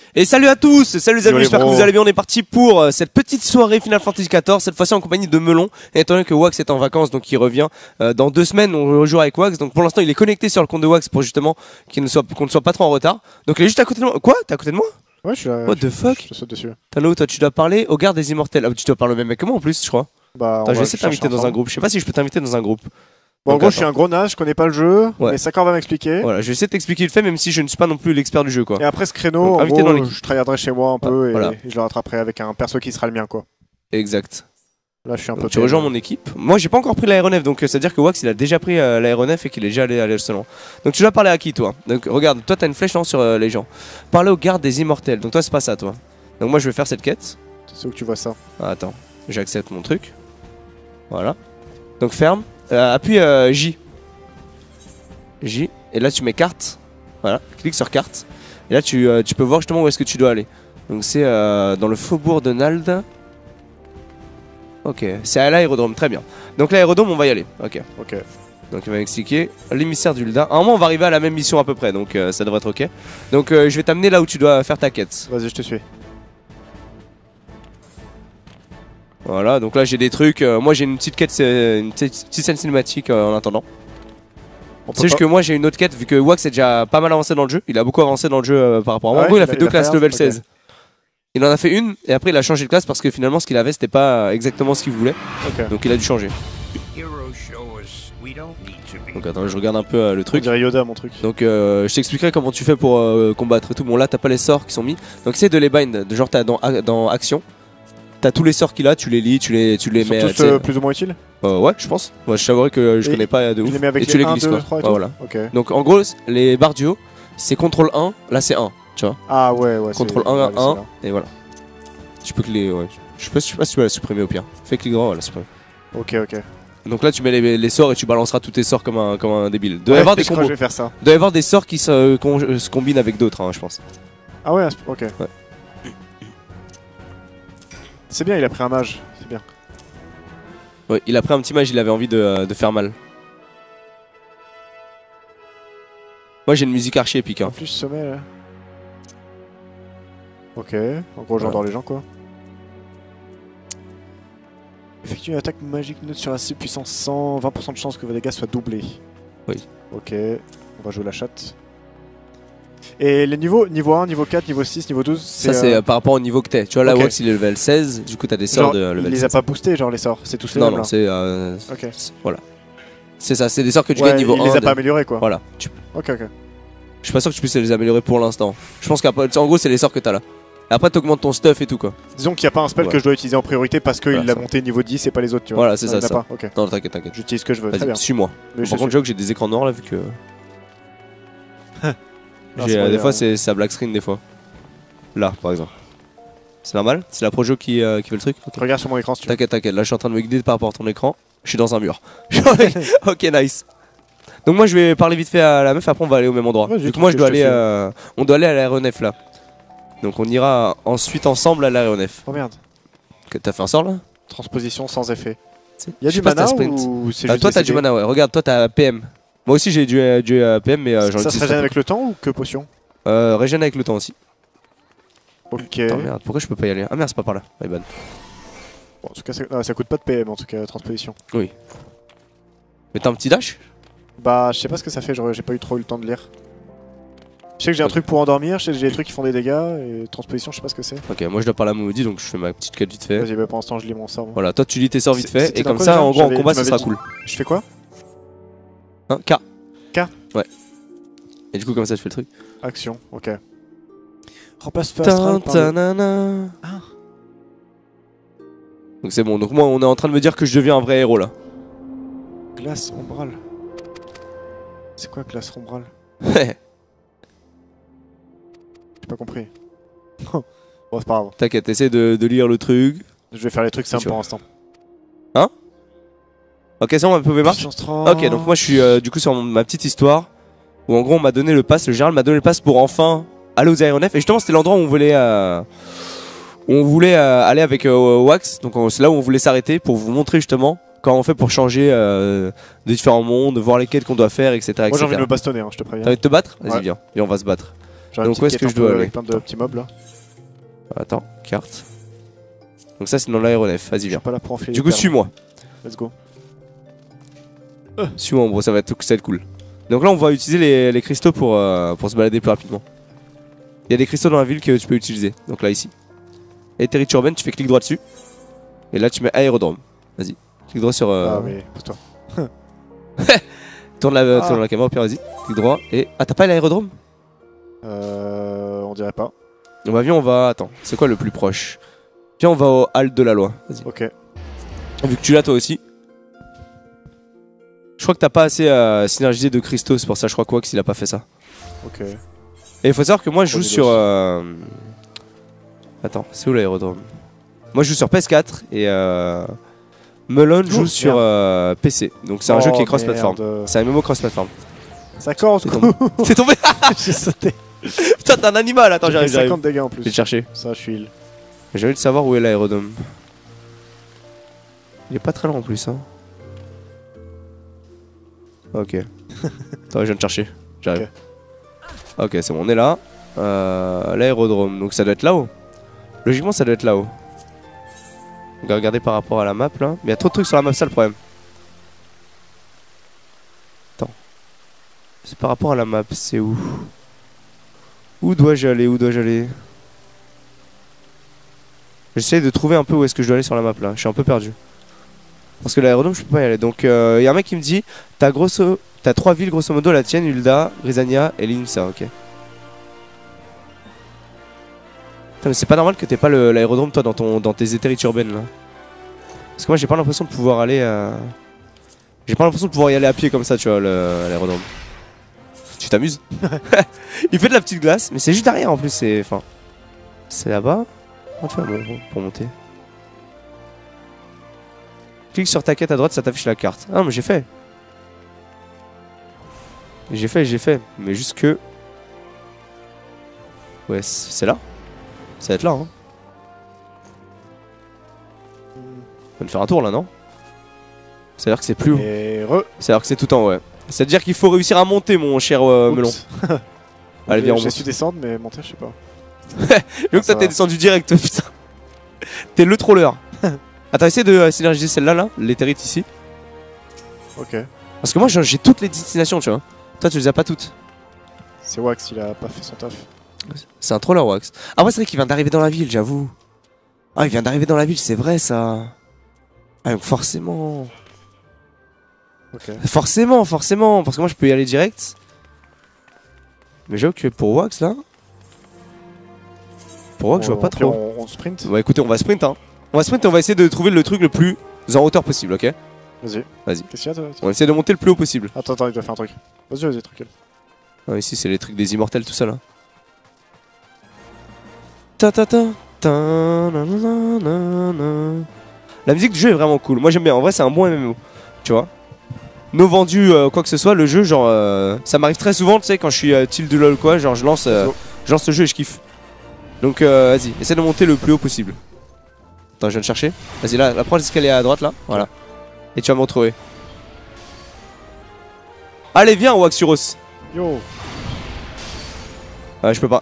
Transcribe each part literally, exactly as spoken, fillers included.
Et salut à tous, salut les amis, j'espère que vous allez bien. On est parti pour euh, cette petite soirée Final Fantasy quatorze, cette fois-ci en compagnie de Melon. Et étant donné que Wax est en vacances, donc il revient euh, dans deux semaines, on rejoue avec Wax. Donc pour l'instant il est connecté sur le compte de Wax pour justement qu'il ne soit, qu'on ne soit pas trop en retard. Donc il est juste à côté de moi. Quoi? T'es à côté de moi? Ouais, je suis là. What the fuck? Je te saute dessus. Tano, toi tu dois parler au garde des immortels. Ah, tu dois parler au même mec que moi en plus, je crois. Bah, Attends, je vais essayer de t'inviter dans un groupe. Je sais pas si je peux t'inviter dans un groupe. Bon, Donc, en gros, attends. je suis un gros naze, je connais pas le jeu, Ouais. mais Sakar va m'expliquer. Voilà, je vais essayer de t'expliquer le fait, même si je ne suis pas non plus l'expert du jeu, quoi. Et après ce créneau, Donc, en invité gros, dans l'équipe. je tryharderai chez moi un peu et, voilà. et je le rattraperai avec un perso qui sera le mien, quoi. Exact. Là, je suis un Donc, peu. tu rejoins mon équipe. Moi, j'ai pas encore pris l'aéronef, donc c'est à dire que Wax il a déjà pris euh, l'aéronef et qu'il est déjà allé à l'Elselon. Donc, tu dois parler à qui, toi? Donc, regarde, toi, t'as une flèche non, sur euh, les gens. Parler au garde des immortels. Donc, toi, c'est pas ça, toi. Donc, moi, je vais faire cette quête. C'est où que tu vois ça? Ah, attends, j'accepte mon truc. Voilà. Donc, ferme. Euh, appuie euh, J. J. Et là, tu mets carte. Voilà. Clique sur carte. Et là, tu, euh, tu peux voir justement où est-ce que tu dois aller. Donc, c'est euh, dans le faubourg de Nald. Ok, c'est à l'aérodrome, très bien. Donc l'aérodrome, on va y aller. Ok. Ok. Donc il va m'expliquer l'émissaire d'Ulda. À un moment, on va arriver à la même mission à peu près, donc euh, ça devrait être ok. Donc euh, je vais t'amener là où tu dois faire ta quête. Vas-y, je te suis. Voilà, donc là j'ai des trucs. euh, moi j'ai une petite quête, c'est une petite, petite scène cinématique euh, en attendant. On C'est juste que moi j'ai une autre quête, vu que Wax est déjà pas mal avancé dans le jeu. Il a beaucoup avancé dans le jeu euh, par rapport à moi. Ah en gros, ouais, il a il fait a- deux il a classes fait un, level ok. seize. Il en a fait une, et après il a changé de classe parce que finalement ce qu'il avait c'était pas exactement ce qu'il voulait. Ok. Donc il a dû changer. Donc attends, je regarde un peu euh, le On truc. dirait Yoda, mon truc. Donc euh, je t'expliquerai comment tu fais pour euh, combattre et tout. Bon là t'as pas les sorts qui sont mis. Donc essaye de les bind. De genre t'as dans, dans action. T'as tous les sorts qu'il a, tu les lis, tu les, tu les Ils sont mets. tous tu sais, euh, plus ou moins utiles? euh, ouais je pense. Moi je t'avouerai que je Et connais pas de Tu ouf. les mets avec et tu les les un, glisses deux, quoi. trois et Ouais, tout voilà. Ok. Donc en gros les barres du haut c'est contrôle un, là c'est un. Tu vois. Ah ouais, ouais. Contrôle c'est- un, ouais, c'est un là. et voilà. Tu peux que les. Ouais. Je sais pas, je sais pas si tu vas la supprimer au pire. Fais clic droit, voilà, supprimer. Ok, ok. Donc là tu mets les, les sorts et tu balanceras tous tes sorts comme un, comme un débile. Il doit y Ouais, avoir des je crois que combos. je vais faire ça. Il doit y avoir des sorts qui se, con- se combinent avec d'autres, hein, je pense. Ah ouais, ok. Ouais. C'est bien, il a pris un mage. C'est bien. Ouais, il a pris un petit mage, il avait envie de, de faire mal. Moi j'ai une musique archi épique. Hein. En plus, sommet là. Ok. En gros, j'endors les gens quoi. Effectue une attaque magique neutre sur A C puissance cent, vingt pour cent de chance que vos dégâts soient doublés. Oui. Ok, on va jouer la chatte. Et les niveaux, niveau un, niveau quatre, niveau six, niveau douze, Ça c'est euh, par rapport au niveau que t'es. Tu vois là Ok. Wax il est level seize, du coup t'as des sorts genre, de il level les seize. a pas boostés, genre les sorts, c'est tous les Non mêmes non là. c'est euh, Ok. c'est- voilà. C'est ça, c'est des sorts que tu Ouais, gagnes niveau il un. les a de- pas améliorés quoi. Voilà. Tu- Ok, ok. Je suis pas sûr que tu puisses les améliorer pour l'instant. Je pense qu'après, en gros c'est les sorts que t'as là. Après t'augmentes ton stuff et tout quoi. Disons qu'il n'y a pas un spell Ouais. que je dois utiliser en priorité parce qu'il Voilà, l'a ça. monté niveau dix et pas les autres, tu vois. Voilà c'est Non, ça il y en a ça. pas, ok. Non t'inquiète t'inquiète. J'utilise ce que je veux, très bien. Vas-y suis-moi. Mais je Par te contre j'avoue que j'ai des écrans noirs là vu que. Ah, J'ai, c'est euh, vrai, des euh, fois c'est ça black screen des fois. Là par exemple. C'est normal? C'est la Projo qui, euh, qui fait le truc? Ok. Regarde sur mon écran si tu veux. T'inquiète, t'inquiète, là je suis en train de me guider par rapport à ton écran. Je suis dans un mur. Ok, nice. Donc moi je vais parler vite fait à la meuf, après on va aller au même endroit. Vas-y, Donc moi je dois je te aller, suis. euh, on doit aller à l'aéronef là. Donc on ira ensuite ensemble à l'aéronef. Oh merde. Que t'as fait un sort là? Transposition sans effet. C'est- Il y a je sais du pas si t'as mana sprint. ou c'est Ah, juste toi des t'as C D? du mana ouais, regarde toi t'as P M. Moi aussi j'ai du, euh, du euh, P M mais euh, j'en Ça se utilise régène pas. avec le temps ou que potion? Euh, régène avec le temps aussi. Ok. Attends merde, pourquoi je peux pas y aller? Ah merde c'est pas par là, my bad. Bon, en tout cas, ça, non, ça coûte pas de P M en tout cas, transposition. Oui. Mais t'as un petit dash? Bah, je sais pas ce que ça fait, j'aurais- j'ai pas eu trop eu le temps de lire. Je sais que j'ai un truc pour endormir, je sais que j'ai des trucs qui font des dégâts, et transposition, je sais pas ce que c'est. Ok, moi je dois parler à Maudit donc je fais ma petite quête vite fait. Vas-y, bah pour l'instant, je lis mon sort. moi. Voilà, toi tu lis tes sorts vite C'est- fait c'était et dans comme quoi, ça déjà en gros en J'avais- combat tu ça sera m'avais cool. Je fais quoi? Hein, K. K. Ouais. Et du coup comme ça je fais le truc. Action, ok. Remplace fast track par le- Tantanana. Ah. Donc c'est bon, donc moi on est en train de me dire que je deviens un vrai héros là. Glace ombrale. C'est quoi glace ombrale? Ouais. J'ai pas compris. Bon, c'est pas grave. T'inquiète, essaie de, de lire le truc. Je vais faire les trucs simples Tu pour vois. l'instant. Ok, c'est bon, ma pouvait marcher. Puissance trente. Ok, donc moi je suis euh, du coup sur mon- ma petite histoire où en gros on m'a donné le pass, le général m'a donné le pass pour enfin aller aux aéronefs et justement c'était l'endroit où on voulait euh, où on voulait euh, aller avec euh, Wax, donc on- c'est là où on voulait s'arrêter pour vous montrer justement comment on fait pour changer euh, de différents mondes, voir les quêtes qu'on doit faire, et cetera. Moi j'ai envie de et cetera. me bastonner, hein, je te T'as préviens. envie de te battre? Vas-y Ouais. viens, et on va se battre. Genre une Donc où est-ce petite que je quête un dois peu aller? avec plein de petits mobs là. Attends, carte. Donc ça c'est dans l'aéronef, vas-y Je viens. suis pas là pour enfiler. Du les coup perles. suis-moi. Let's go. Suis-moi en gros, ça va, être, ça va être cool. Donc là on va utiliser les, les cristaux pour, euh, pour se balader plus rapidement. Il y a des cristaux dans la ville que tu peux utiliser. Donc là ici. Et territoire urbaine, tu fais clic droit dessus. Et là tu mets aérodrome. Vas-y. Clic droit sur... Euh... Ah mais pousse-toi. Tourne la, Ah. tourne la caméra au pire, vas-y. Clic droit et... Ah t'as pas l'aérodrome? Euh... On dirait pas. On va, viens, on va... Attends, c'est quoi le plus proche? Viens, on va au hall de la loi. Vas-y. Ok. Vu que tu l'as toi aussi. Je crois que t'as pas assez euh, synergisé de cristaux, c'est pour ça je crois quoi qu'il a pas fait ça. Ok. Et il faut savoir que moi je joue Bonne idée sur... aussi. Euh... Attends, c'est où l'aérodrome? Moi je joue sur P S quatre et euh... Melon joue Oh, sur merde. euh, P C. Donc c'est un Oh, jeu qui est cross-platform. merde. C'est un M M O cross-platform. Ça corse C'est coup. tombé. C'est tombé. J'ai sauté. Putain t'es un animal, attends J'ai j'arrive, pris j'arrive. cinquante dégâts en Je vais plus. le chercher. Ça, je suis heal. J'ai envie de savoir où est l'aérodrome. Il est pas très loin en plus hein. Ok. Attends, je viens de chercher. J'arrive. Ok, c'est bon, on est là. Euh, L'aérodrome, donc ça doit être là-haut. Logiquement, ça doit être là-haut. On va regarder par rapport à la map là. Mais il y a trop de trucs sur la map, ça le problème. Attends. C'est par rapport à la map, c'est où? Où dois-je aller? Où dois-je aller? J'essaie de trouver un peu où est-ce que je dois aller sur la map là. Je suis un peu perdu. Parce que l'aérodrome, je peux pas y aller. Donc, il euh, y a un mec qui me dit t'as grosso... T'as trois villes, grosso modo, la tienne, Ulda, Grisania et Linsa, ok. Putain, mais c'est pas normal que t'aies pas le- l'aérodrome, toi, dans, ton, dans tes éthérites urbaines là. Parce que moi, j'ai pas l'impression de pouvoir aller. Euh... J'ai pas l'impression de pouvoir y aller à pied comme ça, tu vois, le- l'aérodrome. Tu t'amuses? Il fait de la petite glace, mais c'est juste derrière en plus, c'est. Enfin. C'est là-bas. Comment tu fais bon, pour monter? Clique sur ta quête à droite, ça t'affiche la carte. Ah, mais j'ai fait. J'ai fait, j'ai fait. Mais juste que. Ouais, c'est là. Ça va être là, hein. On va me faire un tour là, non? C'est-à-dire que c'est plus haut. Et re. C'est-à-dire que c'est tout en haut, ouais. C'est-à-dire qu'il faut réussir à monter, mon cher euh, melon. Oups. Allez, viens, on J'ai monte. su descendre, mais monter, je sais pas. Je veux que ça ça t'es va. descendu direct, putain. T'es le troller. Attends, essaie de euh, synergiser celle-là, là, l'éthérite ici. Ok. Parce que moi, j'ai j'ai toutes les destinations, tu vois. Toi, tu les as pas toutes. C'est Wax, il a pas fait son taf. C'est un troller, Wax. Ah, ouais, c'est vrai qu'il vient d'arriver dans la ville, j'avoue. Ah, il vient d'arriver dans la ville, c'est vrai, ça. Ah, donc forcément. Ok. Forcément, forcément. Parce que moi, je peux y aller direct. Mais j'avoue que pour Wax, là. Pour Wax, je vois pas Puis trop. On, on sprint. Bah écoutez, on va sprint, hein. On va sprint et on va essayer de trouver le truc le plus en hauteur possible, ok? Vas-y. Vas-y. Qu'est-ce qu'il y a toi? On va essayer de monter le plus haut possible. Attends, attends, il doit faire un truc. Vas-y, vas-y, tranquille. Ah, ici, c'est les trucs des immortels, tout ça là. Ta ta ta ta na, na, na, na, na. La musique du jeu est vraiment cool. Moi j'aime bien. En vrai, c'est un bon M M O. Tu vois? No vendu, euh, quoi que ce soit, le jeu, genre. Euh, ça m'arrive très souvent, tu sais, quand je suis euh, tilt de LoL, quoi. Genre, je lance, euh, Let's go. je lance ce jeu et je kiffe. Donc, euh, vas-y, essaie de monter le plus haut possible. Attends, je viens de chercher. Vas-y, là, la prochaine escalier à droite, là. Voilà. Et tu vas me retrouver. Allez, viens, Waxuros. Yo. Ouais, je peux pas.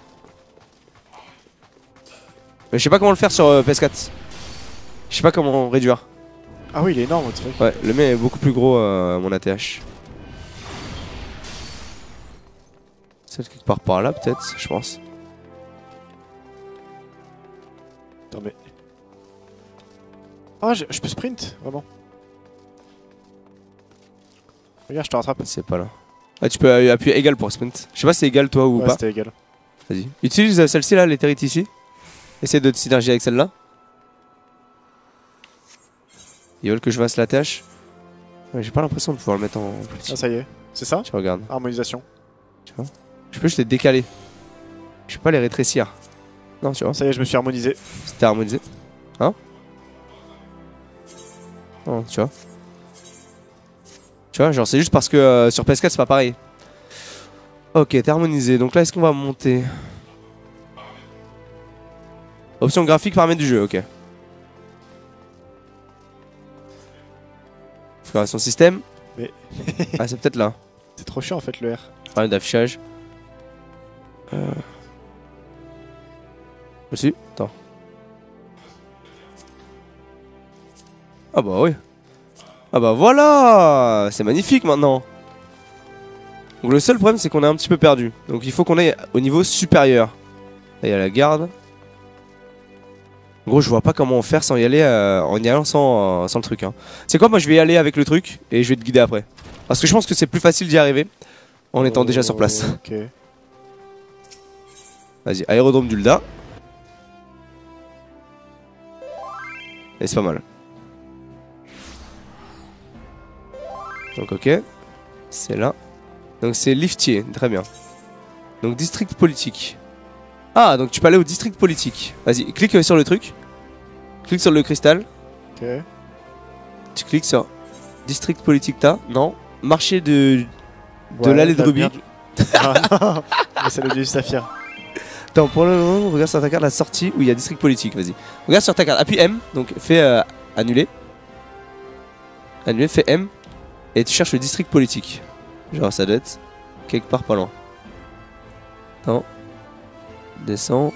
Mais je sais pas comment le faire sur euh, P S quatre. Je sais pas comment réduire. Ah oui, il est énorme, what the fuck. Ouais, le mien est beaucoup plus gros, euh, mon A T H. C'est quelque part par là, peut-être, je pense. Attends, mais. Ah, je, je peux sprint, vraiment. Regarde, je te rattrape. C'est pas là. Ah, tu peux euh, appuyer égal pour sprint. Je sais pas si c'est égal toi ou Ouais, pas. c'était égal. Vas-y. Utilise euh, celle-ci là, l'éthérite ici. Essaye de te synergiser avec celle-là. Ils veulent que je fasse la tâche. Ouais, j'ai pas l'impression de pouvoir le mettre en petit. Ah, ça y est. C'est ça? Tu regardes. Harmonisation. Je peux juste les décaler. Je peux pas les rétrécir. Non, tu vois. Ça y est, je me suis harmonisé. C'était harmonisé. Hein? Non, tu vois. Tu vois, genre c'est juste parce que euh, sur P S quatre c'est pas pareil. Ok, t'es harmonisé. Donc là, est-ce qu'on va monter? Option graphique, paramètres du jeu, ok. Configuration système. Mais. Ah, c'est peut-être là. C'est trop chiant en fait le R. Paramètres d'affichage. Euh... Aussi. Attends. Ah bah oui. Ah bah voilà. C'est magnifique maintenant. Donc le seul problème c'est qu'on est un petit peu perdu. Donc il faut qu'on aille au niveau supérieur. Là il y a la garde. En gros je vois pas comment faire sans y aller euh, en y allant sans, euh, sans le truc hein. C'est quoi, moi je vais y aller avec le truc et je vais te guider après. Parce que je pense que c'est plus facile d'y arriver en étant déjà sur place. Ok. Vas-y, aérodrome d'Ulda. Et c'est pas mal. Donc ok. C'est là. Donc c'est liftier, très bien. Donc district politique. Ah, donc tu peux aller au district politique. Vas-y, clique sur le truc. Clique sur le cristal. Ok. Tu cliques sur district politique, t'as? Non. Marché de, de Ouais, l'allée de Ruby. Du... Ah non, mais c'est le dieu Saphir. Attends, pour le moment, regarde sur ta carte la sortie où il y a district politique, vas-y. Regarde sur ta carte, appuie M, donc fais euh, annuler. Annuler, fais M. Et tu cherches le district politique. Genre ça doit être quelque part pas loin. Attends. Descends.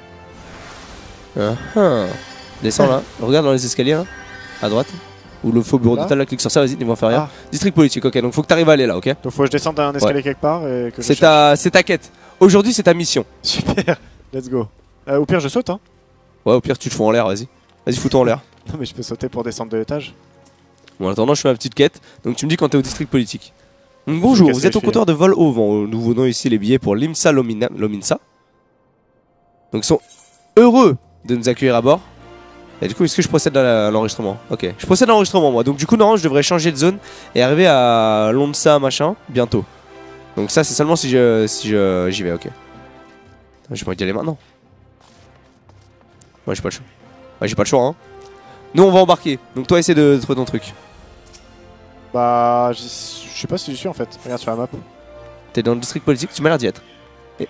Ah ah. Descends là. Regarde dans les escaliers là. À droite. Ou le faux bureau d'hôtel là, clique sur ça, vas-y, ils vont faire rien. Ah. District politique, ok, donc faut que tu arrives à aller là, ok. Donc faut que je descende d'un escalier ouais. quelque part et que je C'est ta, c'est ta quête. Aujourd'hui c'est ta mission. Super, let's go. Euh, au pire je saute hein. Ouais, au pire tu te fous en l'air, vas-y. Vas-y, fous-toi en l'air. Non mais je peux sauter pour descendre de l'étage. Bon, en attendant, je fais ma petite quête. Donc tu me dis quand t'es au district politique. Donc, bonjour, vous êtes au comptoir de vol au vent. Nous venons ici les billets pour l'IMSA Lomina, Lominsa. Donc ils sont heureux de nous accueillir à bord. Et du coup, est-ce que je procède à l'enregistrement? Ok, je procède à l'enregistrement moi. Donc du coup, normalement, je devrais changer de zone et arriver à Lonsa machin bientôt. Donc ça, c'est seulement si je si je j'y vais, ok. J'ai pas envie d'y aller maintenant. Ouais, j'ai pas le choix. Ouais, j'ai pas le choix, hein. Nous, on va embarquer. Donc toi, essaie de trouver ton truc. Bah, je sais pas si j'y suis en fait. Regarde sur la map. T'es dans le district politique, tu m'as l'air d'y être. Et...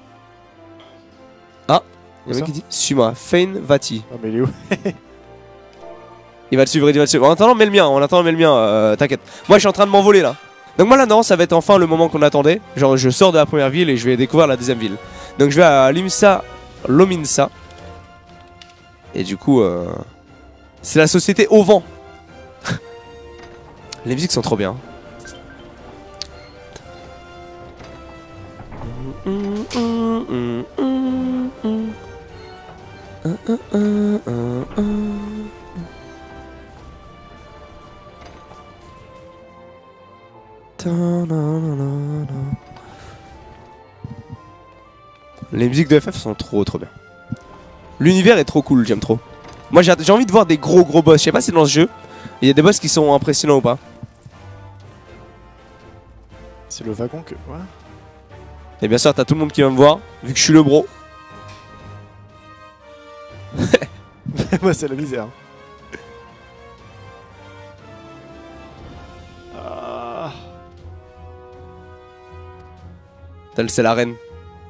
Ah, il y a un mec qui dit suis-moi, Fein Vati. Oh, mais il est où? Il va le suivre, il va le suivre. En attendant, mets le mien, en attendant, mets le mien, euh, t'inquiète. Moi, je suis en train de m'envoler là. Donc, moi là, non, ça va être enfin le moment qu'on attendait. Genre, je sors de la première ville et je vais découvrir la deuxième ville. Donc, je vais à l'IMSA Lominsa. Et du coup, euh, c'est la société au vent. Les musiques sont trop bien. Les musiques de F F sont trop trop bien. L'univers est trop cool, j'aime trop. Moi j'ai envie de voir des gros gros boss. Je sais pas si dans ce jeu il y a des boss qui sont impressionnants ou pas. C'est le wagon que... Ouais. Et bien sûr t'as tout le monde qui va me voir, vu que je suis le bro. Moi c'est la misère. Ah. C'est la reine.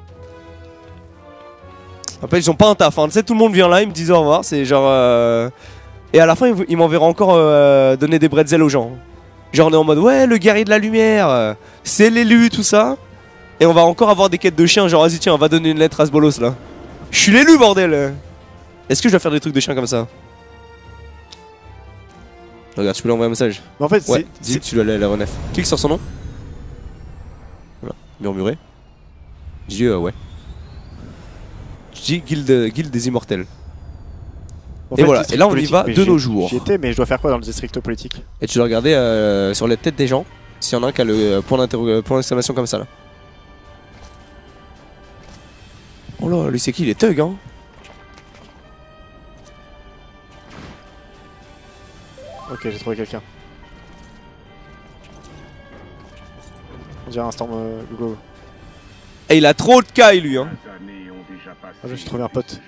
Après ils sont pas un taf, hein. Tu sais, tout le monde vient là, ils me disent au revoir, c'est genre... Euh... Et à la fin ils, ils m'enverront encore euh, donner des bretzels aux gens. Genre on est en mode ouais, le guerrier de la lumière, euh, c'est l'élu, tout ça. Et on va encore avoir des quêtes de chiens, genre vas-y tiens, on va donner une lettre à ce bolos là. Je suis l'élu bordel. Est-ce que je dois faire des trucs de chiens comme ça? Regarde, tu peux lui envoyer un message. Mais en fait, ouais, c'est... dis que tu dois aller à la renef. Clique sur son nom. Voilà, murmurer. Je dis euh, ouais. Je dis guilde, guilde des immortels. En et fait, voilà, et là on y va de nos jours. J'y étais, mais je dois faire quoi dans le district politique? Et tu dois regarder euh, sur les têtes des gens s'il y en a un qui a le point d'exclamation comme ça là. Oh là, lui c'est qui? Il est thug hein. Ok, j'ai trouvé quelqu'un. On dirait un storm euh, Google. Et il a trop de cailles lui hein. Ah, je me suis trouvé un pote.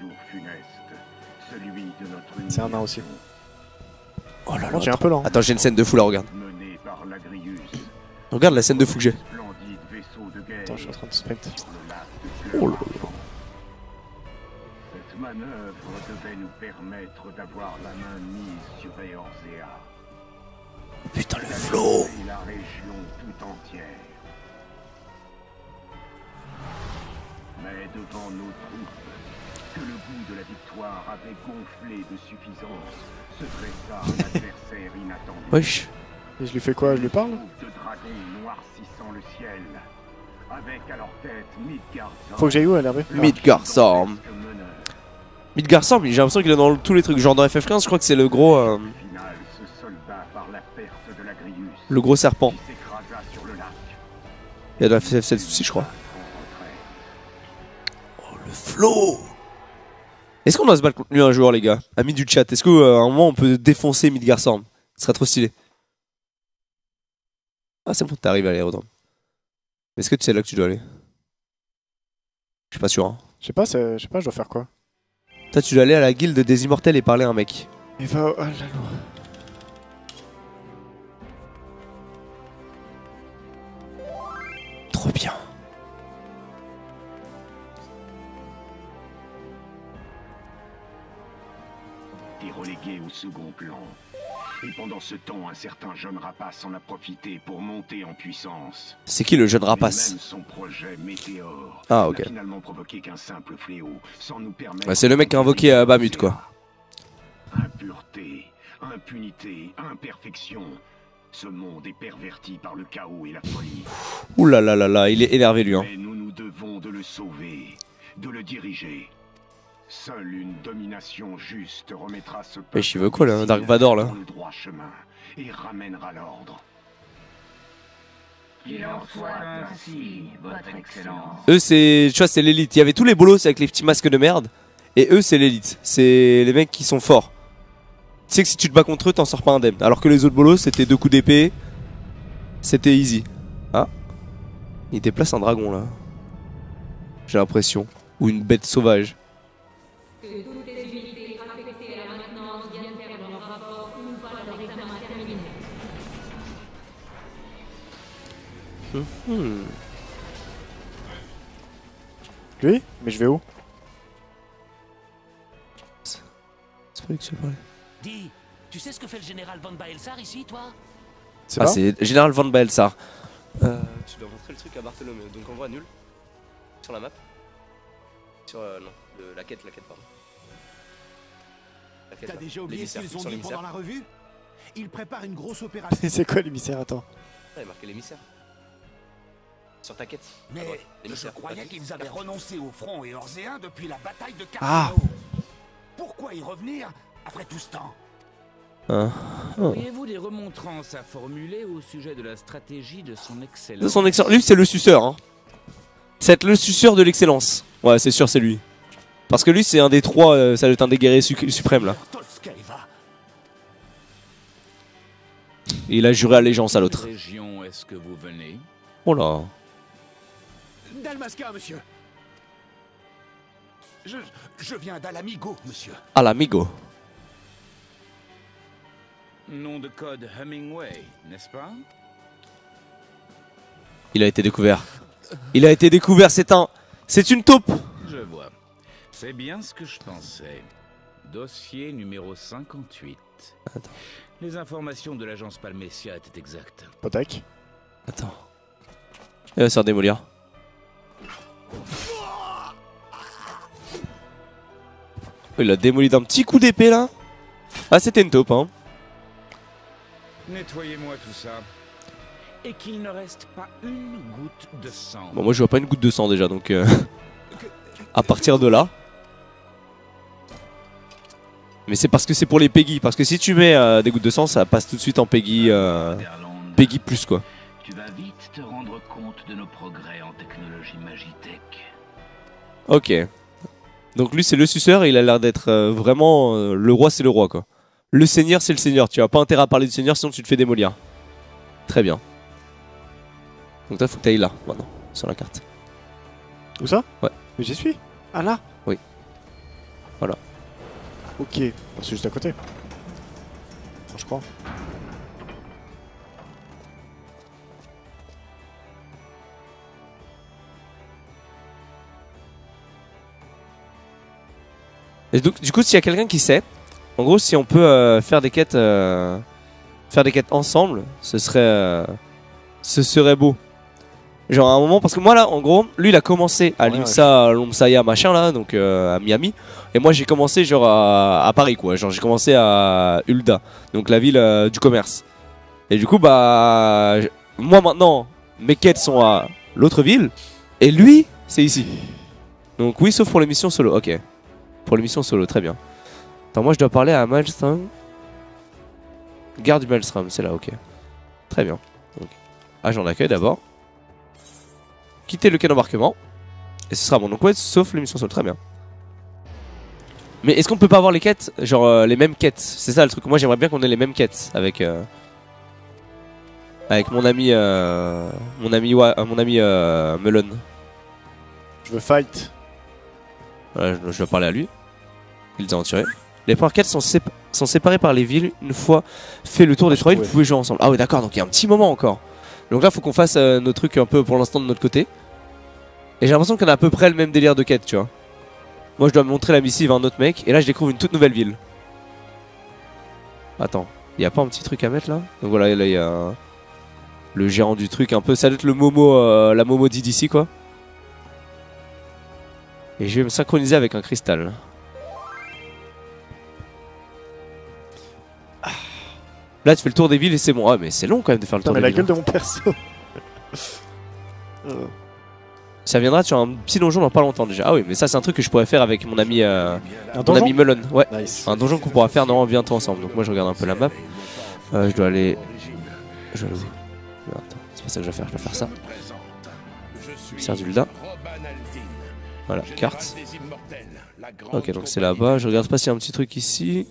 C'est un nain aussi. Oh là là, j'ai un peu lent. Attends, j'ai une scène de fou là, regarde. Regarde la scène de fou que j'ai. Attends, je suis en train de sprint. Oh là là. Cette manœuvre devait nous permettre d'avoir la main mise sur Eorzea. Putain le flow. Et la région tout entière. Mais devant nos troupes, que le goût de la victoire avait gonflé de suffisance, se dressa un adversaire inattendu. Wesh. Et je lui fais quoi? Je lui parle? De dragons noircissant le ciel, avec à leur tête Midgardsorm. Faut que j'aille où à l'R B? Midgardsorm. Midgardsorm, j'ai l'impression qu'il est dans tous les trucs. Genre dans F F quinze, je crois que c'est le gros. Euh, Final se solda par la perte de l'Agrius, le gros serpent. qui s'écrasa sur le lac. Il y a dans F F sept aussi, je crois. Oh, le flow! Est-ce qu'on doit se battre contre lui un joueur, les gars? Amis du chat, est-ce qu'à euh, un moment on peut défoncer Midgardsorm? Ce serait trop stylé. Ah, c'est bon, t'arrives à l'aérodrome. Est-ce que tu sais là que tu dois aller? Je suis pas sûr. Hein. Je sais pas, je sais pas, je dois faire quoi? Toi, tu dois aller à la guilde des immortels et parler à un mec. Et va à la loi. Trop bien. Est relégué au second plan. Et pendant ce temps, un certain jeune rapace en a profité pour monter en puissance. C'est qui le jeune Et rapace? même son projet Météore Ah, ok. n'a finalement provoqué qu'un simple fléau, sans nous permettre. Bah, c'est le mec qui a invoqué euh, Bahamut, quoi. Impureté, impunité, imperfection. Ce monde est perverti par le chaos et la folie. Ouh là là là là, il est énervé lui. Hein. Mais nous nous devons de le sauver, de le diriger. Seule une domination juste remettra ce peuple Wesh, il veut quoi, là, Dark Vador, là? dans le droit chemin et ramènera l'ordre. Qu'il en soit ainsi, votre excellence. Eux, c'est, tu vois, c'est l'élite. Il y avait tous les bolos avec les petits masques de merde. Et eux, c'est l'élite. C'est les mecs qui sont forts. Tu sais que si tu te bats contre eux, t'en sors pas indemne. Alors que les autres bolos, c'était deux coups d'épée. C'était easy. Ah. Il déplace un dragon, là. J'ai l'impression. Ou une bête sauvage. Que toutes les unités affectées à la maintenance viennent faire leur rapport une fois leur examen terminé. Hmm. Lui? Mais je vais où? C'est pas lui que tu veux parler. Dis, tu sais ce que fait le général Von Baelsar ici, toi? C'est Ah, là? c'est Général Von Baelsar. Euh, tu dois montrer le truc à Bartholomew. Donc on voit nul. Sur la map. Sur, euh, non, le- la quête, la quête, pardon. La quête, T'as là. déjà oublié ce L'émissaire, qu'ils ont sur dit l'émissaire. pendant la revue? Ils préparent une grosse opération. C'est quoi l'émissaire? Attends. Ah, il y a marqué l'émissaire. Sur ta quête. à Mais droite, je l'émissaire. croyais qu'ils avaient renoncé au front éorcéen depuis la bataille de Ah. Carino. Pourquoi y revenir après tout ce temps? Ah. Auriez-vous des remontrances à formuler au sujet de la stratégie de son excellence? De son excellence. Lui, c'est le suceur. Hein. C'est le suceur de l'excellence. Ouais, c'est sûr, c'est lui. Parce que lui, c'est un des trois. Euh, ça doit être un des guerriers su suprêmes là. Tolskaeva. Et il a juré allégeance à l'autre. Quelle région est-ce que vous venez? Oh là. Dalmasca, monsieur. Je, je viens d'Alamigo, monsieur. À l'amigo. Nom de code Hemingway, n'est-ce pas? Il a été découvert. Il a été découvert. C'est un. C'est une taupe. Je vois. C'est bien ce que je pensais. Dossier numéro cinquante-huit. Attends. Les informations de l'agence Palmesia étaient exactes. Potac. Attends. Il va se faire démolir. Il l'a démoli d'un petit coup d'épée là. Ah, c'était une taupe, hein. Nettoyez-moi tout ça. Et qu'il ne reste pas une goutte de sang. Bon, moi je vois pas une goutte de sang déjà, donc euh, à partir de là. Mais c'est parce que c'est pour les Peggy. Parce que si tu mets euh, des gouttes de sang, ça passe tout de suite en Peggy, euh, Peggy plus quoi. Tu vas vite te rendre compte de nos progrès en technologie Magitech. Ok. Donc lui c'est le suceur et il a l'air d'être euh, vraiment euh, le roi, c'est le roi quoi. Le seigneur c'est le seigneur. Tu as pas intérêt à parler du seigneur sinon tu te fais démolir. Très bien. Donc toi faut que tu ailles là maintenant sur la carte. Où ça? Ouais. Mais j'y suis. Ah là? Oui. Voilà. Ok. Bon, c'est juste à côté. Enfin, je crois. Et donc, du coup, s'il y a quelqu'un qui sait, en gros, si on peut euh, faire des quêtes, euh, faire des quêtes ensemble, ce serait, euh, ce serait beau. Genre à un moment, parce que moi là, en gros, lui il a commencé à Ouais, l'IMSA, à l'OMSAIA machin là, donc euh, à Miami. Et moi j'ai commencé genre à, à Paris quoi, genre j'ai commencé à Ulda, donc la ville euh, du commerce. Et du coup bah, moi maintenant, mes quêtes sont à l'autre ville, et lui c'est ici. Donc oui, sauf pour les missions solo, ok. Pour les missions solo, très bien. Attends, moi je dois parler à Maelstrom. Garde du Maelstrom, c'est là, ok. Très bien. Donc, agent d'accueil d'abord. Quitter le quai d'embarquement. Et ce sera bon. Donc ouais, sauf les missions solo, très bien. Mais est-ce qu'on peut pas avoir les quêtes, genre euh, les mêmes quêtes? C'est ça le truc. Moi j'aimerais bien qu'on ait les mêmes quêtes avec euh, avec mon ami euh, mon ami Wa- euh, mon ami euh, Melon. Je veux fight. Voilà, je, je dois parler à lui. Il les a enturés. Les premières quêtes sont, sépa sont séparées par les villes. Une fois fait le tour des trois villes, vous pouvez jouer ensemble. Ah ouais, d'accord, donc il y a un petit moment encore. Donc là, faut qu'on fasse euh, nos trucs un peu pour l'instant de notre côté. Et j'ai l'impression qu'on a à peu près le même délire de quête, tu vois. Moi, je dois montrer la missive à un autre mec. Et là, je découvre une toute nouvelle ville. Attends, il n'y a pas un petit truc à mettre là? Donc voilà, là, il y a le gérant du truc un peu. Ça doit être le Momo, euh, la Momo D D C quoi. Et je vais me synchroniser avec un cristal. Là tu fais le tour des villes et c'est bon. Ah mais c'est long quand même de faire le Putain, tour mais des la villes. gueule de mon perso. Euh, Ça viendra sur un petit donjon dans pas longtemps déjà. Ah oui mais ça c'est un truc que je pourrais faire avec mon ami euh, Un mon donjon ami Melon. Ouais. Nice. Un donjon qu'on pourra faire normalement bientôt ensemble. Donc moi je regarde un peu la map. Euh, je dois aller. Je dois... Attends, c'est pas ça que je vais faire. Je vais faire ça. Serdulda. Voilà, carte. Ok donc c'est là-bas. Je regarde pas s'il y a un petit truc ici.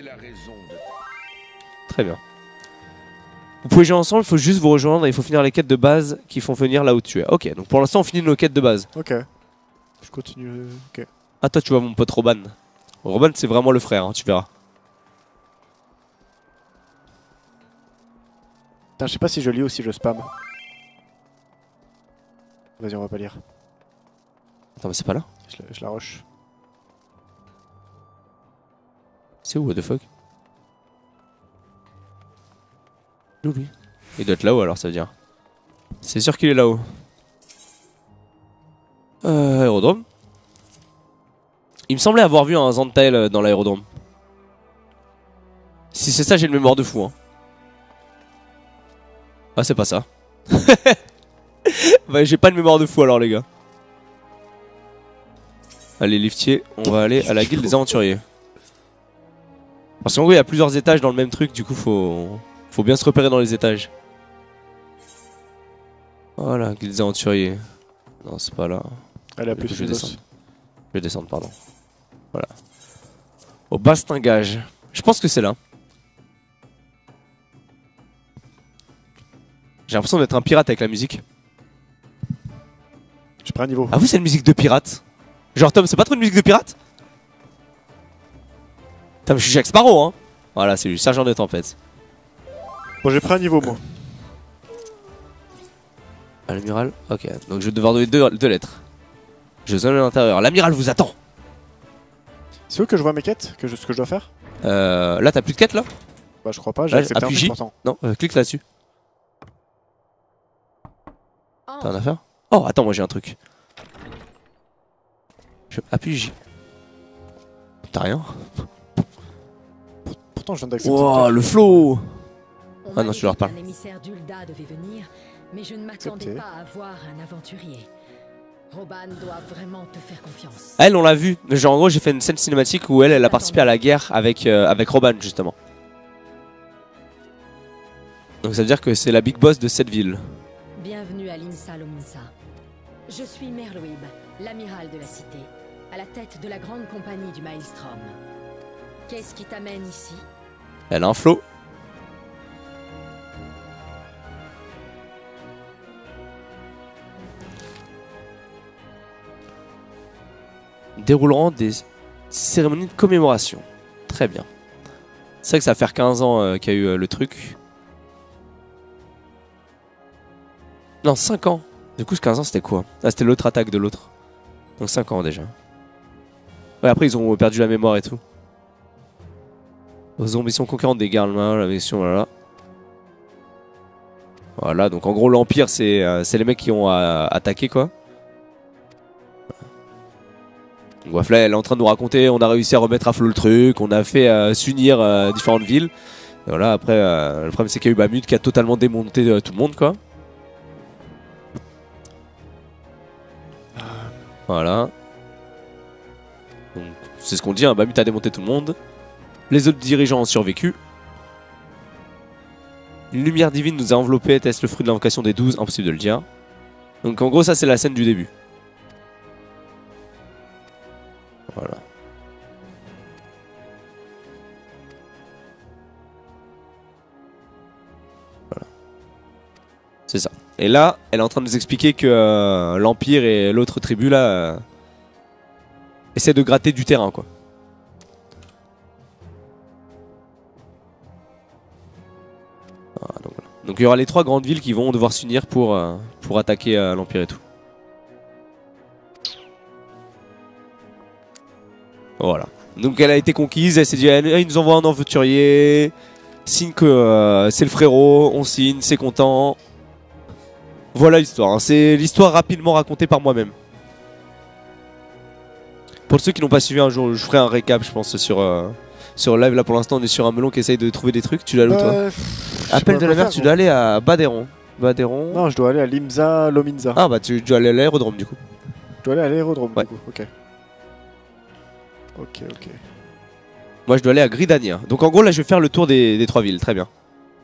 Très bien. Vous pouvez jouer ensemble, il faut juste vous rejoindre et il faut finir les quêtes de base qui font venir là où tu es. Ok, donc pour l'instant on finit nos quêtes de base. Ok. Je continue. euh, Ok. Ah toi tu vois mon pote Roban. Roban c'est vraiment le frère, hein, tu verras. Putain, je sais pas si je lis ou si je spam. Vas-y, on va pas lire. Attends mais c'est pas là? Je la, je la rush. C'est où what the fuck? Où lui? Il doit être là-haut alors ça veut dire. C'est sûr qu'il est là-haut. Euh, aérodrome. Il me semblait avoir vu un Zantail dans l'aérodrome. Si c'est ça j'ai une mémoire de fou hein. Ah c'est pas ça. Bah j'ai pas de mémoire de fou alors les gars. Allez liftier, on va aller à la guilde des aventuriers. Parce qu'en gros il y a plusieurs étages dans le même truc, du coup faut, faut bien se repérer dans les étages. Voilà, guilde des aventuriers. Non c'est pas là. Elle a Du plus coup, je vais de descendre. Je vais descendre, pardon. Voilà. Au bastingage. Je pense que c'est là. J'ai l'impression d'être un pirate avec la musique. J'ai pris un niveau. Ah oui c'est une musique de pirate. Genre Tom c'est pas trop une musique de pirate? Putain mais je suis Jack Sparrow hein. Voilà c'est lui, sergent de tempête. Bon, j'ai pris un niveau, moi. L'amiral, ok. Donc je vais devoir donner deux, deux lettres. Je zone à l'intérieur. L'amiral vous attend. C'est où que je vois mes quêtes que je, Ce que je dois faire? Euh, là t'as plus de quête là? Bah, je crois pas, j'ai Ouais, accepté un appuie truc J. pourtant. Non, euh, clique là-dessus. T'as un affaire? Oh attends moi j'ai un truc. Je appuie J. T'as rien? Pourtant, je viens d'accepter. Wow, le flow! Ah non, je leur parle. Un émissaire d'Ulda devait venir, mais je ne m'attendais Accepté. pas à voir un aventurier. Roban doit vraiment te faire confiance. Elle on l'a vu. Genre en gros j'ai fait une scène cinématique où elle, elle a participé à la guerre avec, euh, avec Roban justement. Donc ça veut dire que c'est la big boss de cette ville. Bienvenue à l'Imsa Lominsa. Je suis Merlwib, l'amiral de la cité, à la tête de la grande compagnie du Maelstrom. Qu'est-ce qui t'amène ici? Elle a un flow. Dérouleront des cérémonies de commémoration. Très bien. C'est vrai que ça va faire quinze ans euh, qu'il y a eu euh, le truc. Non, cinq ans. Du coup, ce quinze ans, c'était quoi? Ah, c'était l'autre attaque de l'autre. Donc cinq ans déjà. Ouais, après, ils ont perdu la mémoire et tout. Aux ambitions conquérantes des Garlemins, la mission, voilà. Voilà, donc en gros l'Empire c'est euh, c'est les mecs qui ont euh, attaqué quoi. Donc bref, là elle est en train de nous raconter, on a réussi à remettre à flot le truc, on a fait euh, s'unir euh, différentes villes. Et voilà, après euh, le problème c'est qu'il y a eu Bahamut qui a totalement démonté euh, tout le monde quoi. Voilà. Donc c'est ce qu'on dit, hein, Bahamut a démonté tout le monde. Les autres dirigeants ont survécu. Une lumière divine nous a enveloppés, était-ce le fruit de l'invocation des douze? Impossible de le dire. Donc en gros ça c'est la scène du début. Voilà. Voilà. C'est ça. Et là, elle est en train de nous expliquer que euh, l'Empire et l'autre tribu là euh, essaient de gratter du terrain quoi. Voilà, donc, voilà. Donc il y aura les trois grandes villes qui vont devoir s'unir pour, euh, pour attaquer euh, l'Empire et tout. Voilà. Donc elle a été conquise, elle s'est dit, elle, il nous envoie un aventurier, signe que euh, c'est le frérot, on signe, c'est content. Voilà l'histoire, hein. C'est l'histoire rapidement racontée par moi-même. Pour ceux qui n'ont pas suivi un jour, je ferai un récap je pense sur... Euh, Sur live là pour l'instant on est sur un melon qui essaye de trouver des trucs. Tu l'as où toi? Bah, Appel de la mer, tu dois aller à Baderon. Baderon. Non, je dois aller à Limsa, Lominsa. Ah bah tu dois aller à l'aérodrome du coup. Je dois aller à l'aérodrome ouais. du coup, ok. Ok, ok. Moi je dois aller à Gridania. Donc en gros là je vais faire le tour des, des trois villes, très bien.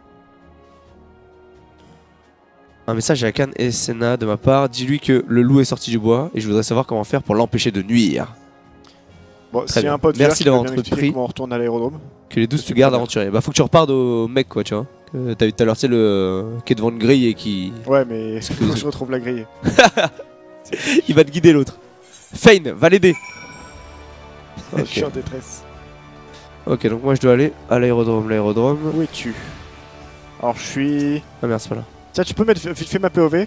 Un message à Khan et Senna de ma part. Dis-lui que le loup est sorti du bois et je voudrais savoir comment faire pour l'empêcher de nuire. Bon, s'il y a un pote merci d'avoir entrepris. Comment on retourne à l'aérodrome. Que les douze tu gardes aventuriers. Bah faut que tu repartes au mec quoi, tu vois. Que t'as vu tout à l'heure, c'est le qui est devant une grille et qui. Ouais, mais faut que je retrouve la grille. Il va te guider l'autre. Fane, va l'aider. Okay. Je suis en détresse. Ok, donc moi je dois aller à l'aérodrome. L'aérodrome. Où es-tu? Alors je suis. Ah merde, c'est pas là. Tiens, tu peux mettre vite fait ma P O V?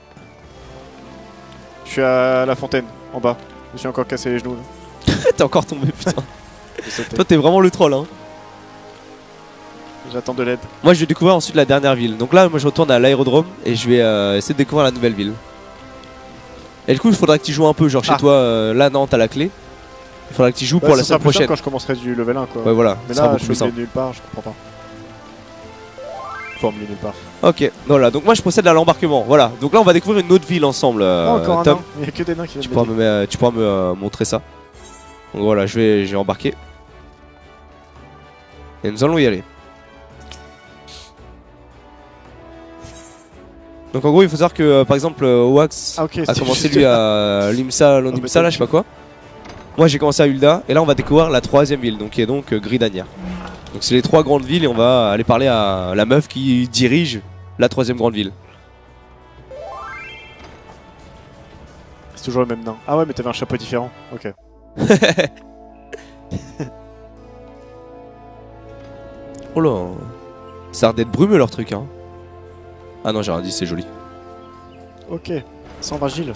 Je suis à la fontaine, en bas. Je me suis encore cassé les genoux. T'es encore tombé, putain. Toi, t'es vraiment le troll, hein. J'attends de l'aide. Moi, je vais découvrir ensuite la dernière ville. Donc là, moi, je retourne à l'aérodrome et je vais euh, essayer de découvrir la nouvelle ville. Et du coup, il faudra que tu joues un peu, genre chez ah. toi. Euh, là, non, t'as la clé. Il faudra que tu joues bah, pour la semaine prochaine. Quand je commencerai du level un, quoi. Ouais, voilà. Mais là, je suis nulle part, je comprends pas. Faut emmener nulle part. Ok, voilà. Donc moi, je procède à l'embarquement. Voilà. Donc là, on va découvrir une autre ville ensemble. Euh, oh, encore Tom. un nain. Il y a que des nains qui viennent. Tu pourras me, euh, tu pourras me euh, montrer ça. Donc voilà, je vais, je vais embarquer. Et nous allons y aller. Donc en gros, il faut savoir que euh, par exemple, euh, Wax ah, okay, a commencé lui à Limsa, Lonimsa, là, je sais pas quoi. Moi, j'ai commencé à Ul'dah. Et là, on va découvrir la troisième ville, donc qui est donc euh, Gridania. Donc c'est les trois grandes villes et on va aller parler à la meuf qui dirige la troisième grande ville. C'est toujours le même nain. Ah ouais, mais t'avais un chapeau différent. Ok. Oh là, ça a l'air d'être brumeux leur truc, hein. Ah non, j'ai rien dit, c'est joli. Ok, sans Virgile.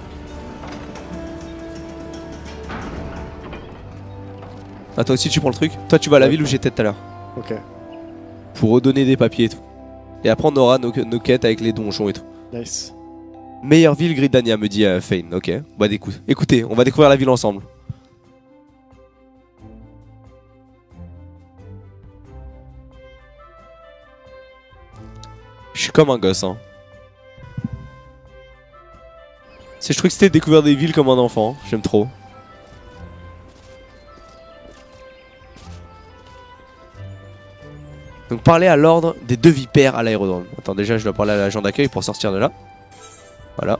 Ah, toi aussi tu prends le truc? Toi tu vas à la ouais, ville où j'étais tout à l'heure. Ok. Pour redonner des papiers et tout. Et après on aura nos, nos quêtes avec les donjons et tout. Nice. Meilleure ville Gridania me dit euh, Fane, ok. Bah écoute, écoutez, on va découvrir la ville ensemble. Je suis comme un gosse, hein. C'est je trouvais que c'était découvrir des villes comme un enfant, j'aime trop. Donc parler à l'ordre des deux vipères à l'aérodrome. Attends, déjà je dois parler à l'agent d'accueil pour sortir de là. Voilà.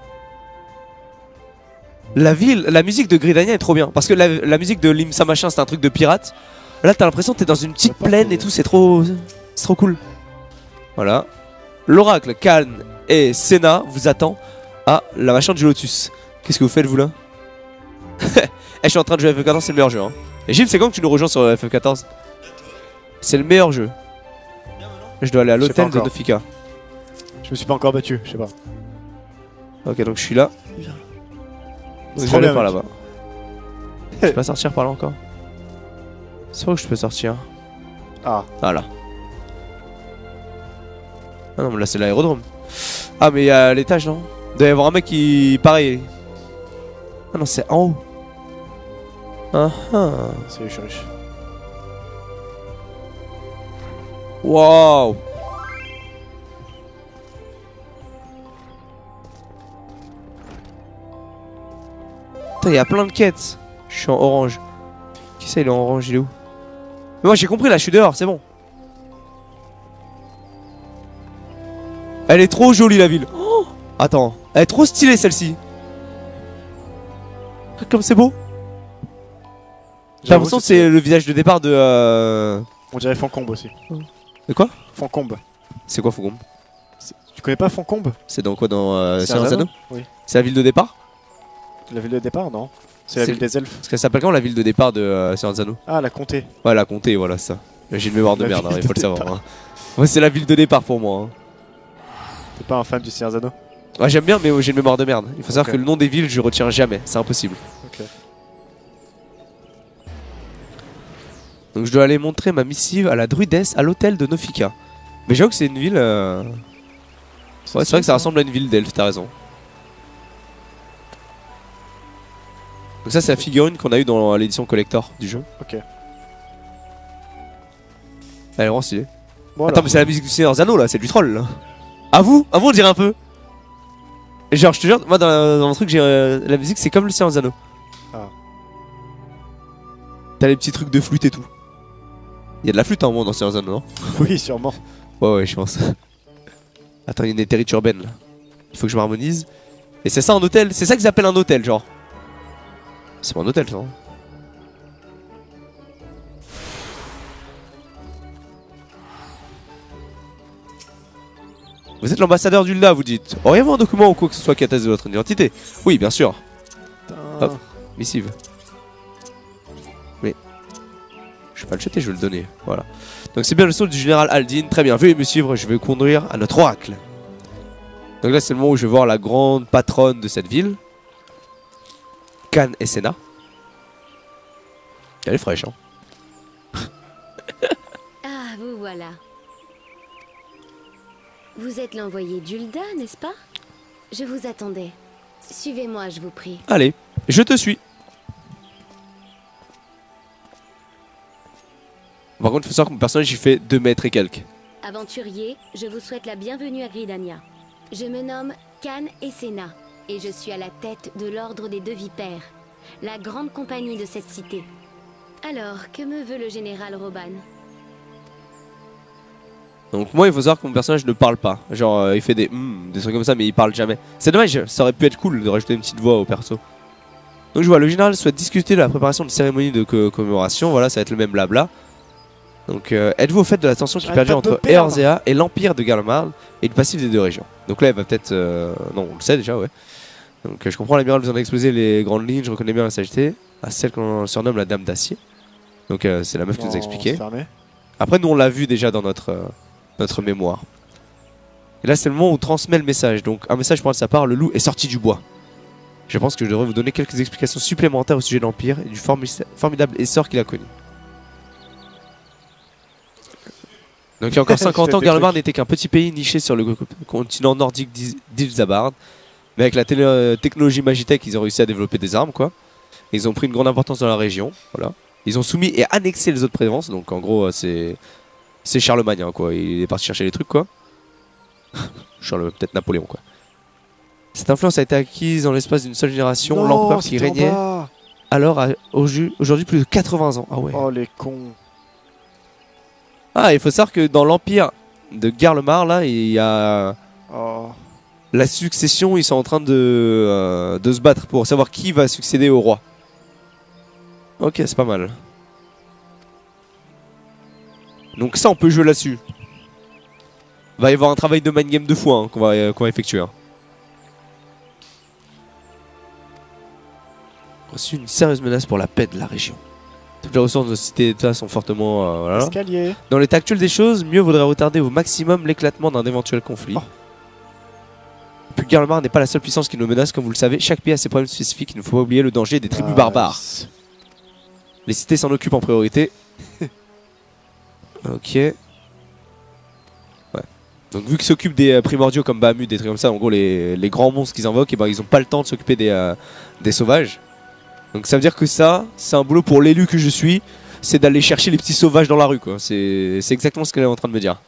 La ville, la musique de Gridania est trop bien. Parce que la, la musique de Limsa machin c'est un truc de pirate. Là t'as l'impression que t'es dans une petite plaine et tout, c'est trop, c'est trop cool. Voilà. L'oracle, Khan et Senna vous attend à la machin du Lotus. Qu'est-ce que vous faites vous là? Eh, je suis en train de jouer à F F quatorze, c'est le meilleur jeu, hein. Et Gilles, c'est quand que tu nous rejoins sur F F quatorze? C'est le meilleur jeu. Je dois aller à l'hôtel de Nofika. Je me suis pas encore battu, je sais pas. Ok, donc je suis là. Donc je vais aller par là-bas. Je peux pas sortir par là encore? C'est vrai que je peux sortir. Ah. Voilà. Ah non, mais là c'est l'aérodrome. Ah, mais il y a l'étage, non? Il doit y avoir un mec qui. Pareil. Ah non, c'est en haut. Ah ah. C'est je suis riche. Waouh. Putain, il y a plein de quêtes. Je suis en orange. Qui ça, il est en orange, il est où? Mais moi j'ai compris là, je suis dehors, c'est bon. Elle est trop jolie la ville. Oh, attends, elle est trop stylée celle-ci. Comme c'est beau. J'ai l'impression que c'est le village de départ de... Euh... On dirait Foncombe aussi. De quoi? Foncombe. C'est quoi Foncombe? Tu connais pas Foncombe? C'est dans quoi? Dans euh, Seigneur des Anneaux? Oui. C'est la ville de départ? La ville de départ, non? C'est la ville des elfes. Parce qu'elle s'appelle quand la ville de départ de euh, Seigneur des Anneaux? Ah, la comté. Ouais, la comté, voilà ça. J'ai une mémoire de La merde, hein, ville il faut de le savoir. Hein. Moi c'est la ville de départ pour moi. Hein. T'es pas un fan du Seigneur des Anneaux? Ouais, j'aime bien, mais j'ai une mémoire de merde. Il faut savoir Ok. que le nom des villes, je retiens jamais. C'est impossible. Ok. Donc je dois aller montrer ma missive à la druidesse à l'hôtel de Nofika. Mais j'avoue que c'est une ville... Euh... Ouais, c'est vrai que ça ressemble à une ville d'elfes, t'as raison. Donc ça c'est la figurine qu'on a eu dans l'édition collector du jeu. Ok. Elle est vraiment stylée. Bon, Attends, alors. mais c'est la musique du Seigneur des Anneaux là, c'est du troll là. À vous À vous on dirait un peu. Et genre je te jure, moi dans, dans mon truc j'ai euh, la musique c'est comme le Seigneur des Anneaux. Ah. T'as les petits trucs de flûte et tout. Il y a de la flûte hein, au moins dans le Seigneur des Anneaux, non? Oui, sûrement. Ouais ouais je pense. Attends, il y a une éthérite urbaine là. Il faut que je m'harmonise. Et c'est ça un hôtel? C'est ça qu'ils appellent un hôtel genre? C'est pas un hôtel ça hein. Vous êtes l'ambassadeur d'Ulda, vous dites. Auriez-vous un document ou quoi que ce soit qui atteste de votre identité? Oui, bien sûr. Putain. Hop, missive. Mais je vais pas le jeter, je vais le donner. Voilà. Donc c'est bien le sol du général Aldin. Très bien, veuillez me suivre, je vais conduire à notre oracle. Donc là c'est le moment où je vais voir la grande patronne de cette ville. Khan Essena. Elle est fraîche hein. Ah, vous voilà. Vous êtes l'envoyé d'Ulda, n'est-ce pas? Je vous attendais. Suivez-moi, je vous prie. Allez, je te suis. Par contre, il faut savoir que mon personnage il fait deux mètres et quelques. Aventurier, je vous souhaite la bienvenue à Gridania. Je me nomme Khan Essena et je suis à la tête de l'Ordre des Deux Vipères, la grande compagnie de cette cité. Alors, que me veut le général Roban? Donc moi il faut savoir que mon personnage ne parle pas. Genre euh, il fait des mm, des trucs comme ça mais il parle jamais. C'est dommage, ça aurait pu être cool de rajouter une petite voix au perso. Donc je vois, le général souhaite discuter de la préparation de cérémonie de co commémoration. Voilà, ça va être le même blabla. Donc euh, êtes-vous au fait de la tension qui perdure entre Eorzea et l'Empire de Garlemald et le passif des deux régions? Donc là elle va peut-être... Euh... Non, on le sait déjà, ouais. Donc euh, je comprends l'amiral besoin d'exploser les grandes lignes, je reconnais bien la sagité. À celle qu'on surnomme la Dame d'Acier. Donc euh, c'est la meuf qui nous a expliqué. Après nous on l'a vu déjà dans notre... Euh... notre mémoire. Et là c'est le moment où on transmet le message. Donc un message pour de sa part, le loup est sorti du bois. Je pense que je devrais vous donner quelques explications supplémentaires au sujet de l'Empire et du formi formidable essor qu'il a connu. Donc il y a encore cinquante ans, Garlemald n'était qu'un petit pays niché sur le continent nordique d'Ilzabard. Mais avec la technologie Magitech, ils ont réussi à développer des armes quoi. Et ils ont pris une grande importance dans la région. Voilà. Ils ont soumis et annexé les autres provinces. Donc en gros c'est... C'est Charlemagne hein, quoi, il est parti chercher les trucs quoi. Charles, peut-être Napoléon quoi. Cette influence a été acquise dans l'espace d'une seule génération. L'empereur qui régnait alors a aujourd'hui plus de quatre-vingts ans. Ah ouais. Oh les cons. Ah il faut savoir que dans l'empire de Garlemald là il y a oh. La succession, ils sont en train de, euh, de se battre pour savoir qui va succéder au roi. Ok c'est pas mal. Donc ça on peut jouer là-dessus. Va y avoir un travail de mind game de fou hein, qu'on va, euh, qu'on va effectuer. Hein. Reçu une sérieuse menace pour la paix de la région. Toutes les ressources de la cité d'État sont fortement... Euh, voilà. Escalier. Dans l'état actuel des choses, mieux vaudrait retarder au maximum l'éclatement d'un éventuel conflit. Oh. Puis Garlemald n'est pas la seule puissance qui nous menace, comme vous le savez. Chaque pays a ses problèmes spécifiques, il ne faut pas oublier le danger des tribus ah, barbares. Les cités s'en occupent en priorité. Ok. Ouais. Donc vu qu'ils s'occupent des euh, primordiaux comme Bahamut, des trucs comme ça, en gros les, les grands monstres qu'ils invoquent, et ben, ils ont pas le temps de s'occuper des, euh, des sauvages. Donc ça veut dire que ça, c'est un boulot pour l'élu que je suis, c'est d'aller chercher les petits sauvages dans la rue quoi. C'est exactement ce qu'elle est en train de me dire.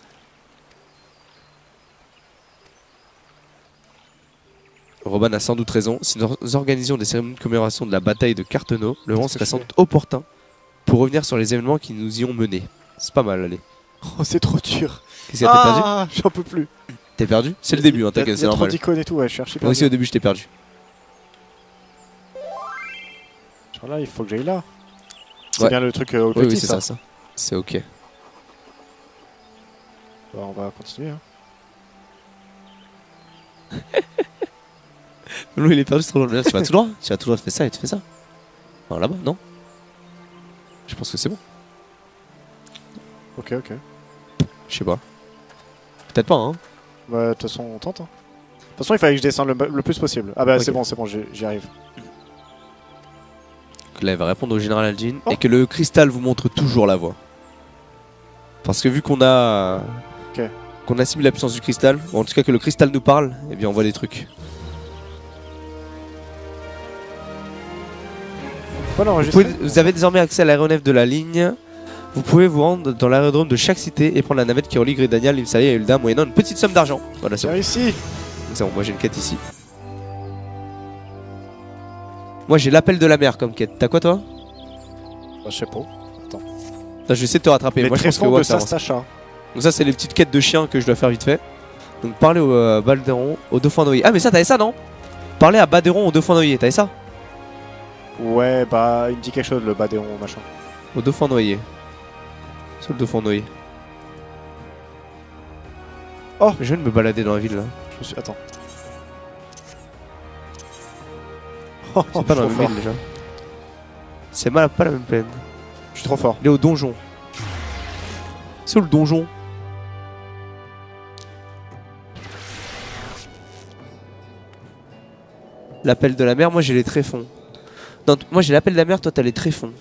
Roban a sans doute raison. Si nous organisions des cérémonies de commémoration de la bataille de Carteneau, le moment serait sans doute opportun pour revenir sur les événements qui nous y ont menés. C'est pas mal, allez. Oh, c'est trop dur. Qu'est-ce que t'as perdu? Ah, j'en peux plus. T'es perdu? C'est le début, hein, t'inquiète, c'est normal. Il y a trop d'icônes et tout, ouais, je suis archi perdu. Moi aussi au début, je t'ai perdu. Genre là, il faut que j'aille là. C'est Ouais. bien le truc euh, Oui, objectif, oui, c'est ça, ça. C'est ok. Bah, on va continuer. Hein. L'eau il est perdu, c'est trop long. Tu vas tout droit, tu vas tout droit, tu fais ça et tu fais ça. Alors là-bas, non? Je pense que c'est bon. Ok, ok. Je sais pas. Peut-être pas, hein. Bah, de toute façon, on tente. Hein. De toute façon, il fallait que je descende le, le plus possible. Ah bah, Ok. c'est bon, c'est bon, j'y j'y arrive. Que là, il va répondre au général Aldin Oh. et que le cristal vous montre toujours la voie. Parce que vu qu'on a. Ok. Qu'on assimile la puissance du cristal, ou en tout cas que le cristal nous parle, eh bien on voit des trucs. Pas Vous, l'enregistrer. pouvez- vous avez désormais accès à l'aéronef de la ligne. Vous pouvez vous rendre dans l'aérodrome de chaque cité et prendre la navette qui relie Gridania, Limsalia et Ul'dah moyennant une petite somme d'argent. Voilà, c'est Viens bon. ici. C'est bon, moi j'ai une quête ici. Moi j'ai l'appel de la mer comme quête. T'as quoi toi? Bah, je sais pas. Attends, je vais essayer de te rattraper. Les Moi je pense que tréfonds ouais, de ça avance. Sastacha. Donc ça c'est les petites quêtes de chiens que je dois faire vite fait. Donc parler au euh, Balderon, au dauphin noyé. Ah mais ça t'avais ça non? Parler à Baderon au dauphin noyé, t'avais ça? Ouais, bah, il me dit quelque chose, le Badéon, machin. Au dauphin noyé. Sur le dauphin noyé. Oh, je viens de me balader dans la ville là. Je me suis... Attends. C'est pas dans la même ville déjà. C'est mal, pas la même plaine. Je suis trop fort. Il est au donjon. C'est où le donjon? L'appel de la mer, moi j'ai les tréfonds. Non, t- moi j'ai l'appel de la mer, toi t'as les tréfonds.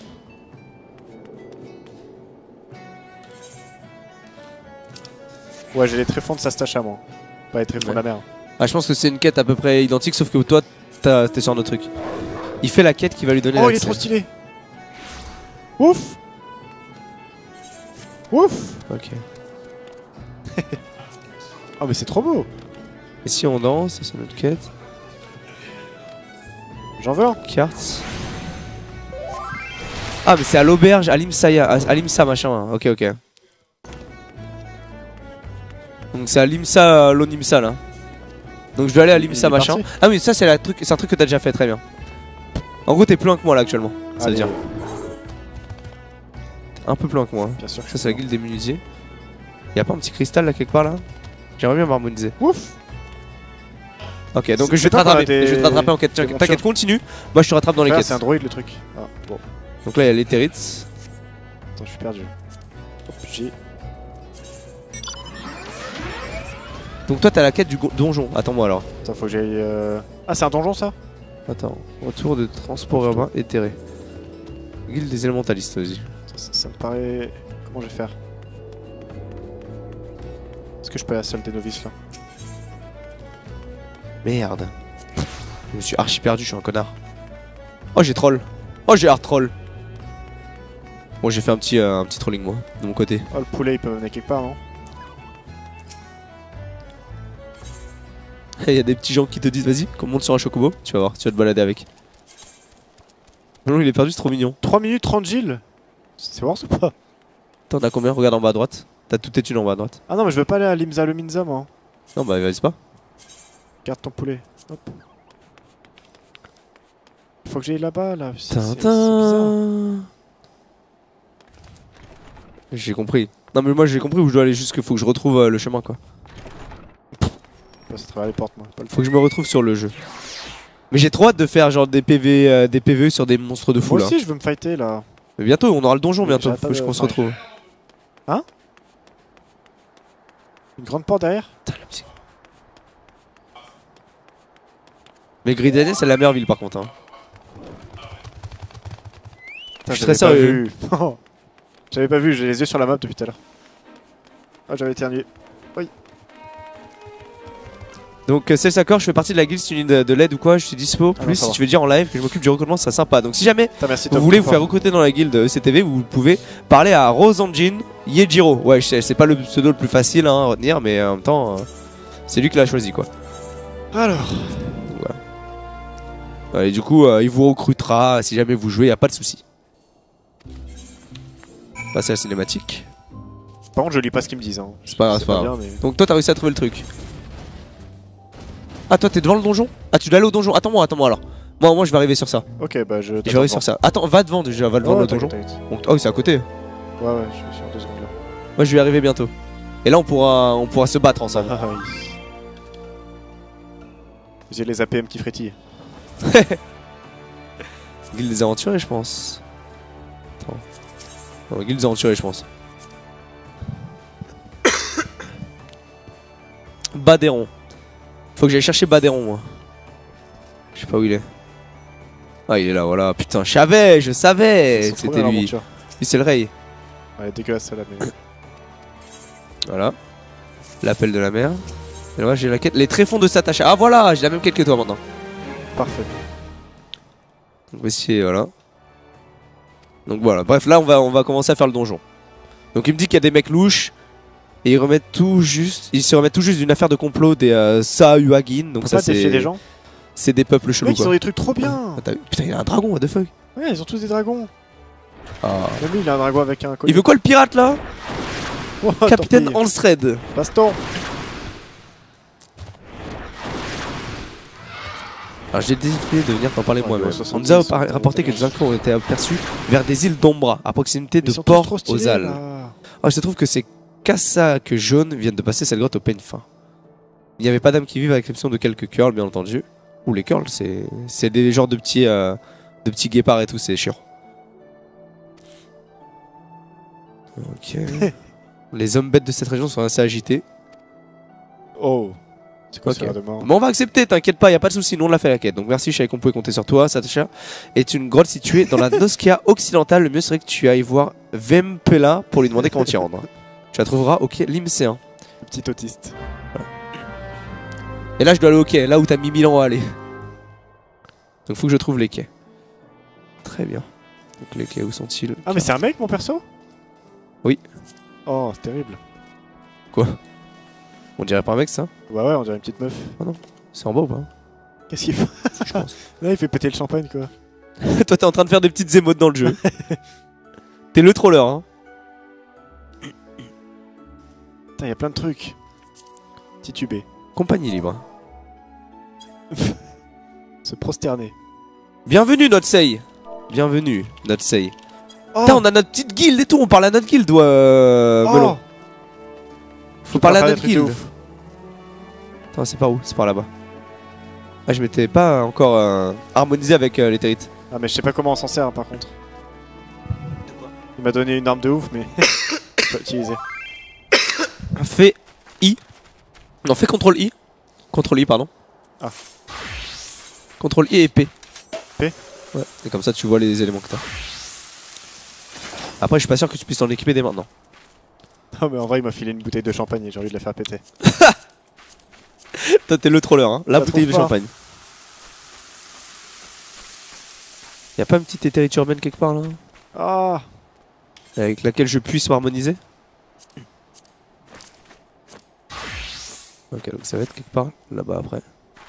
Ouais, j'ai les tréfonds de Sastacha, moi. Pas les tréfonds Ouais. de la mer. Ah, je pense que c'est une quête à peu près identique, sauf que toi t'as- t'es sur un autre truc. Il fait la quête qui va lui donner Oh, il est l'accès. trop stylé. Ouf. Ouf. Ok. Oh, mais c'est trop beau. Et si on danse, c'est notre quête. J'en veux un. Carte. Ah, mais c'est à l'auberge, à Limsaya, à, à Limsa machin. hein. Ok, ok. Donc c'est à Limsa, l'Onimsa là. Donc je dois aller à Limsa Il est machin. parti. Ah oui, ça c'est la truc, c'est un truc que t'as déjà fait, très bien. En gros, t'es plus loin que moi là actuellement. Ça veut Allez. dire. Un peu plus loin que moi. Bien sûr. que Ça c'est la guilde des menuisiers. Y'a pas un petit cristal là quelque part là? J'aimerais bien m'harmoniser. Ouf. Ok, donc C'est- je vais te c'est pas rattraper. des- Je vais te rattraper en quête. des T'inquiète, montures. continue. Moi je te rattrape dans les Là, quêtes. c'est un droïde le truc. Ah, bon. Donc là il y a l'éthérite. Attends, je suis perdu. Hop, j'ai. Donc toi t'as la quête du go- donjon. Attends-moi alors. Attends, faut que j'aille. Euh... Ah, c'est un donjon ça? Attends. Retour de transport urbain éthéré. Guilde des élémentalistes, vas-y. ça, ça- ça me paraît. Comment je vais faire? Est-ce que je peux aller à la salle des novices là? Merde. Je me suis archi perdu, je suis un connard. Oh j'ai troll. Oh j'ai hard troll. Bon j'ai fait un petit, euh, un petit trolling moi, de mon côté. Oh, le poulet il peut venir quelque part, non? Il y a des petits gens qui te disent vas-y, qu'on monte sur un chocobo, tu vas voir, tu vas te balader avec. Non il est perdu, c'est trop mignon. trois minutes trente Gilles. C'est bon, c'est pas? T'en as combien? Regarde en bas à droite. T'as toutes tes thunes en bas à droite. Ah non, mais je veux pas aller à Limsa le Minza moi. Non bah vas-y pas. Garde ton poulet. Hop. Faut que j'aille là-bas là. C'est c'est- c'est bizarre. Tintin. J'ai compris. Non mais moi j'ai compris où je dois aller, juste qu'il faut que je retrouve euh, le chemin quoi. Je passe à travers les portes moi. Pas le Faut que je me retrouve sur le jeu. Mais j'ai trop hâte de faire genre des P V, euh, des P V E sur des monstres de fou Moi là. aussi je veux me fighter là. Mais bientôt, on aura le donjon Mais bientôt, j'arrête faut pas que de- qu'on se ouais. retrouve. Une grande porte derrière. Putain, la musique. Mais Gridania c'est la meilleure ville par contre. Hein. Putain, Je suis j'avais très pas sérieux. vu. J'avais pas vu, j'ai les yeux sur la map depuis tout à l'heure. Ah, j'avais éternué. Oui. Donc euh, c'est d'accord, je fais partie de la guilde, si tu veux de l'aide ou quoi, je suis dispo. Ah Plus non, ça si va. tu veux dire en live que je m'occupe du recrutement, ça serait sympa. Donc si jamais Putain, merci, vous Tom, voulez trop vous faire fort. recruter dans la guilde E C T V, vous pouvez parler à Rose Engine Yejiro. Ouais, je sais, c'est pas le pseudo le plus facile hein, à retenir, mais en même temps, euh, c'est lui qui l'a choisi quoi. Alors, Ouais, et du coup, euh, il vous recrutera si jamais vous jouez, y a pas de souci. Là, c'est la cinématique. par contre, je lis pas ce qu'ils me disent. Hein. C'est pas grave, c'est pas bien, grave. mais... Donc toi, t'as réussi à trouver le truc. Ah, toi, t'es devant le donjon? Ah, tu dois aller au donjon. Attends-moi, attends-moi alors. Moi, moi, je vais arriver sur ça. Ok, bah je. Je vais arriver sur ça. Attends, va devant déjà, va devant Oh, le donjon. t'inquiète, t'inquiète. Donc, oh, c'est à côté. Ouais, ouais, je suis en deux secondes là. Moi, je vais y arriver bientôt. Et là, on pourra, on pourra se battre ensemble. Ah, oui. J'ai les A P M qui frétillent. Guilde des aventuriers, je pense. Attends. Non, Guilde des aventuriers, je pense. Badéron. Faut que j'aille chercher Badéron, moi. Je sais pas où il est. Ah, il est là, voilà. Putain, je savais, je savais. C'est C'était lui. Lui, c'est le Ray. Ouais, dégueulasse celle-là, mais. Voilà. L'appel de la mer. Et là, j'ai la quête. Les tréfonds de Satasha. Ah, voilà, j'ai la même quête que toi maintenant. Parfait. Donc, voici, voilà. Donc voilà. Bref, là, on va, on va commencer à faire le donjon. Donc, il me dit qu'il y a des mecs louches. Et ils remettent tout juste. Ils se remettent tout juste d'une affaire de complot des euh, Sahuagin. Donc, On peut ça, pas défier des c'est. gens. C'est des peuples chelous. Mec, ils Quoi. ont des trucs trop bien. Ah, t'as vu putain, il a un dragon, what the fuck. Ouais, ils ont tous des dragons. Ah. Même lui, il a un dragon avec un collier. Il veut quoi le pirate là? Oh, Capitaine tant pis. Anstred. Baston. Alors j'ai décidé de venir t'en parler Ouais, moi-même. ouais, soixante-dix, On nous a par- soixante-dix, rapporté que des inclus ont été aperçus vers des îles d'Ombra, à proximité de Ils sont tous Port trop stylés, aux Halles. là. Oh, je trouve que ces cassacs jaunes viennent de passer cette grotte au peigne fin. Il n'y avait pas d'âmes qui vivent à l'exception de quelques curls, bien entendu. Ou les curls, c'est c'est des genres de petits, euh, de petits guépards et tout, c'est chiant. Ok. Les hommes bêtes de cette région sont assez agités. Oh. C'est quoi Ok. ça de mort? Mais on va accepter, t'inquiète pas, y a pas de souci, nous on l'a fait la quête. Donc merci, je savais qu'on pouvait compter sur toi. Satasha est une grotte située dans la Noskia occidentale. Le mieux serait que tu ailles voir Vempela pour lui demander comment t'y rendre. Tu la trouveras au quai Limséen. Le petit autiste. Et là je dois aller au quai, là où t'as mis mille ans à aller. Donc faut que je trouve les quais. Très bien. Donc les quais, où sont-ils? Ah, mais c'est un mec mon perso? Oui. Oh, c'est terrible. Quoi? On dirait pas un mec ça? Bah ouais, on dirait une petite meuf. C'est en bas ou pas? Qu'est-ce qu'il fait? Je pense. Là, il fait péter le champagne quoi. Toi t'es en train de faire des petites émotes dans le jeu. T'es le troller hein. Putain, il y a plein de trucs. Titubé. Compagnie libre. Se prosterner. Bienvenue Notsei. Bienvenue Notsei. Oh, Putain, on a notre petite guilde et tout, on parle à notre guilde, ouais, euh, oh Melon. Faut parler à faire des notre trucs de guilde. ouf. Attends, c'est par où? C'est par là-bas. Ah, je m'étais pas encore euh, harmonisé avec euh, les territes. Ah, mais je sais pas comment on s'en sert hein, par contre. Il m'a donné une arme de ouf, mais. Je peux pas utiliser. Fais I. Non, fais contrôle I. Contrôle I, pardon. Ah. Contrôle I et P. P? Ouais, et comme ça tu vois les éléments que t'as. Après, je suis pas sûr que tu puisses t'en équiper dès maintenant. Non, mais en vrai, il m'a filé une bouteille de champagne et j'ai envie de la faire péter. Toi, t'es le troller, hein. La Ça bouteille de trouve pas. champagne. Y'a pas une petite éthérite urbaine quelque part là? Ah, Avec laquelle je puisse m'harmoniser? Ok, donc ça va être quelque part là-bas après.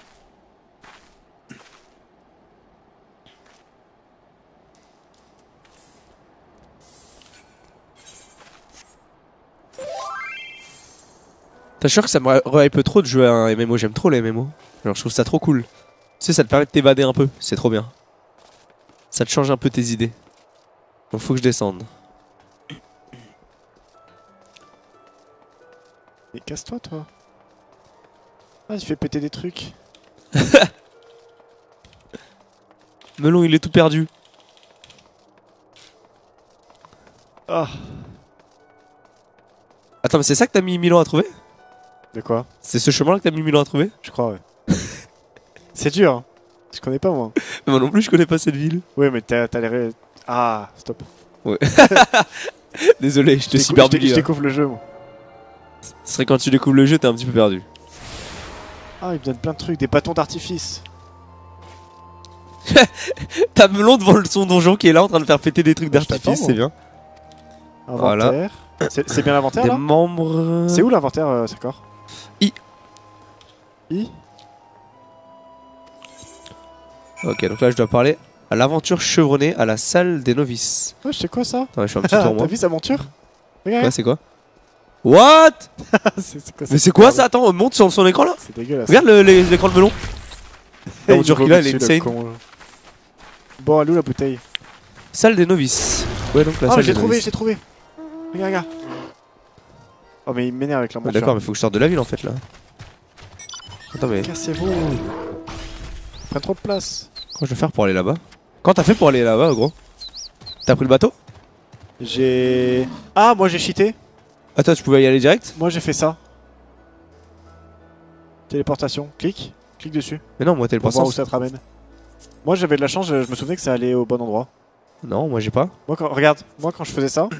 T'as sûr que ça me re-hype trop de jouer à un M M O? J'aime trop les M M O. Genre je trouve ça trop cool. Tu sais, ça te permet de t'évader un peu, c'est trop bien. Ça te change un peu tes idées. Donc faut que je descende. mais casse-toi, toi. Ah, il fait péter des trucs. Melon il est tout perdu. Ah, Attends, mais c'est ça que t'as mis mille ans à trouver? de quoi? C'est ce chemin là que t'as mis mille ans à trouver? Je crois, ouais. C'est dur, hein. Je connais pas, moi. Moi non plus je connais pas cette ville. Ouais, mais t'as t'as l'air. Ah, stop. Ouais. Désolé, je te Je suis décou- je perdu. dé- je là. découvre le jeu, moi. Ce serait quand tu découvres le jeu, t'es un petit peu perdu. Ah, il me donne plein de trucs, des bâtons d'artifice. T'as Melon devant le son donjon qui est là en train de faire péter des trucs Bah, je d'artifice, t'attends, c'est bien. Inventaire. C'est c'est bien l'inventaire Des là? membres. C'est où l'inventaire, euh, Sakor? I. I. Ok, donc là je dois parler à l'aventure chevronnée à la salle des novices. Ouais, c'est quoi ça? Attends, je fais un petit tour moi. T'as vu sa monture? Regarde. Ouais, c'est quoi? What? c'est c'est quoi Mais c'est quoi ça? Attends, on monte sur son écran là? C'est dégueulasse. Regarde le- les- l'écran de Melon. La Il monture vomit qu'il a, elle est dessus, le insane. con, là. Bon, elle est où la bouteille? Salle des novices. Ouais, donc la Ah, salle j'ai des trouvé, novices. j'ai trouvé. Regarde, regarde. Oh, mais il m'énerve avec la Ah, monture. D'accord, mais faut que je sorte de la ville en fait là. Attends, mais Cassez-vous. Prends trop de place. comment je vais faire pour aller là-bas? Quand t'as fait pour aller là-bas, gros? T'as pris le bateau? J'ai. Ah, moi j'ai cheaté. Attends, tu pouvais y aller direct? Moi j'ai fait ça. Téléportation. Clique. Clique dessus. Mais non, moi t'es le Pour voir où passant. ça te ramène. Moi j'avais de la chance, je, je me souvenais que ça allait au bon endroit. Non, moi j'ai pas. Moi quand, regarde, moi quand je faisais ça.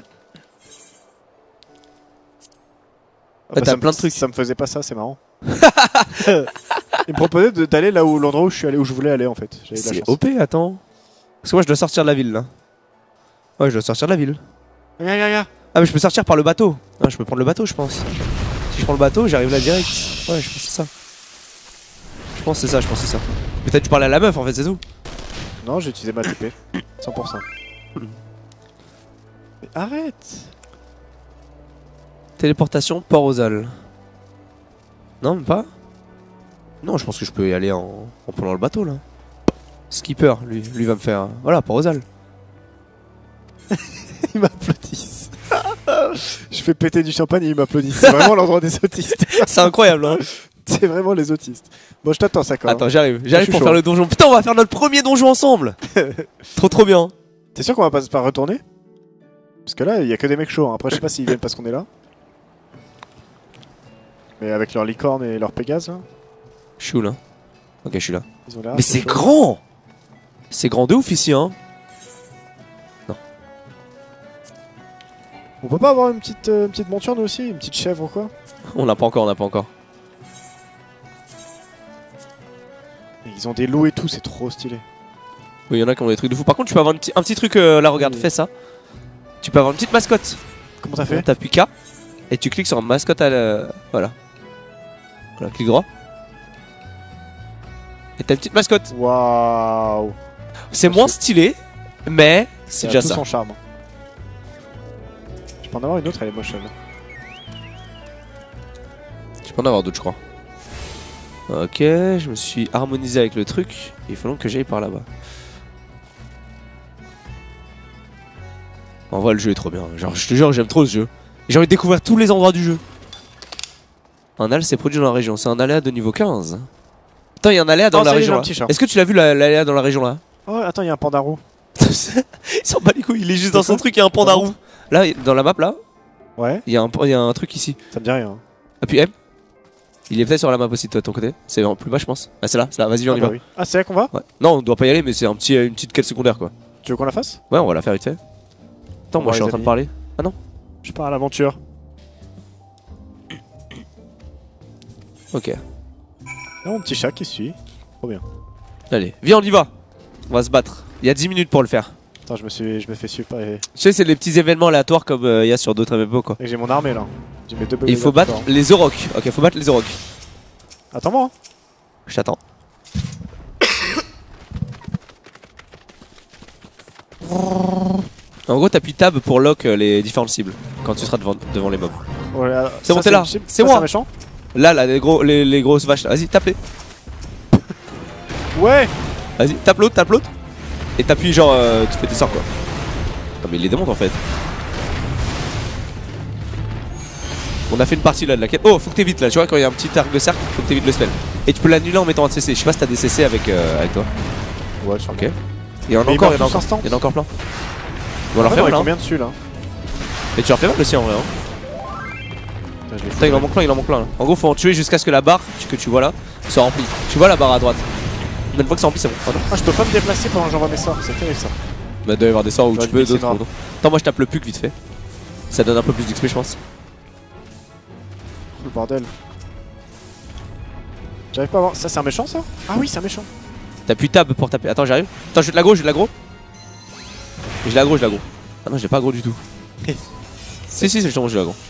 Ah t'as ça me- plein de trucs. Ça me faisait pas ça, c'est marrant. Il me proposait de- d'aller là où l'endroit où je suis allé, où je voulais aller en fait. J'avais de la C'est chance. O P, attends. Parce que moi je dois sortir de la ville là. Ouais, je dois sortir de la ville. Regarde, regarde, regarde. Ah, mais je peux sortir par le bateau. Ah, je peux prendre le bateau, je pense. Si je prends le bateau, j'arrive là direct. Ouais, je pense que c'est ça. Je pense que c'est ça, je pense que c'est ça. Peut-être tu parles à la meuf en fait, c'est tout. Non, j'ai utilisé ma T P. cent pour cent. Mais arrête. Téléportation, port aux Halles. Non, même pas. Non, je pense que je peux y aller en, en prenant le bateau là. Skipper, lui, lui va me faire. Voilà, port aux Halles. Ils m'applaudissent. Je fais péter du champagne et ils m'applaudissent. C'est vraiment l'endroit des autistes. C'est incroyable, hein. C'est vraiment les autistes. Bon, je t'attends, ça quand Attends, j'arrive, je j'arrive suis pour chaud. faire le donjon. Putain, on va faire notre premier donjon ensemble. Trop trop bien. T'es sûr qu'on va pas pas retourner? Parce que là, il y a que des mecs chauds. hein. Après, je sais pas s'ils viennent parce qu'on est là. Mais avec leur licorne et leur pégase, là, Je suis où là? Ok, je suis là. ils ont l'air. Mais assez c'est chauds. grand. C'est grand de ouf ici, hein. On peut pas avoir une petite, euh, une petite monture, nous aussi? Une petite chèvre ou quoi? On l'a pas encore, on l'a pas encore. Et ils ont des loups et tout, c'est trop stylé. Oui, il y en a qui ont des trucs de fou. Par contre, tu peux avoir une petit- un petit truc euh, là, regarde, Oui. fais ça. Tu peux avoir une petite mascotte. Comment t'as fait? T'appuies K et tu cliques sur mascotte à la... Voilà. Voilà, clic droit. Et t'as une petite mascotte. Waouh! C'est moins stylé, mais c'est Ça a déjà tout ça. son charme. Je peux en avoir une autre, elle est moche elle. Tu peux en avoir d'autres, je crois. Ok, je me suis harmonisé avec le truc. Il faut donc que j'aille par là-bas. En vrai, le jeu est trop bien. Genre, je te jure, j'aime trop ce jeu. J'ai envie de découvrir tous les endroits du jeu. Un al s'est produit dans la région. C'est un aléa de niveau quinze. Putain, il y a un aléa dans Oh, la ça y est, région j'ai un là. petit chat. Est-ce que tu l'as vu la- l'aléa dans la région là? Oh, attends, il y a un panda roux. Il s'en bat les couilles, il est juste dans son truc, il y a un panda roux. Là, dans la map là, Ouais, il y, a un- il y a un truc ici. ça me dit rien. Appuie M. Il est peut-être sur la map aussi, toi de ton côté. C'est en plus bas, je pense. Ah, c'est là, c'est là, vas-y, viens, on Ah, y bah va. oui. Ah, c'est là qu'on va? Ouais. Non, on doit pas y aller, mais c'est un petit, une petite quête secondaire quoi. Tu veux qu'on la fasse? Ouais, on va la faire vite fait. Attends, Au moi revoir, je suis en les train de amis. parler. Ah non? Je pars à l'aventure. Ok. Là, mon petit chat qui suit. Trop bien. Allez, viens, on y va. On va se battre. Il y a dix minutes pour le faire. Attends, je me, suis, je me fais suivre par les... Tu sais, c'est les petits événements aléatoires comme euh, il y a sur d'autres M M O quoi. Et j'ai mon armée là. J'ai mes deux Et bébés il faut là, battre tout les Oroks. Ok, faut battre les Oroks. le temps. Attends-moi. hein. Je t'attends. En gros, t'appuies tab pour lock euh, les différentes cibles quand tu seras devant, devant les mobs. Oh, là, C'est ça, bon, t'es là. ça, C'est ça, moi. un méchant? Là, là, les, gros, les, les grosses vaches là. Vas-y, tape-les. Ouais. Vas-y, tape l'autre, tape l'autre. Et t'appuies genre, euh, tu fais tes sorts quoi. Non mais il les démonte en fait. On a fait une partie là de la quête. Oh, faut que t'évites là, tu vois, quand il y a un petit arc de cercle, faut que t'évites le spell. Et tu peux l'annuler en mettant un C C. Je sais pas si t'as des C C avec, euh, avec toi. Ouais, sûrement. Ok. Il y en a Mais ils encore, il y en a meurent tous encore. instant. Il y en a encore plein. On leur En fait fait, on mal est hein. combien dessus là? Et tu leur fais mal aussi en vrai hein. Putain, je les Putain, il en manque plein, il en manque plein là. En gros, faut en tuer jusqu'à ce que la barre que tu vois là soit remplie. Tu vois la barre à droite. Une fois que c'est rempli, c'est bon. Oh non. Ah, je peux pas me déplacer pendant que j'envoie mes sorts, c'est terrible ça. Bah, il doit y avoir des sorts où J'aurais tu dû peux, mixer d'autres où grave. non. Attends, moi je tape le puc vite fait. Ça donne un peu plus d'X P, je pense. Le bordel. J'arrive pas à voir. Ça, c'est un méchant ça? Ah oui, c'est un méchant. T'appuies tab pour taper. Attends, j'arrive. Attends, je vais de l'aggro, je vais de l'aggro. Je l'aggro, je l'aggro. Ah non, j'ai pas aggro du tout. Si, si, c'est justement, je l'aggro.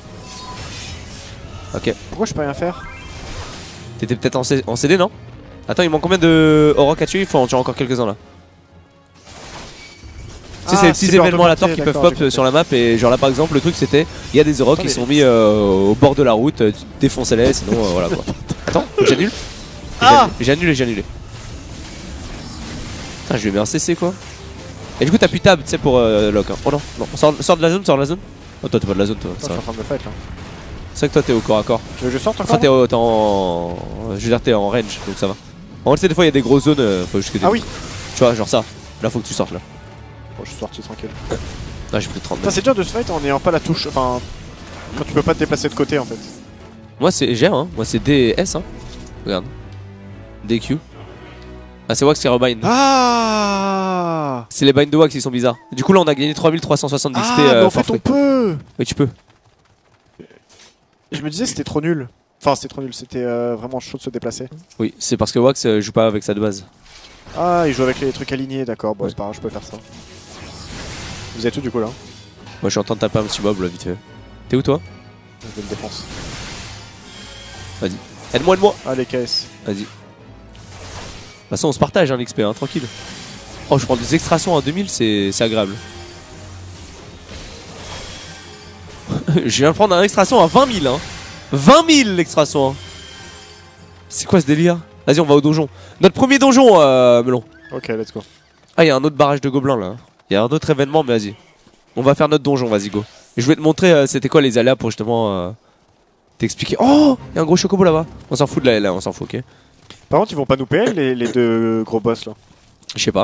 Ok. Pourquoi je peux rien faire? T'étais peut-être en, C en C D, non? Attends, il manque combien de Oroc à tuer? Il faut en tuer encore quelques-uns là. Tu sais, c'est les petits événements aléatoires qui peuvent pop sur la map. Et genre là, par exemple, le truc c'était il y a des Orocs qui sont mis euh, au bord de la route. Tu défonces-les, sinon euh, voilà quoi. Attends, j'annule. Ah, J'ai annulé, j'ai annulé. Putain, je lui ai mis un C C quoi. Et du coup, t'appuies tab, tu sais, pour euh, lock. Hein. Oh non, non, sors, sors de la zone, sors de la zone. Oh, toi, t'es pas de la zone, toi. Je suis en train de me fight là. C'est vrai que toi, t'es au corps à corps. Tu veux que je sorte encore? Enfin, t'es en. Je veux dire, t'es en range, donc ça va. En fait, des fois, il y a des grosses zones. Euh, faut juste que des... Ah oui. Tu vois, genre ça. Là, faut que tu sortes là. Bon, je suis sorti tranquille. Là, j'ai pris trente. C'est dur de se fight en n'ayant pas la touche. Enfin, quand tu peux pas te déplacer de côté en fait. Moi, c'est G R, hein. Moi, c'est D S, hein. Regarde. D Q. Ah, c'est Wax qui rebind. Ah, c'est les binds de Wax qui sont bizarres. Du coup, là, on a gagné trois mille trois cent soixante-dix X P. Ah, Euh, mais en fait, on peut. Oui, tu peux. Je me disais, c'était trop nul. Enfin, c'était trop nul. C'était euh, vraiment chaud de se déplacer. Oui, c'est parce que Wax euh, joue pas avec ça de base. Ah, il joue avec les trucs alignés, d'accord. Bon, Ouais. c'est pas grave, je peux faire ça. Vous êtes où du coup là? Moi, je suis en train de taper un petit mob là, vite fait. T'es où toi? Je vais me défonce. Vas-y. Aide-moi, aide-moi. Ah, les K S. Vas-y. De toute façon, on se partage hein, l'X P, hein, tranquille. Oh, je prends des extractions à deux mille, c'est agréable. Je viens de prendre un extraction à vingt mille, hein. vingt mille l'extraction, hein. C'est quoi ce délire? Vas-y, on va au donjon. Notre premier donjon, euh, Melon. Ok, let's go. Ah, il y a un autre barrage de gobelins là. Il y a un autre événement, mais vas-y. On va faire notre donjon, vas-y, go. Et je vais te montrer euh, c'était quoi les aléas pour justement euh, t'expliquer. Oh, il y a un gros chocobo là-bas. On s'en fout de la L A, on s'en fout, ok. Par contre, ils vont pas nous P L les, les deux gros boss là? Je sais pas.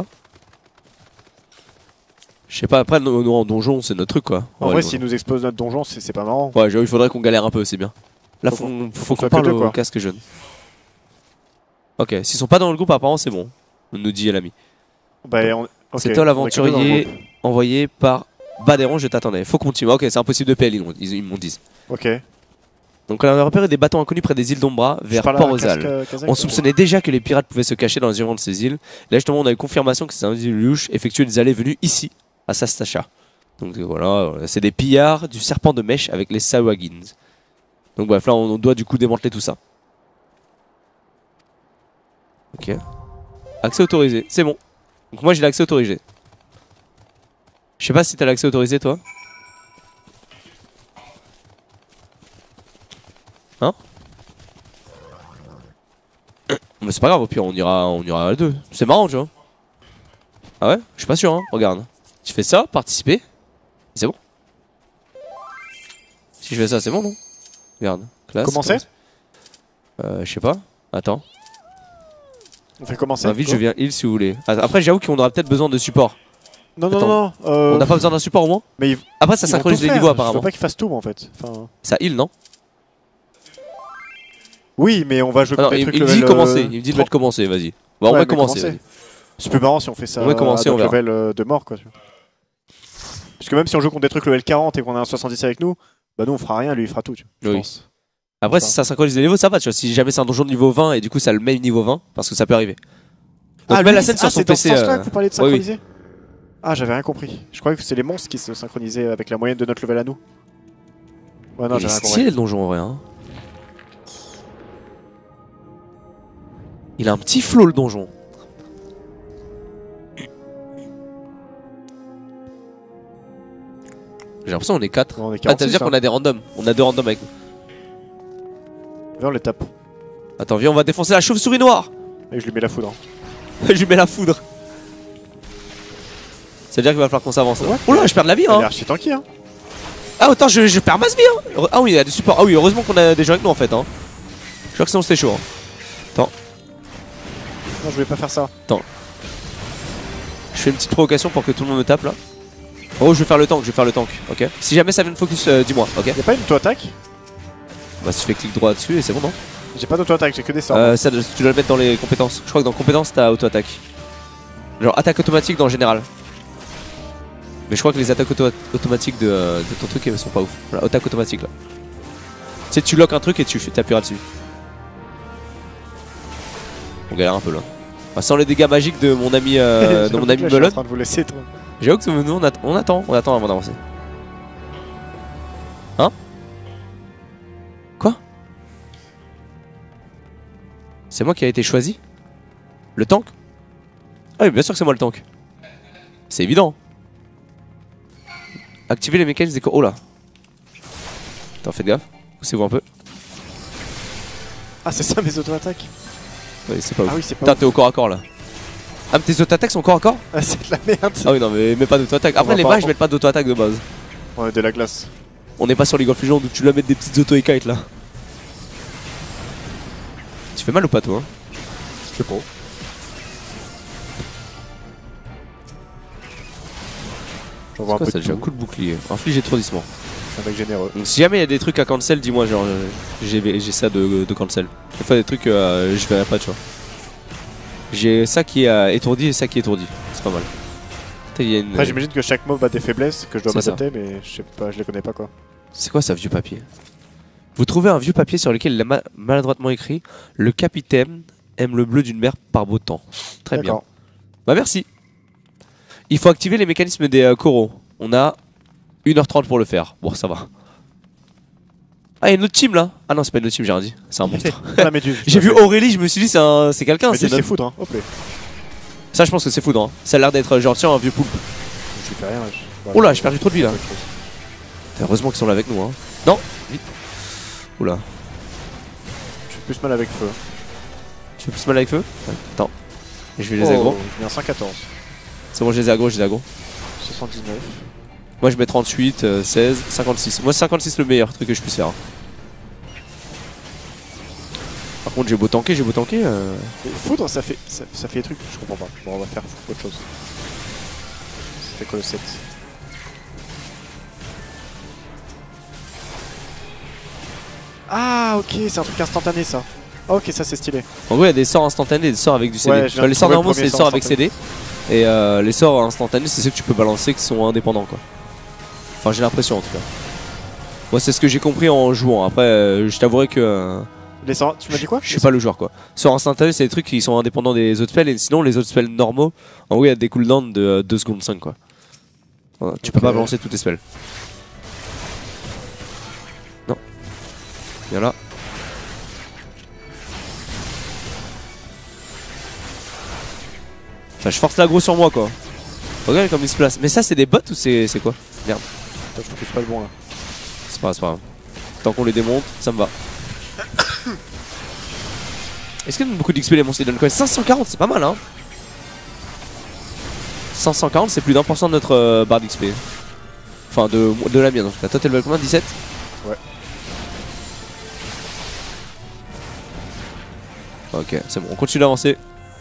Je sais pas, après, nous, nous en donjon, c'est notre truc quoi. En Ouais, vrai, le s'ils donjon. nous explosent notre donjon, c'est pas marrant. Ouais, j'avoue, il faudrait qu'on galère un peu, c'est bien. Là, faut, Faut faut, faut qu'on soit parle que deux, au quoi. casque jaune. Ok, s'ils sont pas dans le groupe, apparemment, c'est bon. On nous dit l'ami. Bah, on... ok, C'est toi on est que deux dans le l'aventurier groupe. envoyé par Badéron, je t'attendais. Faut continuer. Ok, c'est impossible de P L, ils m'ont ils, ils m'ont dit. Ok. Donc, on a repéré des bâtons inconnus près des îles d'Ombra vers Je parle à Port-Ozal. Casque- Kazakh, On soupçonnait déjà que les pirates pouvaient se cacher dans les environs de ces îles. Là, justement, on a eu confirmation que ces individus louches effectuaient des allées venues ici, à Sastacha. Donc euh, voilà, c'est des pillards du serpent de mèche avec les Sawagins. Donc bref, là, on doit du coup démanteler tout ça. Ok. Accès autorisé, c'est bon. Donc moi, j'ai l'accès autorisé. Je sais pas si t'as l'accès autorisé, toi. Hein? Mais c'est pas grave, au pire on ira, on ira à deux. C'est marrant, tu vois. Ah ouais? Je suis pas sûr, hein. Regarde. Tu fais ça, participer. C'est bon. Si je fais ça, c'est bon, non? Regarde. Classe. Comment c'est? Euh, je sais pas. Attends. On fait comment ça? Ah, vite, je viens heal si vous voulez. Ah, après, j'avoue qu'on aura peut-être besoin de support. Non, non, Attends. non. Euh... On n'a pas besoin d'un support au moins? Mais ils... Après, ça ils vont synchronise tout les faire. niveaux Je apparemment. veux pas qu'ils fassent tout, moi, en fait. Enfin... Ça heal, non? Oui, mais on va jouer Ah non, contre des il, trucs il me level, dit euh, commencer. Il me dit de trente. mettre commencer, vas-y. Bon, on Ouais, va mais commencer. commencer. vas-y. C'est plus marrant si on fait ça On va commencer, à on notre verra. level euh, de mort, quoi. Parce que même si on joue contre des trucs level quarante et qu'on a un soixante-dix avec nous, bah nous on fera rien, lui il fera tout, tu vois, je Oui. pense. Après, Ça. si ça synchronise les niveaux, ça va, tu vois. Si jamais c'est un donjon de niveau vingt et du coup ça a le même niveau vingt, parce que ça peut arriver. Donc, Ah, mets lui, la scène sur ah, son c'est dans P C. ce sens-là euh, que vous parlez de oui, oui. synchroniser. Ah, j'avais rien compris. Je croyais que c'est les monstres qui se synchronisaient avec la moyenne de notre level à nous. Ouais, non, Il j'ai est rien compris. stylé le donjon en vrai. Hein. Il a un petit flow le donjon. J'ai l'impression qu'on est quatre. On est Ah, quarante-six, ça veut dire hein. qu'on a des randoms. On a deux randoms avec nous. Viens, on les tape. Attends, viens, on va défoncer la chauve-souris noire. Et je lui mets la foudre. Je lui mets la foudre. Ça veut dire qu'il va falloir qu'on s'avance. Ouais. Oh là, je perds de la vie. Il est Hein. archi tanky, hein. Ah, attends, je, je perds masse vie. Hein. Heure- Ah oui, il y a des supports. Ah oui, heureusement qu'on a des gens avec nous en fait. Hein. Je crois que sinon c'était chaud. Hein. Non, je voulais pas faire ça. Je fais une petite provocation pour que tout le monde me tape là. Oh, je vais faire le tank, je vais faire le tank. Ok. Si jamais ça vient de focus, euh, dis-moi. Ok. Y'a pas une auto-attaque? Bah, si tu fais clic droit dessus et c'est bon, non? J'ai pas d'auto-attaque, j'ai que des sorts. Euh, ça, tu dois le mettre dans les compétences. Je crois que dans compétences, t'as auto-attaque. Genre attaque automatique dans le général. Mais je crois que les attaques auto automatiques de, euh, de ton truc elles sont pas ouf. Voilà, attaque automatique là. Tu sais, tu lock un truc et tu t'appuieras dessus. galère un peu là. Enfin, sans les dégâts magiques de mon ami, euh, de mon ami Je suis en Melon. train de vous laisser toi. J'avoue que nous on, att on attend, on attend avant d'avancer. Hein? Quoi? C'est moi qui a été choisi? Le tank? Ah oui, bien sûr que c'est moi le tank. C'est évident. Activer les mécanismes des... Oh là. Attends, faites gaffe. Poussez-vous un peu. Ah c'est ça mes auto-attaques. Oui, c'est pas ouf. Ah oui c'est pas Putain, ouf. t'es au corps à corps là. Ah mais tes auto-attaques sont corps à corps? Ah c'est de la merde. Ah oui non mais mets pas d'auto-attaque. On Après va les pas- mages mettent pas d'auto-attaque de base. Ouais de la glace. On n'est pas sur League of Legends où tu dois mettre des petites auto-kites là. Tu fais mal ou pas toi hein? Je sais pas. J'en vois un C'est quoi peu ça de déjà? Un tout. coup de bouclier. Inflige étourdissement. Un mec généreux. Donc si jamais il y a des trucs à cancel, dis-moi genre euh, j'ai j'ai ça de, de cancel. Des fois des trucs euh, je verrai pas tu vois. J'ai ça qui est euh, étourdi et ça qui est étourdi. C'est pas mal. Putain, il y a une... Après j'imagine que chaque mob a des faiblesses que je dois C'est ça. m'adapter mais je sais pas, je les connais pas quoi. C'est quoi ça vieux papier? Vous trouvez un vieux papier sur lequel il a ma- maladroitement écrit « Le capitaine aime le bleu d'une mer par beau temps ». Très bien. D'accord. Bah merci. Il faut activer les mécanismes des euh, coraux. On a une heure trente pour le faire. Bon ça va. Ah il y a une autre team là. Ah non c'est pas une autre team j'ai rien dit. C'est un monstre. La méduse. J'ai vu Aurélie je me suis dit c'est un... c'est quelqu'un. Méduse C'est c'est notre... foudre hein. Hop là. Ça je pense que c'est foudre hein. Ça a l'air d'être genre tiens un vieux poulpe. Je lui fais rien là. je- Oh là j'ai perdu trop de vie là. Autre chose. Heureusement qu'ils sont là avec nous hein. Non vite. Oula. Je fais plus mal avec feu. Tu fais plus mal avec feu? Ouais. Attends. Et je vais les aggro. Oh, je viens cent quatorze. C'est bon je les ai aggro, je les ai aggro. soixante-dix-neuf. Moi je mets trente-huit, euh, seize, cinquante-six. Moi cinquante-six le meilleur truc que je puisse faire. Par contre j'ai beau tanker, j'ai beau tanker. Euh... Et foudre ça fait ça, ça fait des trucs, je comprends pas. Bon on va faire autre chose. Ça fait quoi le sept? Ah ok c'est un truc instantané ça. Ah, ok ça c'est stylé. En gros il y a des sorts instantanés et des sorts avec du C D. Ouais, je viens Enfin, de les sorts trouver le normaux c'est premier les sort sorts avec instantané. C D. Et euh, les sorts instantanés c'est ceux que tu peux balancer qui sont indépendants quoi. Enfin j'ai l'impression en tout cas. Moi c'est ce que j'ai compris en jouant. Après euh, je t'avouerai que... Euh, Les sorts, tu m'as dit quoi? je suis pas le joueur quoi. Sorts instantanés c'est des trucs qui sont indépendants des autres spells. Et sinon les autres spells normaux en gros il y a des cooldowns de euh, deux secondes cinq quoi. Voilà, tu peux Ok. pas balancer tous tes spells. Non. Viens là. Enfin, je force l'aggro sur moi quoi. Regarde comme il se place. Mais ça c'est des bots ou c'est c'est quoi? Merde. Attends, je focus pas le bon là. C'est pas grave, c'est pas grave. Tant qu'on les démonte, ça me va. Est-ce qu'il donne beaucoup d'X P les monstres? Ils donnent quoi? cinq cent quarante, c'est pas mal hein. cinq cent quarante c'est plus d'un pour cent de notre euh, barre d'X P. Enfin de, de la mienne en tout cas. Toi t'es level combien? dix-sept? Ouais. Ok c'est bon, on continue d'avancer.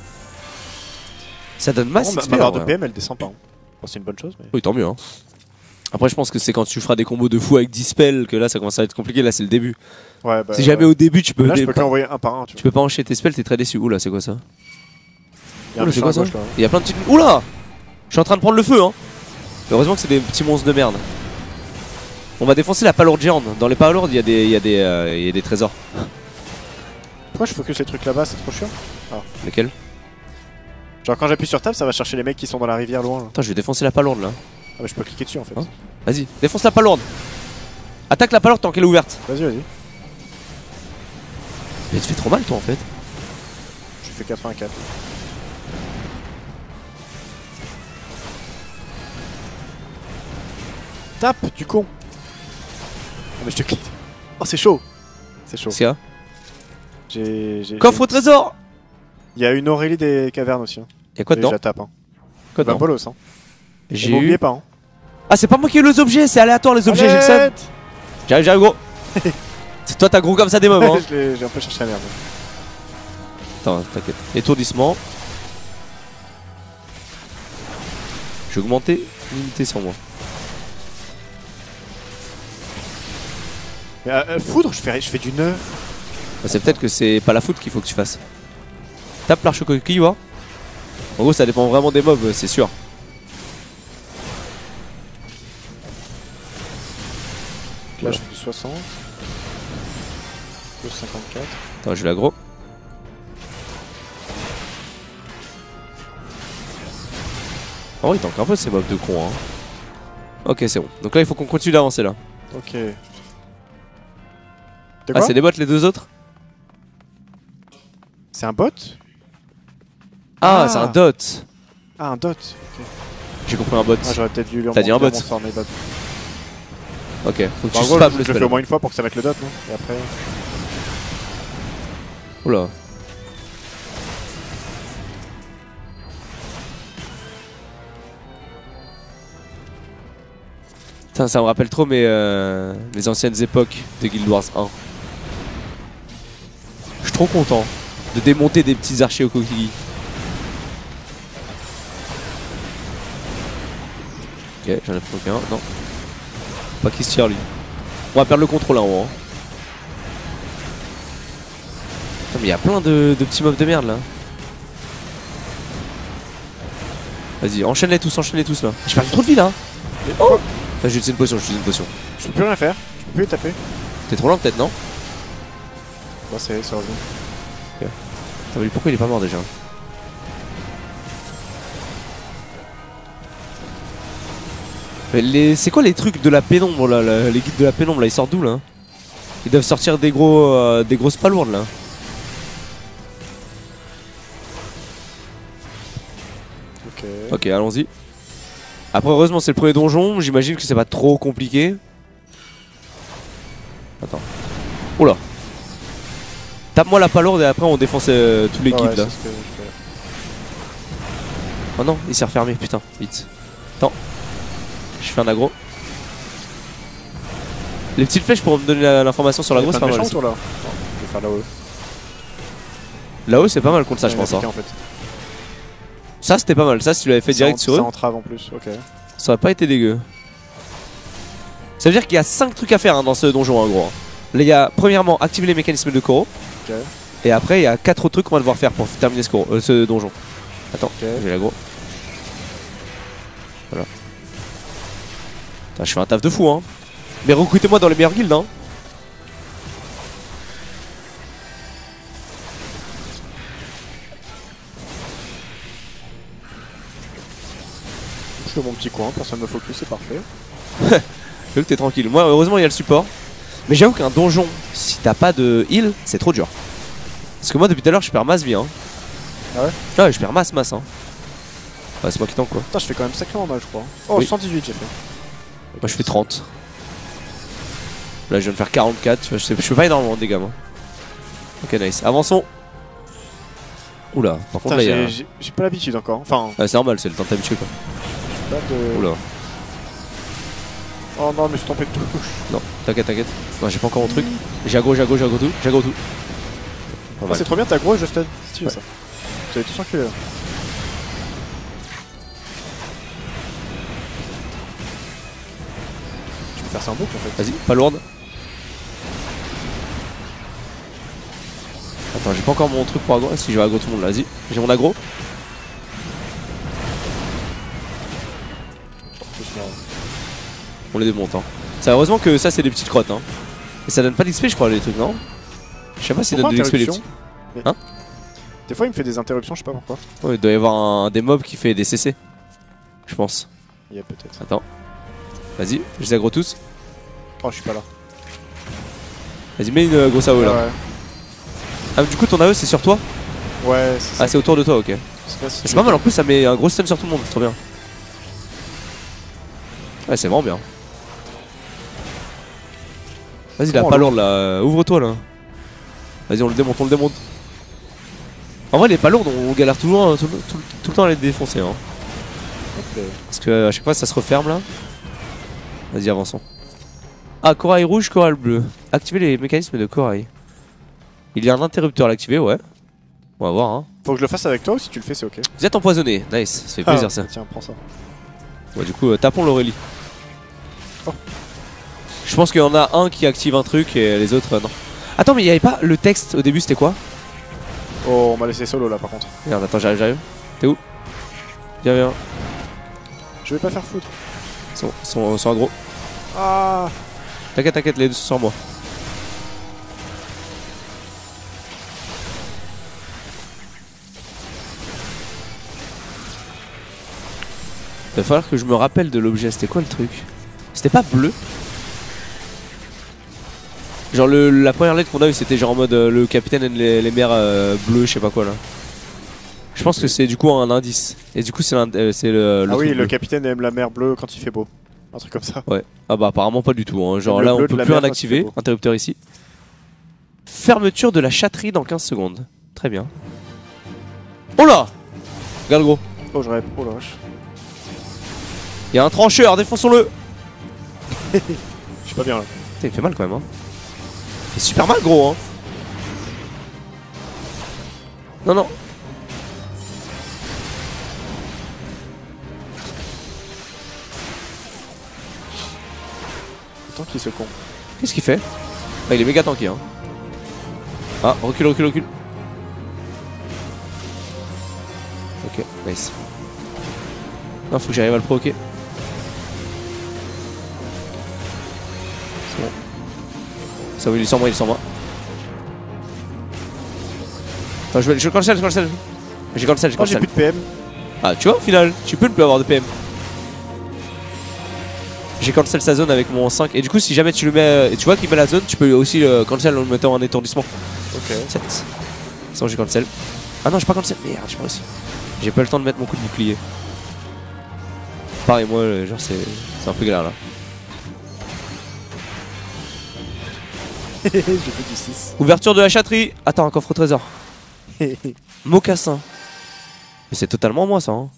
Ça donne masse Bon, ma, X P ma barre en de vrai. P M elle descend pas. Hein. Bon, c'est une bonne chose mais. Oui tant mieux hein. Après je pense que c'est quand tu feras des combos de fou avec dix spells que là ça commence à être compliqué. Là c'est le début. Ouais bah. Si jamais ouais. au début tu peux, Là je dé- peux pas, qu'envoyer un par un tu tu vois. peux pas enchaîner tes spells, t'es très déçu. Oula c'est quoi ça? Il y a un Oula, c'est méchant quoi à ça? gauche là. Il y a plein de petites... Oula! Je suis en train de prendre le feu hein. Heureusement que c'est des petits monstres de merde. On va défoncer la palourde géante. Dans les palourdes il y a des, il y a des, euh, il y a des trésors. Pourquoi je focus les trucs là-bas, c'est trop chiant? Lesquels? Genre quand j'appuie sur table, ça va chercher les mecs qui sont dans la rivière loin. Là. Attends je vais défoncer la palourde là. Ah bah je peux cliquer dessus en fait. Hein? Vas-y, défonce la palourde. Attaque la palourde tant qu'elle est ouverte. Vas-y, vas-y. Mais tu fais trop mal toi en fait. Je fais quatre-vingt-quatre. Tape du con. Ah mais je te clique. Oh c'est chaud. C'est chaud. Qu'est-ce qu'il y a? J'ai... j'ai- Coffre au trésor. Il y a une Aurélie des cavernes aussi. Hein. Y'a quoi Et dedans? je la tape. Hein. Quoi Bah dedans? bolos hein. J'ai Et m'oubliez eu... pas hein. Ah c'est pas moi qui ai eu les objets, c'est aléatoire les objets, j'ai le seum. Arrête. J'arrive, j'arrive gros. C'est toi t'as gros comme ça des moments hein. Je l'ai- J'ai un peu cherché la merde. Attends, t'inquiète. Étourdissement. Je vais augmenter l'unité sur moi. Mais, euh, euh, foudre, je fais, je fais du neuf. Bah, c'est peut-être que c'est pas la foot qu'il faut que tu fasses. Tape l'arche coquille, voir. En gros, ça dépend vraiment des mobs, c'est sûr. Là, je fais du soixante. Plus cinquante-quatre. Attends, je vais l'aggro. Oh, il tank un peu ces mobs de con. Hein. Ok, c'est bon. Donc là, il faut qu'on continue d'avancer là. Ok. Ah, c'est des bots les deux autres? C'est un bot? Ah, Ah. c'est un dot. Ah, un dot. Ok. J'ai compris un bot. Ah, j'aurais peut-être dû lui T'as dit un bot. remonter mon sort, mais bot. Ok, faut que Bah, en tu gros, spam je le je le fais spell. au moins une fois pour que ça mette le dot, non? Et après. Oula. Putain, ça me rappelle trop mes, euh, mes anciennes époques de Guild Wars un. Je suis trop content de démonter des petits archers au coquillis. Ok, j'en ai pris aucun, non. Pas qui se tire lui. On va perdre le contrôle à un moment. Putain, mais il y a plein de, de petits mobs de merde là. Vas-y, enchaîne-les tous, enchaîne-les tous là. J'ai perdu trop de vie là. Oh, j'ai utilisé une potion, j'ai utilisé une potion. Je peux plus rien faire. Je peux plus les taper. T'es trop lent peut-être, non? Bah, c'est ça revient. Ok. Putain, mais pourquoi il est pas mort déjà? Mais les... C'est quoi les trucs de la pénombre là, là, les guides de la pénombre là, ils sortent d'où là? Ils doivent sortir des gros euh, des grosses palourdes là. Ok. Ok, allons-y. Après heureusement c'est le premier donjon, j'imagine que c'est pas trop compliqué. Attends. Oula. Tape-moi la palourde et après on défonce euh, tous les Ah guides ouais, là. c'est ce que je fais. Oh non, il s'est refermé, putain, vite. Attends. Je fais un aggro. Les petites flèches pour me donner l'information sur l'aggro, c'est pas mal. Méchant, toi, là. Non, je vais faire là-haut. Là-haut, c'est pas mal contre ça, je pense. Hein. En fait. Ça, c'était pas mal. Ça, si tu l'avais fait direct ça sur eux, ça entrave en plus, ok. ça aurait pas été dégueu. Ça veut dire qu'il y a cinq trucs à faire hein, dans ce donjon, en gros. Là, il y a premièrement activer les mécanismes de Koro. Ok. Et après, il y a quatre autres trucs qu'on va devoir faire pour terminer ce, Koro, euh, ce donjon. Attends, Ok. j'ai l'aggro. Voilà. Putain, je fais un taf de fou, hein. Mais recrutez-moi dans les meilleures guildes, hein. Je fais mon petit coin, personne me focus, c'est parfait. Je veux que t'es tranquille. Moi, heureusement, il y a le support. Mais j'avoue qu'un donjon, si t'as pas de heal, c'est trop dur. Parce que moi, depuis tout à l'heure, je perds masse vie. Hein. Ah ouais? Ah ouais, je perds masse, masse. Hein. Ouais, c'est moi qui tank quoi. Putain, je fais quand même sacrément mal, je crois. Oh, Oui. cent dix-huit, j'ai fait. Moi, je fais trente. Là, je viens de faire quarante-quatre. Tu vois, je, sais, je fais pas énormément de dégâts, moi. Ok, nice. Avançons. Oula, par contre, Putain, là, il y a. j'ai- j'ai j'ai pas l'habitude encore. Enfin, Ah, c'est normal, c'est le temps de t'habituer quoi. pas de. Oula. Oh non, mais je suis tombé de touche. Non, t'inquiète, t'inquiète. Non, j'ai pas encore mon truc. J'aggro, j'aggro, j'aggro tout. J'aggro tout. Pas Ah, mal. c'est trop bien, t'as gros et je stun. Si tu veux Ouais. ça. Vous avez tous enculé là. Je peux faire ça en boucle en fait. Vas-y, pas lourde. Attends, j'ai pas encore mon truc pour aggro. Si je vais aggro tout le monde là, vas-y. J'ai mon aggro. On les démonte. Hein. C'est heureusement que ça, c'est des petites crottes. Hein. Et ça donne pas d'X P, je crois, les trucs, non? Je sais pas si ça donne de l'X P les petits. Mais- Hein? Des fois il me fait des interruptions, je sais pas pourquoi. Ouais, il doit y avoir un, des mobs qui fait des C C. Je pense. Il y a peut-être. Attends. Vas-y, je les aggro tous. Oh, je suis pas là. Vas-y, mets une euh, grosse A O là. Ah ouais. Ah, du coup, ton A E c'est sur toi? Ouais, c'est ça. Ah, c'est autour de toi, ok. C'est pas, si C'est tu pas veux- mal, en plus, ça met un gros stun sur tout le monde, c'est trop bien. Ouais, c'est vraiment bien. Vas-y, la Comment, palourde là, euh, ouvre-toi là. Vas-y, on le démonte, on le démonte. En vrai, les palourdes, on galère toujours hein, tout, tout- tout le temps à les défoncer. Hein. Ok. Parce que euh, à chaque fois, ça se referme là. Vas-y, avançons. Ah, corail rouge, corail bleu. Activer les mécanismes de corail. Il y a un interrupteur à l'activer, ouais. On va voir. Hein. Faut que je le fasse avec toi ou si tu le fais, c'est ok. Vous êtes empoisonné, nice, ça fait plaisir Ah, ça. Tiens, prends ça. Ouais, du coup, euh, tapons l'Aurélie. Oh. Je pense qu'il y en a un qui active un truc et les autres euh, non. Attends, mais il y avait pas le texte au début, c'était quoi? Oh, on m'a laissé solo là par contre. Merde, attends, j'arrive, j'arrive. T'es où? Viens, viens. Je vais pas faire foutre. Ils sont, ils sont, ils sont aggro. Ah. T'inquiète, t'inquiète, les deux sont sur moi. Il va falloir que je me rappelle de l'objet. C'était quoi le truc? C'était pas bleu? Genre le, la première lettre qu'on a eu c'était genre en mode euh, le capitaine et les, les mers euh, bleues, je sais pas quoi là. Je pense que c'est du coup un indice. Et du coup c'est euh, le, le. Ah oui, bleu. le capitaine aime la mer bleue quand il fait beau. Un truc comme ça. Ouais. Ah bah apparemment pas du tout. Hein. Genre Le là on bleu peut de la plus mer en quand il activer. fait beau. Interrupteur ici. Fermeture de la chatterie dans quinze secondes. Très bien. Oh là! Regarde gros. Oh, je rêve. Oh la vache. Il y a un trancheur, défonçons-le! Je suis pas bien là. Putain, il fait mal quand même. Hein. Il fait super mal gros. Hein. Non, non. Tant qu'il se con. Qu'est-ce qu'il fait? Ah, il est méga tanké. Hein. Ah, recule, recule, recule. Ok, nice. Non, faut que j'arrive à le provoquer. C'est bon. Ça va, il est sur moi, il est sur moi. Attends, je vais je cancel, je cancel. J'ai cancel, j'ai Oh, j'ai cancel. plus de P M. Ah, tu vois, au final, tu peux ne plus avoir de P M. J'ai cancel sa zone avec mon cinq. Et du coup, si jamais tu le mets. Et tu vois qu'il met la zone, tu peux aussi le cancel en le mettant en étourdissement. Ok. sept. C'est bon, j'ai cancel. Ah non, j'ai pas cancel. Merde, j'ai pas réussi. J'ai pas le temps de mettre mon coup de bouclier. Pareil, moi, genre, c'est un peu galère là. J'ai fait du six. Ouverture de la chatterie. Attends, un coffre au trésor. Mocassin. Mais c'est totalement moi ça. Hein.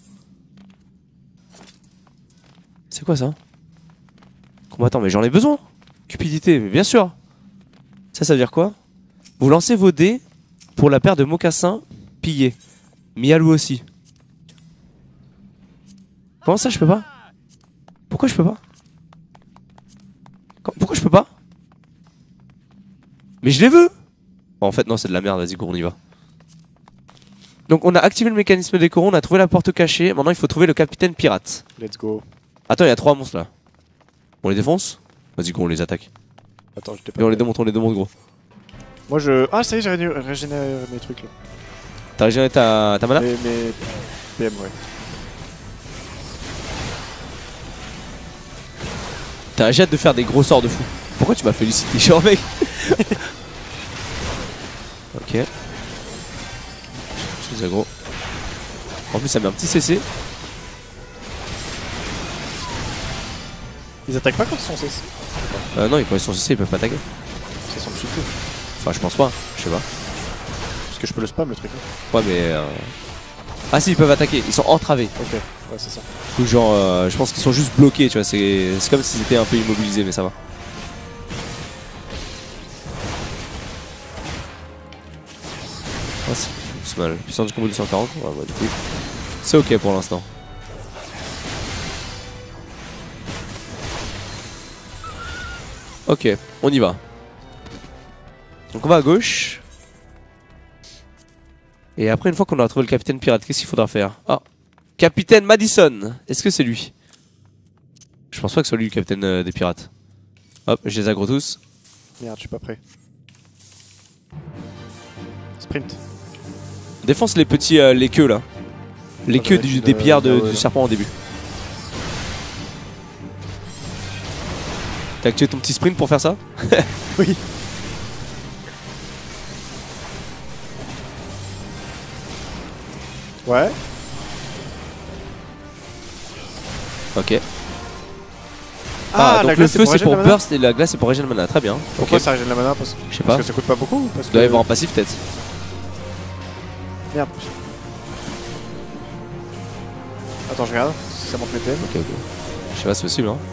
C'est quoi ça? Combattant, mais j'en ai besoin. Cupidité, mais bien sûr. Ça, ça veut dire quoi? Vous lancez vos dés pour la paire de mocassins pillés. Mialou aussi. Comment ça, je peux pas? Pourquoi je peux pas? Pourquoi je peux pas? Mais je les veux! Bon, en fait, non, c'est de la merde, vas-y, go, on y va. Donc, on a activé le mécanisme des corons, on a trouvé la porte cachée. Maintenant, il faut trouver le capitaine pirate. Let's go. Attends, il y a trois monstres là. On les défonce? Vas-y, go, on les attaque. Attends, je t'ai pas. Et on les démonte, on les démonte, gros. Moi je. Ah, ça y est, j'ai régénéré régénéré mes trucs là. T'as régénéré ta, ta mana? Mes, mes P M, ouais. T'as hâte de faire des gros sorts de fou. Pourquoi tu m'as félicité, genre mec? Ok. Je suis aggro. En plus, ça met un petit C C. Ils attaquent pas quand ils sont C C. Euh, non, quand ils sont C C, ils peuvent pas attaquer. Ça semble super. Enfin, je pense pas, je sais pas. Parce que je peux le spam le truc. Hein. Ouais, mais. Euh... Ah, si, ils peuvent attaquer, ils sont entravés. Ok, ouais, c'est ça. Ou genre, euh, je pense qu'ils sont juste bloqués, tu vois. C'est comme s'ils étaient un peu immobilisés, mais ça va. Ah, c'est mal. Puissance du combo deux cent quarante. Ouais, bah, du coup, c'est ok pour l'instant. Ok, on y va. Donc on va à gauche. Et après, une fois qu'on aura trouvé le capitaine pirate, qu'est-ce qu'il faudra faire? Ah, capitaine Madison. Est-ce que c'est lui? Je pense pas que ce soit lui le capitaine euh, des pirates. Hop, je les aggro tous. Merde, je suis pas prêt. Sprint. Défonce les petits, euh, les queues là. Les Ah, queues bah, du, le- des pillards de- ah ouais, du là. serpent en début. T'as activé ton petit sprint pour faire ça? Oui. Ouais. Ok. Ah, donc la le glace, feu c'est régénérer pour la mana. burst et la glace c'est pour régénérer la mana. Très bien. Pourquoi Ok. ça régène la mana? Parce, Je sais parce pas. que ça coûte pas beaucoup ou parce Il que... doit y avoir un passif peut-être. Merde. Attends, je regarde si ça monte mes P M. Ok, ok. Je sais pas, c'est possible, hein.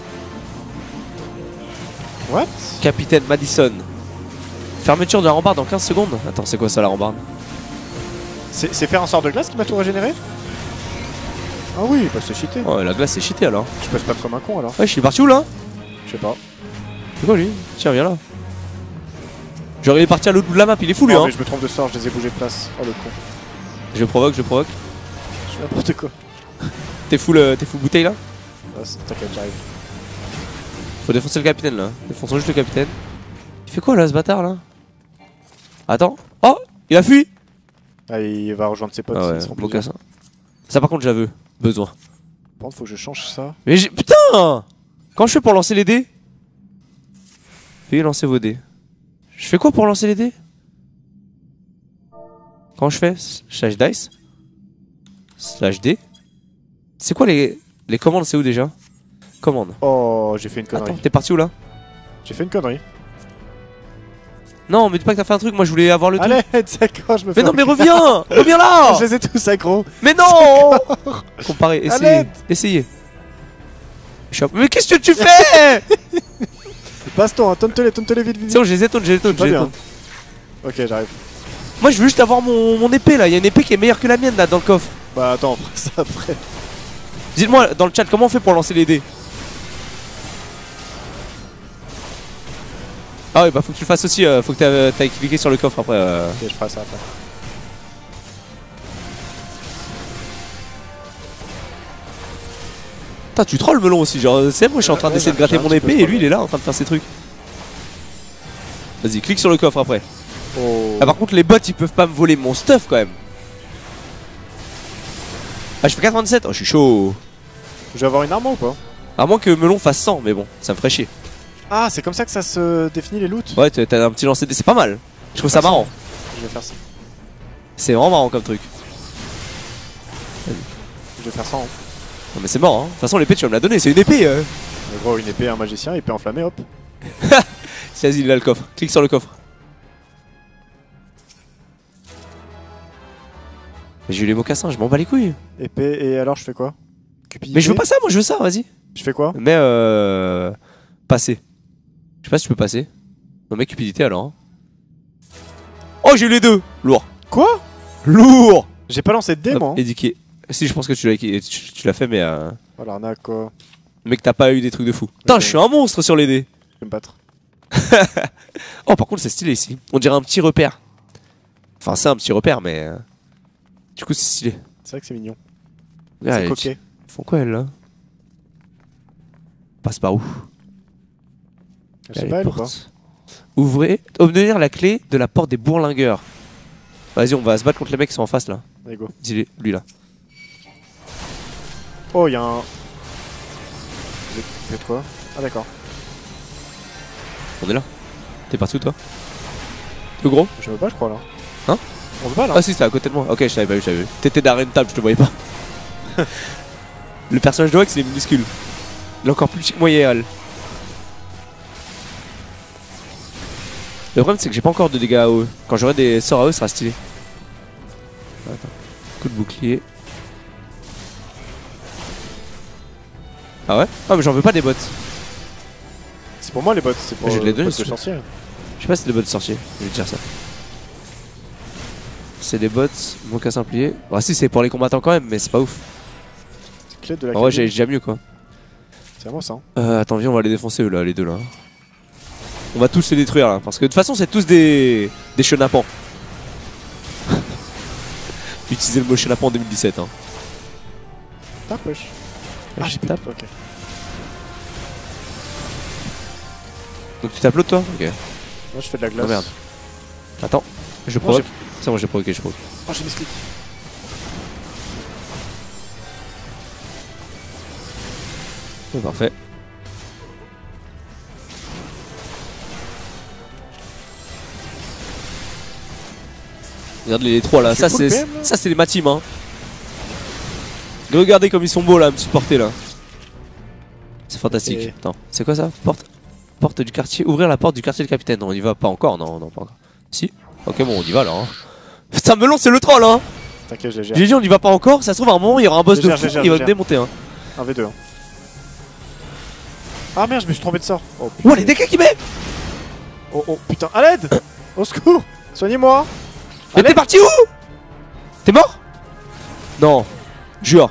What? Capitaine Madison. Fermeture de la rambarde en quinze secondes. Attends, c'est quoi ça la rambarde? C'est c'est faire un sort de glace qui m'a tout régénéré? Ah oui, bah c'est cheaté. Oh, la glace c'est cheaté alors. Je peux spam comme un con alors. Ouais, je suis parti où là? Je sais pas. C'est quoi lui? Tiens, viens là. Genre il est parti à l'autre bout de la map, il est fou lui, Non, hein. mais je me trompe de sort, je les ai bougés de place. Oh le con. Je provoque, je provoque. Je fais n'importe quoi. T'es full, euh, t'es full bouteille là? Ah, c'est- T'inquiète, j'arrive. Faut défoncer le capitaine là. Défonçons juste le capitaine. Il fait quoi là ce bâtard là? Attends. Oh, il a fui. Ah, il va rejoindre ses potes. Ah ils ouais, seront bon plusieurs. cassin. Ça par contre j'avais besoin. Par contre, faut que je change ça. Mais j'ai. Putain! Comment je fais pour lancer les dés? Veuillez lancer vos dés. Je fais quoi pour lancer les dés? Comment je fais? Slash dice? Slash D? C'est quoi les. Les commandes, c'est où déjà? Commande. Oh, j'ai fait une connerie. Attends, t'es parti où là? J'ai fait une connerie. Non, mais dis pas que t'as fait un truc, moi je voulais avoir le truc. Allez, d'accord, je me fais. Mais non, mais reviens! Reviens là! Je les ai tous aggro. Mais non! Comparez, essayez. Essayez. Mais qu'est-ce que tu fais? Passe-toi, hein, tonne-te-les, tonne-te-les vite, vite. C'est bon, je les ai tonnes, je les ai tonnes, je les ai tonnes. Ok, j'arrive. Moi je veux juste avoir mon, mon épée là, il y a une épée qui est meilleure que la mienne là dans le coffre. Bah attends, on fera ça après. Dites-moi dans le chat comment on fait pour lancer les dés. Ah ouais bah faut que tu le fasses aussi, euh, faut que t'ailles cliquer sur le coffre après. Euh... Ok, je ferai ça après. Putain tu trolls melon aussi, genre c'est moi je suis en train d'essayer de gratter mon épée et lui il est là en train de faire ses trucs. Vas-y clique sur le coffre après. Oh. Ah par contre les bots ils peuvent pas me voler mon stuff quand même. Ah je fais quatre-vingt-dix-sept, oh je suis chaud. Je vais avoir une arme ou pas? À moins que melon fasse cent mais bon ça me ferait chier. Ah c'est comme ça que ça se définit les loots? Ouais t'as un petit lancer de dés, c'est pas mal. Je trouve ça marrant. Je vais faire ça. C'est vraiment marrant comme truc. Je vais faire ça. Hein. Non mais c'est mort hein. De toute façon l'épée tu vas me la donner, c'est une épée euh. Mais gros une épée, un magicien, épée enflammée, hop. Vas-y il a le coffre, clique sur le coffre. J'ai eu les mocassins, je m'en bats les couilles. Épée et alors je fais quoi? Cupidité. Mais je veux pas ça, moi je veux ça, vas-y. Je fais quoi? Mais euh... passer. Je sais pas si tu peux passer. Non mais cupidité alors. Hein. Oh j'ai eu les deux. Lourd. Quoi? Lourd. J'ai pas lancé de dés moi. Édiqué. Si je pense que tu l'as tu, tu l'as fait mais euh... Oh l'arnaque quoi. Mais que t'as pas eu des trucs de fou. Putain okay. Je suis un monstre sur les dés. Je vais me battre. Oh par contre c'est stylé ici. On dirait un petit repère. Enfin c'est un petit repère mais... Du coup c'est stylé. C'est vrai que c'est mignon. Ah, c'est coquet. Ils font quoi elle là? Passe par où? Je sais pas elle ou pas. Ouvrez, obtenir la clé de la porte des bourlingueurs. Vas-y on va se battre contre les mecs qui sont en face là. Allez go. Dis-les, lui là. Oh y'a un... Vous faites quoi? Ah d'accord. On est là. T'es parti où toi? T'es gros? Je me bats je crois là. Hein? On se bat là? Ah si c'était à côté de moi. Ok je t'avais pas vu, je t'avais vu. T'étais derrière une table, je te voyais pas. Le personnage de Wax il est minuscule. Il est encore plus petit que moi I R L. Le problème c'est que j'ai pas encore de dégâts à eux. Quand j'aurai des sorts à eux, ça sera stylé. Attends. Coup de bouclier. Ah ouais? Ah mais j'en veux pas des bots. C'est pour moi les bots, c'est pour je les donne, le sorcier. Je sais pas si c'est des bots de sorcier, je vais te dire ça. C'est des bots, mocassin plié. Bah si c'est pour les combattants quand même, mais c'est pas ouf. C'est clé de la. En vrai j'ai déjà mieux quoi. C'est à moi ça. Hein. Euh, attends viens on va les défoncer eux là, les deux là. On va tous les détruire là, parce que de toute façon c'est tous des des chenapans. Utiliser le mot chenapan en deux mille dix-sept hein. Tape wesh. Ah j'ai tape. Ok. Donc tu tapes l'autre toi? Ok. Moi je fais de la glace. Oh merde. Attends, je provoque. C'est bon j'ai provoqué, je provoque. Oh j'ai mis ce clic. Oh, parfait. Regarde les trois là, ça c'est ça c'est les Matim hein. Regardez comme ils sont beaux là à me supporter là. C'est fantastique. Et... Attends, c'est quoi ça? Porte porte du quartier, ouvrir la porte du quartier du capitaine. Non, on y va pas encore, non, non pas encore. Si. OK, bon, on y va là. Hein. Putain, melon, c'est le troll hein. T'inquiète, je gère. J'ai dit on y va pas encore, ça se trouve à un moment il y aura un boss de fou, il va me démonter hein. un V deux hein. Ah merde, je me suis trompé de sort. Oh, oh les dégâts qu'il met. Oh oh putain, à l'aide. Au secours. Soignez-moi. Mais t'es parti où? T'es mort? Non, jure.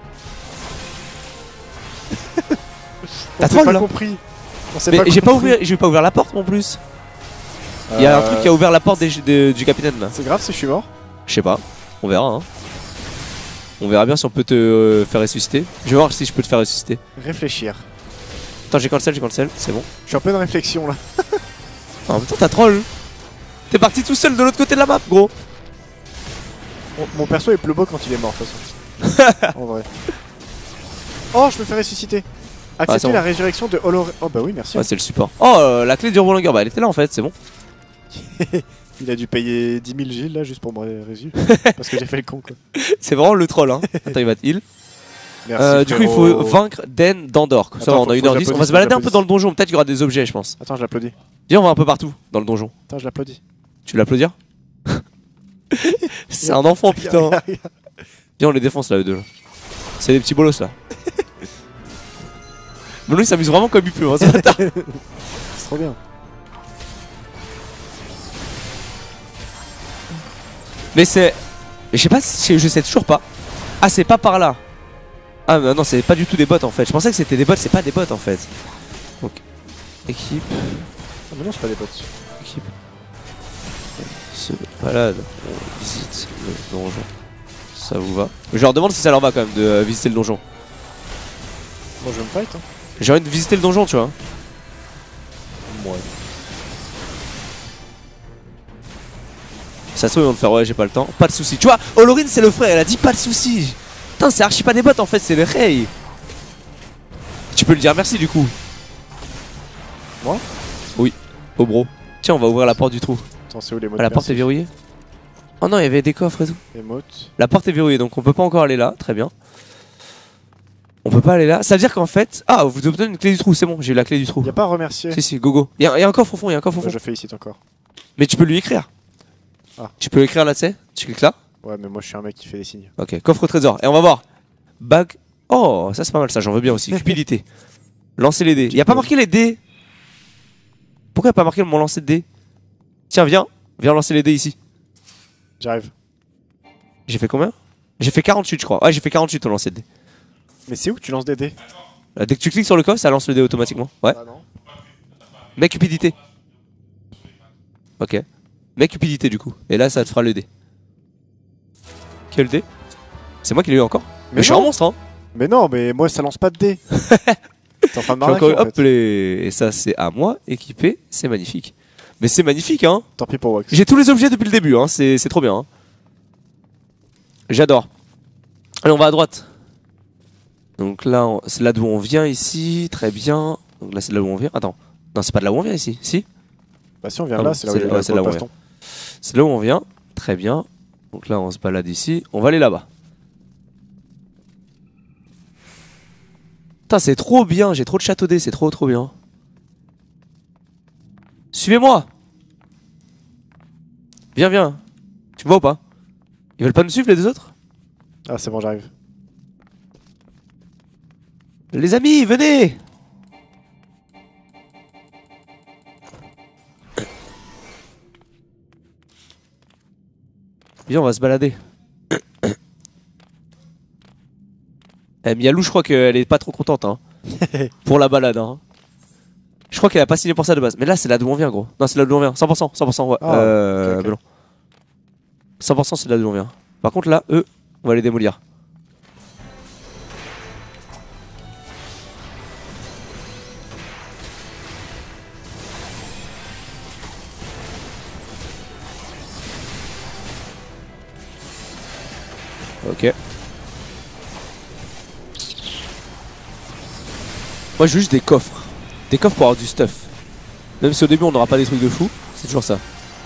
T'as pas là. compris. Mais j'ai pas ouvert, j'ai pas ouvert la porte en plus. Il euh... y a un truc qui a ouvert la porte des, de, du capitaine là. C'est grave si je suis mort? Je sais pas, on verra hein. On verra bien si on peut te euh, faire ressusciter. Je vais voir si je peux te faire ressusciter. Réfléchir. Attends j'ai cancel, j'ai cancel, c'est bon. Je suis en pleine réflexion là. En même temps t'as troll. T'es parti tout seul de l'autre côté de la map gros. Mon, mon perso est plus beau quand il est mort de toute façon. En vrai. Oh, je me fais ressusciter. Accepter bon. la résurrection de Olor... Oh bah oui, merci. Ouais, c'est le support. Oh, euh, la clé du Roulanger, bah elle était là en fait, c'est bon. Il a dû payer dix mille Gilles là juste pour me résumer. Parce que j'ai fait le con quoi. C'est vraiment le troll, hein. Attends, il va te heal. Merci, Euh, du coup, il faut vaincre Den d'Andorre. Comme ça, Attends, on faut- a faut une heure que dix. On va j'applaudisse, se balader un peu j'applaudisse. dans le donjon. Peut-être qu'il y aura des objets, je pense. Attends, je l'applaudis. Viens, on va un peu partout dans le donjon. Attends, je l'applaudis. Tu veux l'applaudir? C'est un enfant, putain. Viens, on les défonce là, eux deux. là. C'est des petits bolos là. Mais lui, il s'amuse vraiment comme il peut. Hein, ce bâtard. C'est trop bien. Mais c'est. Mais je sais pas si. Je sais toujours pas. Ah, c'est pas par là. Ah, mais non, c'est pas du tout des bots en fait. Je pensais que c'était des bots, c'est pas des bots en fait. Donc, équipe. Ah, mais non, c'est pas des potes. Équipe. Se balade. On visite le donjon. Ça vous va? Je leur demande si ça leur va quand même de euh, visiter le donjon. Bon, je vais me fight. Hein. J'ai envie de visiter le donjon, tu vois. Ouais. Ça se trouve, ils vont te faire ouais, j'ai pas le temps. Pas de soucis. Tu vois, Olorine, c'est le frère, elle a dit pas de soucis. Putain, c'est archi pas des bots en fait, c'est le Rey. Tu peux lui dire merci du coup. Moi? Oui, au bro. Tiens, on va ouvrir la porte du trou. Attends, c'est où les mots Ah, la porte est verrouillée? Oh non, il y avait des coffres et tout. Emote. La porte est verrouillée donc on peut pas encore aller là, très bien. On peut pas aller là. Ça veut dire qu'en fait. Ah, vous obtenez une clé du trou, c'est bon, j'ai eu la clé du trou. Y'a pas à remercier. Si, si, go go. Y'a y a un coffre au fond, y'a un coffre au fond. Bah, je fais ici encore. Mais tu peux lui écrire. Ah. Tu peux écrire là, tu sais. Tu cliques là. Ouais, mais moi je suis un mec qui fait des signes. Ok, coffre au trésor. Et on va voir. Bag. Oh, ça c'est pas mal, ça, j'en veux bien aussi. Cupidité. Lancer les dés. Y'a pas marqué les dés. Pourquoi y'a pas marqué mon lancer de dés? Tiens, viens. Viens lancer les dés ici. J'arrive. J'ai fait combien? J'ai fait quarante-huit, je crois. Ouais, j'ai fait quarante-huit au lancer de dés. Mais c'est où que tu lances des dés? Là, dès que tu cliques sur le coffre, ça lance le dé automatiquement. Ouais. Ah non. Mets cupidité. Ok. Mets cupidité du coup. Et là, ça te fera le dé. Quel dé? C'est moi qui l'ai eu encore? Mais, Mais je suis un non. monstre, hein. Mais non, mais moi ça lance pas de dés. T'es en train de J'ai m'arnaquer encore eu, en hop, fait. les... Et ça, c'est à moi, équipé. C'est magnifique. Mais c'est magnifique, hein. Tant pis pour Wax. J'ai tous les objets depuis le début, hein. C'est c'est trop bien. Hein. J'adore. Allez, on va à droite. Donc là, on- c'est là d'où on vient ici. Très bien. Donc là, c'est là où on vient. Attends. Non, c'est pas de là où on vient ici. Si? Bah si on vient Ah là, bon, c'est là où c'est il y a là- ouais, le c'est là où on baston. C'est là où on vient. Très bien. Donc là, on se balade ici. On va aller là-bas. Putain, c'est trop bien. J'ai trop de château dés. C'est trop, trop bien. Suivez-moi. Viens, viens. Tu me vois ou pas? Ils veulent pas nous suivre les deux autres? Ah c'est bon, j'arrive. Les amis, venez! Viens, on va se balader. Eh, Mialou, je crois qu'elle est pas trop contente hein. Pour la balade. Hein. Je crois qu'elle a pas signé pour ça de base. Mais là, c'est là d'où on vient, gros. Non, c'est là d'où on vient. cent pour cent, cent pour cent, ouais. Ah, euh, ok, ok. mais non. cent pour cent, c'est là d'où on vient. Par contre, là, eux, on va les démolir. Ok. Moi je veux juste des coffres. Des coffres pour avoir du stuff. Même si au début on n'aura pas des trucs de fou, c'est toujours ça.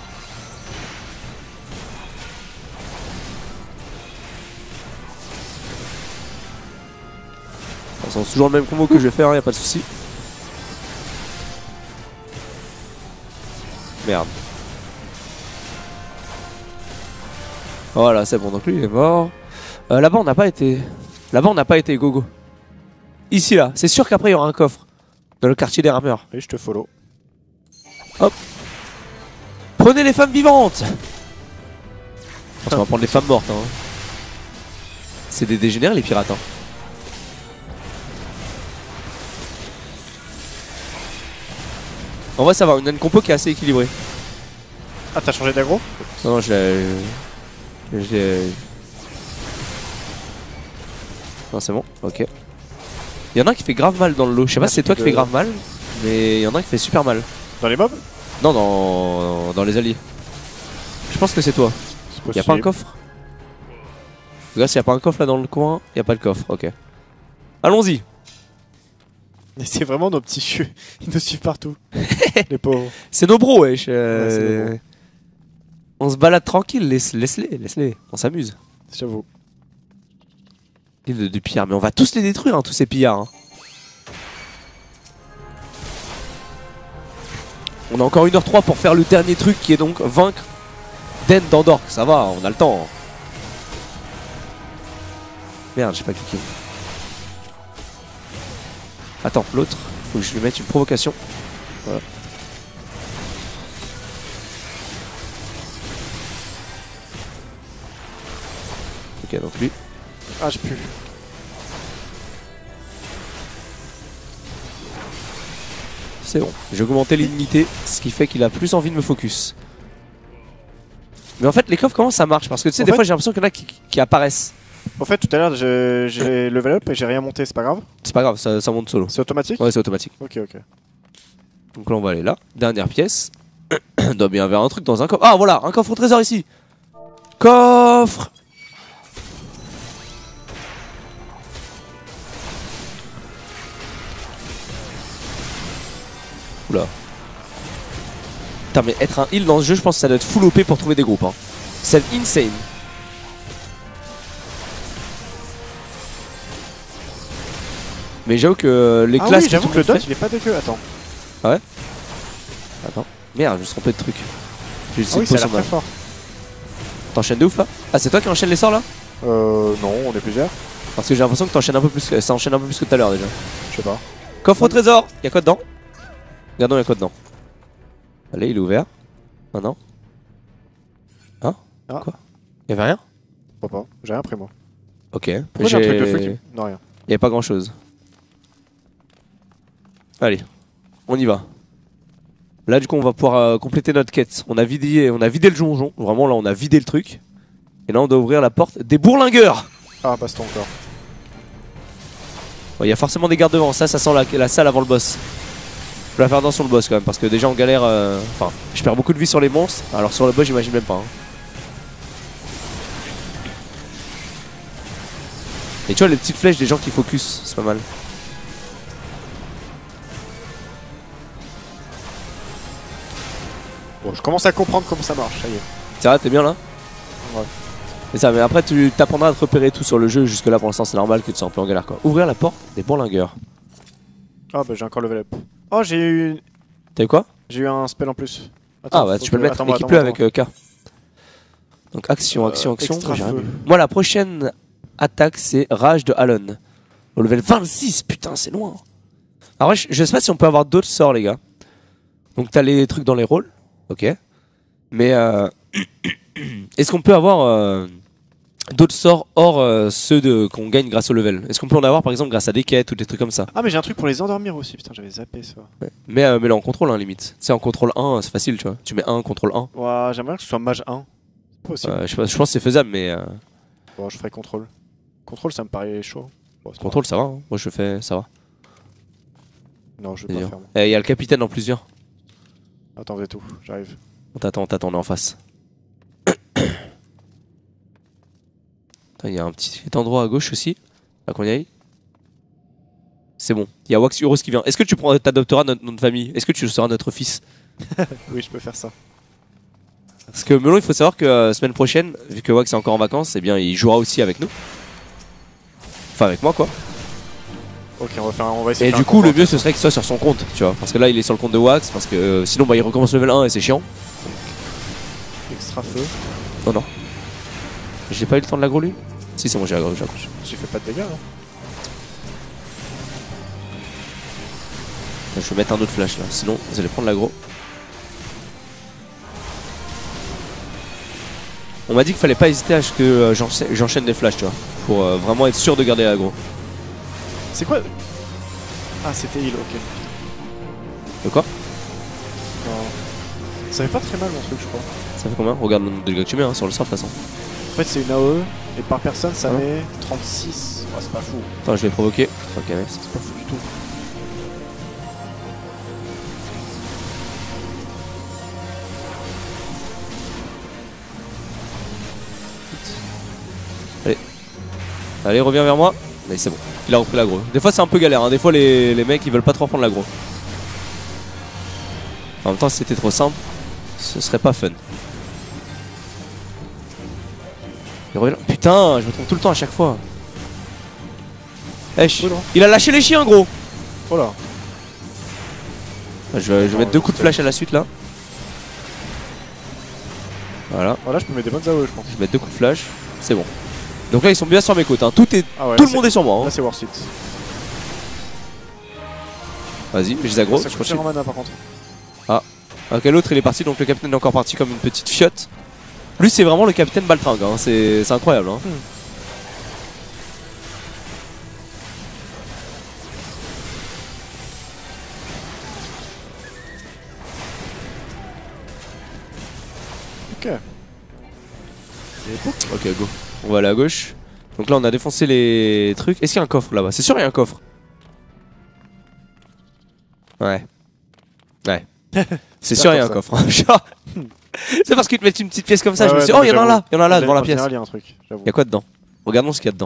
C'est toujours le même combo que je vais faire, hein, y a pas de souci. Merde. Voilà, c'est bon, donc lui il est mort. Euh, Là-bas on n'a pas été. Là-bas on n'a pas été, gogo. Ici là, c'est sûr qu'après il y aura un coffre. Dans le quartier des rameurs. Et je te follow. Hop. Prenez les femmes vivantes. On va prendre les femmes mortes. Hein. C'est des dégénérés les pirates. Hein. En vrai ça va, on a une compo qui est assez équilibrée. Ah t'as changé d'aggro? Non, non, je l'ai. Je l'ai. Non, c'est bon, ok. Il y en a un qui fait grave mal dans le lot. Je sais pas Ah, si c'est toi qui de- fais grave mal, mais il y en a un qui fait super mal. Dans les mobs? Non, dans, dans les alliés. Je pense que c'est toi. C'est Y'a pas un possible. coffre? Regarde, s'il y a pas un coffre là dans le coin, y a pas de coffre, ok. Allons-y. Et c'est vraiment nos petits chieux. Ils nous suivent partout. Les pauvres. C'est nos bros, wesh. Euh... Ouais, c'est nos bros. On se balade tranquille, laisse- laisse-les, laisse-les. On s'amuse. J'avoue. L'île de, de pillards, mais on va tous les détruire, hein, tous ces pillards. Hein. On a encore une heure trois pour faire le dernier truc qui est donc vaincre Den d'Andork. Ça va, on a le temps. Merde, j'ai pas cliqué. Attends, l'autre, faut que je lui mette une provocation. Voilà. Ok, donc lui. Ah, je pue. C'est bon, j'ai augmenté l'immunité, ce qui fait qu'il a plus envie de me focus. Mais en fait, les coffres, comment ça marche? Parce que tu sais, En des fait- fois, j'ai l'impression qu'il y en a qui, qui apparaissent. En fait, tout à l'heure, j'ai j'ai level up et j'ai rien monté, c'est pas grave. C'est pas grave, ça, ça monte solo. C'est automatique? Ouais, c'est automatique. Ok, ok. Donc là, on va aller là. Dernière pièce. Il doit bien y avoir un truc dans un coffre. Ah, voilà, un coffre au trésor ici. Coffre. Oula. Putain, mais être un heal dans ce jeu, je pense que ça doit être full O P pour trouver des groupes. Hein. C'est insane. Mais j'avoue que les Ah classes oui, que j'avoue tout que le monde fait- dot il est pas dégueu. Attends. Attends. Merde, je me suis trompé de truc. J'ai Ah oui, ça a l'air très fort. T'enchaînes de ouf là? Ah, c'est toi qui enchaîne les sorts là? Euh, non, on est plusieurs. Parce que j'ai l'impression que t'enchaînes un peu plus que ça enchaîne un peu plus que tout à l'heure déjà. Je sais pas. Coffre au trésor! Y'a quoi dedans? Regardons, y'a quoi dedans? Allez, il est ouvert. Ah non? Hein? Ah. Quoi? Y'avait rien? Je crois pas. J'ai rien pris moi. Ok. Pourquoi j'ai un truc de feu J'ai- qui... Non, rien. Y'avait pas grand chose. Allez, on y va. Là du coup on va pouvoir euh, compléter notre quête. On a vidé, on a vidé le donjon. Vraiment là on a vidé le truc. Et là on doit ouvrir la porte des bourlingueurs. Ah, passe-toi encore. Il y a forcément des gardes devant. Ça, ça sent la, la salle avant le boss. Faut la faire dans sur le boss quand même parce que déjà on galère. euh, Enfin, je perds beaucoup de vie sur les monstres. Alors sur le boss j'imagine même pas. Hein. Et tu vois les petites flèches des gens qui focus, c'est pas mal. Bon, je commence à comprendre comment ça marche, ça y est. C'est vrai, t'es bien là? Ouais. C'est ça, mais après tu t'apprendras à te repérer tout sur le jeu. Jusque là pour l'instant c'est normal que tu sois un peu en galère quoi. Ouvrir la porte des bourlingueurs. Ah, bah j'ai encore level up. Oh, j'ai eu... T'as eu quoi? J'ai eu un spell en plus. Ah bah faut tu peux que- le mettre, attends-moi, équipe-le attends-moi, avec euh, K. Donc action, Euh, action, action, extra j'ai rien feu. vu. Moi la prochaine attaque c'est Rage de Halon. Au level vingt-six, putain c'est loin. Alors ouais, je, je sais pas si on peut avoir d'autres sorts les gars. Donc t'as les trucs dans les rôles, ok. Mais euh, est-ce qu'on peut avoir euh, d'autres sorts hors euh, ceux de qu'on gagne grâce au level? Est-ce qu'on peut en avoir par exemple grâce à des quêtes ou des trucs comme ça? Ah, mais j'ai un truc pour les endormir aussi. Putain, j'avais zappé ça. Ouais. Mais, euh, mais là en contrôle hein, limite. Tu sais en contrôle un c'est facile tu vois. Tu mets un contrôle un. Ouais, j'aimerais que ce soit mage un. C'est possible. Euh, je, sais pas, je pense que c'est faisable mais euh, Bon, je ferai contrôle. Contrôle, ça me paraît chaud. Bon, c'est pas contrôle ça va. Hein. Moi je fais ça va. grave. Non, je vais C'est pas dur. faire. moi. Eh, y a le capitaine en plus, viens. Attends, vous êtes où? J'arrive. On t'attend, on t'attend, on est en face. Il y a un petit endroit à gauche aussi. Là qu'on y aille. C'est bon. Il y a Wax Uros qui vient. Est-ce que tu prends, t'adopteras notre nom de famille? Est-ce que tu seras notre fils? Oui, je peux faire ça. Parce que Melon, il faut savoir que euh, semaine prochaine, vu que Wax est encore en vacances, eh bien il jouera aussi avec nous. Enfin avec moi quoi. Ok, on va, faire, on va essayer Et de du faire un coup, le combat. mieux ce serait qu'il soit sur son compte, tu vois. Parce que là, il est sur le compte de Wax. Parce que euh, sinon, bah, il recommence level un et c'est chiant. Extra feu. Non, non. J'ai pas eu le temps de l'aggro lui? Si, c'est bon, j'ai l'aggro, j'ai l'aggro. J'ai fait pas de dégâts. Hein. Je vais mettre un autre flash là, sinon vous allez prendre l'aggro. On m'a dit qu'il fallait pas hésiter à ce que euh, j'encha- j'enchaîne des flashs, tu vois. Pour euh, vraiment être sûr de garder l'aggro. C'est quoi? Ah, c'était heal, ok. De quoi? Non. Ça fait pas très mal mon truc, je crois. Ça fait combien? Regarde le nombre de dégâts que tu mets hein, sur le sort de toute façon. En fait, c'est une A O E et par personne ça Hein met trente-six. Ouais, c'est pas fou. Attends, je vais provoquer. Ok, nice. C'est pas fou du tout. Allez, reviens vers moi. Allez, c'est bon. Il a repris l'aggro. Des fois c'est un peu galère, hein. Des fois les, les mecs ils veulent pas trop prendre l'aggro. En même temps si c'était trop simple, ce serait pas fun. Putain, je me trompe tout le temps à chaque fois. Eh, oh il a lâché les chiens gros. Oh là. Je vais, je vais mettre deux coups de flash à la suite là. Voilà. Voilà, je peux mettre des bonnes A O E je pense. Je vais mettre deux coups de flash, c'est bon. Donc là ils sont bien sur mes côtes, hein. Tout, est, ah ouais, tout le monde est sur moi. Hein. Là c'est worth it. Vas-y, je les aggro. Ça coûte cher en mana par contre. Ah, ok, l'autre il est parti, donc le capitaine est encore parti comme une petite fiotte. Lui c'est vraiment le capitaine Baltringue, hein. C'est incroyable. Hein. Hmm. Ok. Ok, go. On va aller à gauche. Donc là on a défoncé les trucs. Est-ce qu'il y a un coffre là-bas? C'est sûr il y a un coffre. Ouais. Ouais. C'est sûr il y a un coffre. C'est parce qu'ils te mettent une petite pièce comme ça, ouais, je me suis dit, oh il y en a un là, il y en a un là devant la pièce. Il y a un truc. Il y a quoi dedans? Regardons ce qu'il y a dedans.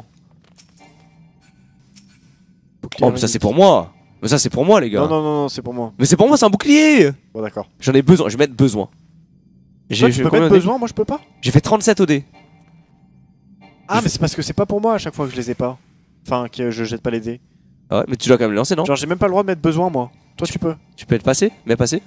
Oh mais ça c'est pour moi. Mais ça c'est pour moi les gars. Non non non, non c'est pour moi. Mais c'est pour moi, c'est un bouclier. Bon d'accord. J'en ai besoin, je vais mettre besoin. Toi, tu peux mettre besoin, moi je peux pas. J'ai fait trente-sept O D. Ah mais c'est parce que c'est pas pour moi à chaque fois que je les ai pas. Enfin que je jette pas les dés. Ah ouais mais tu dois quand même les lancer non? Genre j'ai même pas le droit de mettre besoin moi. Toi tu peux. Tu peux être passé? Mets passé?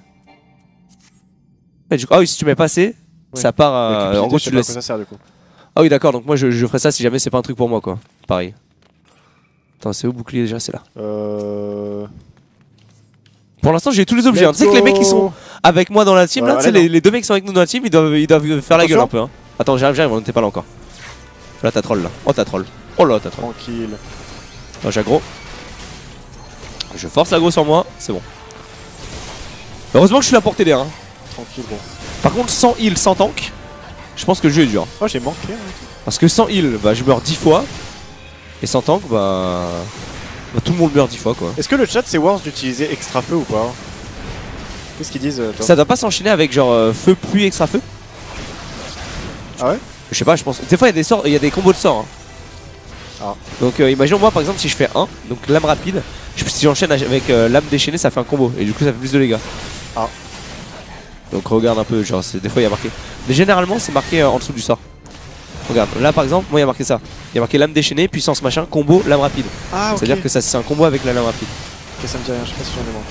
Ah oui si tu mets passé, oui. Ça part à... en gros tu le laisses. Ça sert, du coup. Ah oui d'accord, donc moi je, je ferai ça si jamais c'est pas un truc pour moi quoi. Pareil. Attends c'est où bouclier déjà? C'est là. Euh... Pour l'instant j'ai tous les objets, hein. Tu sais que les mecs qui sont avec moi dans la team ouais, là, tu sais les, les deux mecs qui sont avec nous dans la team ils doivent, ils doivent faire la gueule un peu hein. Attends j'arrive, j'arrive, on n'était pas là encore. Là t'as troll là, oh t'as troll. Oh là t'as troll. Tranquille. Oh j'aggro. Je force l'aggro sur moi, c'est bon. Heureusement que je suis là pour t'aider hein. Tranquille bon. Par contre sans heal, sans tank, je pense que le jeu est dur. Oh j'ai manqué hein. Parce que sans heal, bah je meurs dix fois. Et sans tank, bah... bah tout le monde meurt dix fois quoi. Est-ce que le chat c'est worth d'utiliser extra feu ou pas? Qu'est-ce qu'ils disent toi? Ça doit pas s'enchaîner avec genre euh, feu, pluie, extra feu? Ah ouais? Je sais pas, je pense. Des fois il y a des sorts, il y a des combos de sorts. Hein. Ah. Donc euh, imaginons moi par exemple si je fais un, donc lame rapide, je, si j'enchaîne avec euh, lame déchaînée ça fait un combo et du coup ça fait plus de dégâts. Ah. Donc regarde un peu, genre des fois il y a marqué. Mais généralement c'est marqué euh, en dessous du sort. Regarde, là par exemple, moi il y a marqué ça. Il y a marqué lame déchaînée, puissance machin, combo, lame rapide. Ah ok. C'est-à-dire que ça c'est un combo avec la lame rapide. Ok ça me dit rien, je sais pas si j'en ai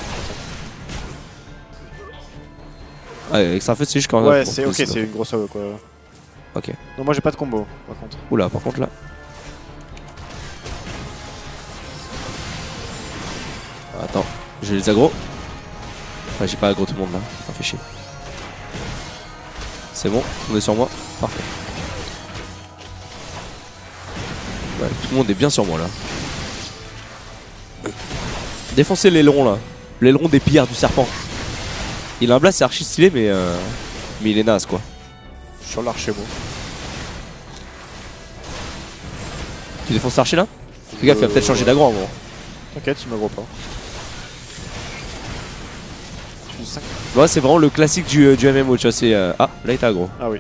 marre. Ouais, extra feu c'est juste quand ouais c'est ok, c'est une grosse A O E quoi. Ok. Non moi j'ai pas de combo par contre. Oula par contre là. Attends, j'ai les aggro. Enfin j'ai pas aggro tout le monde là, ça fait chier. C'est bon, on est sur moi, parfait. Ouais, tout le monde est bien sur moi là. Défoncez l'aileron là, l'aileron des pillards du serpent. Il a un blast, c'est archi stylé mais euh... mais il est naze quoi. Sur l'archer bon. Tu défonces l'archer là? Fais gaffe, il va peut-être changer d'aggro en gros. T'inquiète, tu m'aggro pas. Ouais, c'est vraiment le classique du, du M M O, tu vois, c'est... Euh... Ah, là il est aggro. Ah oui.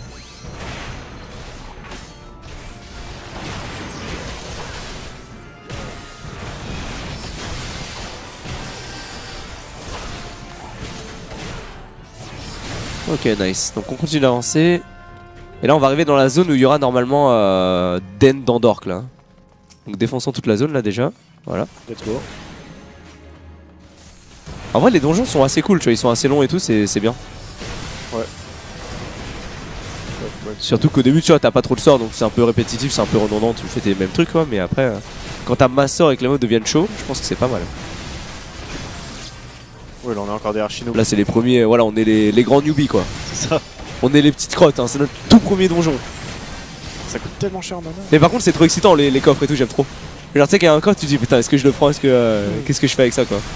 Ok, nice. Donc on continue d'avancer. Et là on va arriver dans la zone où il y aura normalement euh, Den d'Andork là. Donc défonçons toute la zone là déjà. Voilà. Let's go. En vrai les donjons sont assez cool, tu vois, ils sont assez longs et tout, c'est bien. Ouais. Surtout qu'au début tu vois t'as pas trop de sorts donc c'est un peu répétitif, c'est un peu redondant, tu fais tes mêmes trucs quoi, mais après euh, quand ta masse sort et que les modes deviennent chauds, je pense que c'est pas mal. Ouais là on a encore des archinos. Là c'est les premiers, voilà on est les, les grands newbies quoi. C'est ça. On est les petites crottes, hein, c'est notre tout premier donjon. Ça coûte tellement cher maintenant. Mais par contre c'est trop excitant les, les coffres et tout, j'aime trop. Genre tu sais qu'il y a un coffre, tu te dis putain est-ce que je le prends, est-ce que euh, mmh. qu'est-ce que je fais avec ça quoi.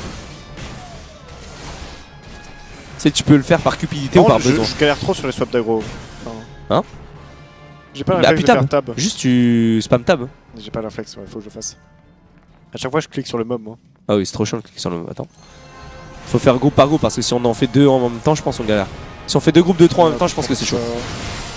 Tu sais tu peux le faire par cupidité non, ou par je, besoin. Je galère trop sur les swaps d'aggro. Enfin, hein? J'ai pas le réflexe de faire tab. Juste tu spam tab. J'ai pas le réflexe, il ouais, faut que je le fasse. A chaque fois je clique sur le mob moi. Ah oui c'est trop chiant de cliquer sur le mob, attends. Faut faire groupe par groupe parce que si on en fait deux en même temps je pense qu'on galère. Si on fait deux groupes de trois en même temps je pense que c'est chaud.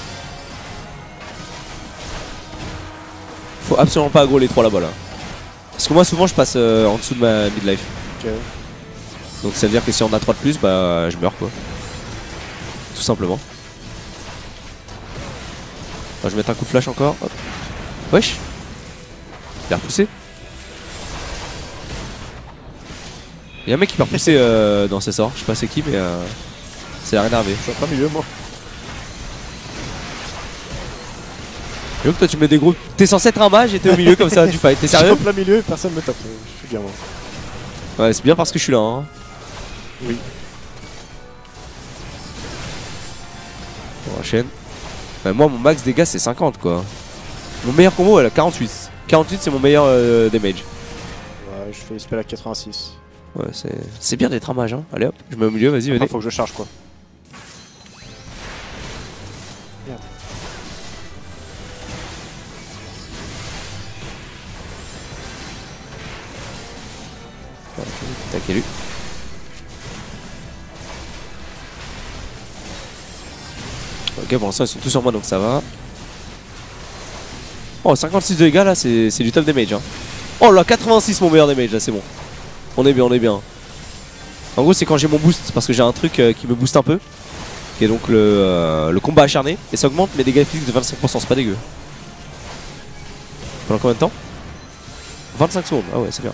Faut absolument pas aggro les trois là-bas là. Parce que moi souvent je passe euh, en dessous de ma midlife. Ok. Donc ça veut dire que si on a trois de plus, bah je meurs quoi. Tout simplement. Enfin, je vais mettre un coup de flash encore. Hop. Wesh. Il a repoussé. Il y a un mec qui peut repousser euh, dans ses sorts. Je sais pas c'est qui mais euh, ça a l'air énervé. Je suis en plein milieu moi. Et donc toi tu mets des gros. T'es censé être un mage et t'es au milieu comme ça du fight. T'es Je suis sérieux? en plein milieu et personne me tape. Je suis bien moi. Ouais c'est bien parce que je suis là hein. Oui. On enchaîne. Ouais, moi mon max dégâts c'est cinquante quoi. Mon meilleur combo elle a quarante-huit. quarante-huit c'est mon meilleur euh, damage. Ouais, je fais spell à quatre-vingt-six. Ouais c'est bien d'être un mage hein. Allez hop, je mets au milieu, vas-y venez. Enfin, faut que je charge quoi. Merde. Tac lui. Ok pour l'instant ils sont tous sur moi donc ça va. Oh cinquante-six de dégâts là c'est du top damage hein. Oh là quatre-vingt-six mon meilleur damage là c'est bon. On est bien on est bien. En gros c'est quand j'ai mon boost parce que j'ai un truc euh, qui me booste un peu. Qui est donc le, euh, le combat acharné. Et ça augmente mes dégâts physiques de vingt-cinq pour cent, c'est pas dégueu. Pendant combien de temps? vingt-cinq secondes, ah ouais c'est bien.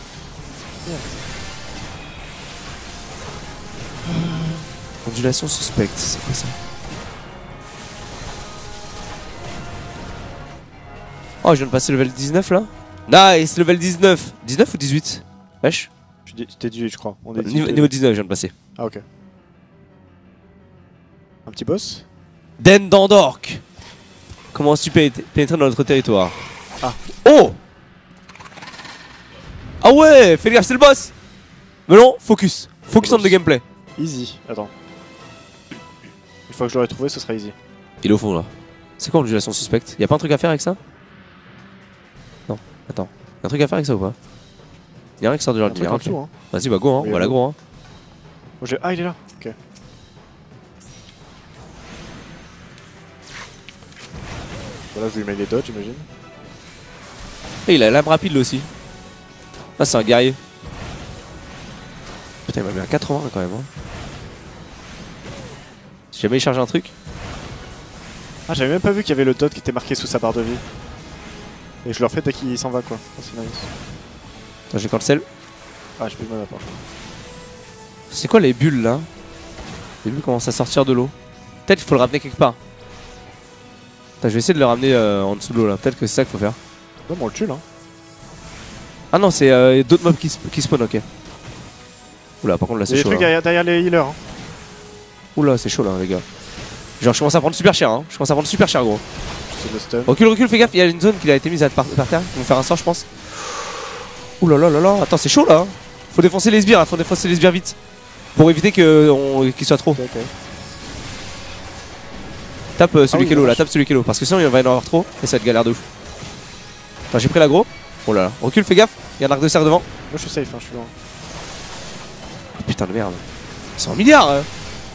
Ondulation suspecte, c'est quoi ça? Oh je viens de passer level dix-neuf là. Nice, level dix-neuf. dix-neuf ou dix-huit? Wesh. C'était dix-huit je crois. On est Niveau, niveau dix-neuf je viens de passer. Ah ok. Un petit boss. Den Dandork. Comment tu peux pénétrer dans notre territoire? Ah. Oh. Ah ouais, fais gaffe c'est le boss. Mais non, focus. Focus on the gameplay. Easy, attends. Une fois que je l'aurai trouvé ce sera easy. Il est au fond là. C'est quoi ondulation suspecte? Y'a pas un truc à faire avec ça? Non, attends. Y'a un truc à faire avec ça ou pas? Y'a rien qui sort de l'ordinaire. En dessous, hein. Vas-y bah go hein, Oui, voilà go. go hein. Oh, j'ai- ah il est là, ok. Voilà je lui mets les dodges j'imagine. Et il a l'âme rapide là aussi. Ah c'est un guerrier. Putain il m'a mis un quatre-vingts quand même hein. Si jamais il charge un truc. Ah j'avais même pas vu qu'il y avait le dot qui était marqué sous sa barre de vie. Et je le refais dès qu'il s'en va quoi. Oh, c'est nice. Attends j'ai cancel. Ah j'ai plus de mana par contre. C'est quoi les bulles là? Les bulles commencent à sortir de l'eau. Peut-être qu'il faut le ramener quelque part. Attends, je vais essayer de le ramener euh, en dessous de l'eau là. Peut-être que c'est ça qu'il faut faire. Non mais on le tue là. Ah non c'est euh, d'autres mobs qui, sp qui spawn ok. Oula par contre là Il y a c'est des chaud trucs là. derrière, derrière les healers. Hein. Oula c'est chaud là les gars. Genre je commence à prendre super cher hein. Je commence à prendre super cher gros. C'est le stun. Recule recule fais gaffe il y a une zone qui a été mise à par, par terre. Ils vont faire un sort je pense. Oula là là là. Attends c'est chaud là hein. Faut défoncer les sbires, hein. Faut défoncer les sbires vite. Pour éviter que qu'ils soient trop. Okay, okay. Tape euh, celui Ah oui, qui est low là, vache. tape celui qui est low parce que sinon il va y en avoir trop et ça va être galère de ouf. Attends j'ai pris l'aggro. Oh là là, recule fais gaffe, il y a un arc de serre devant. Moi je suis safe, hein, je suis loin. Oh, putain de merde. C'est un milliard hein.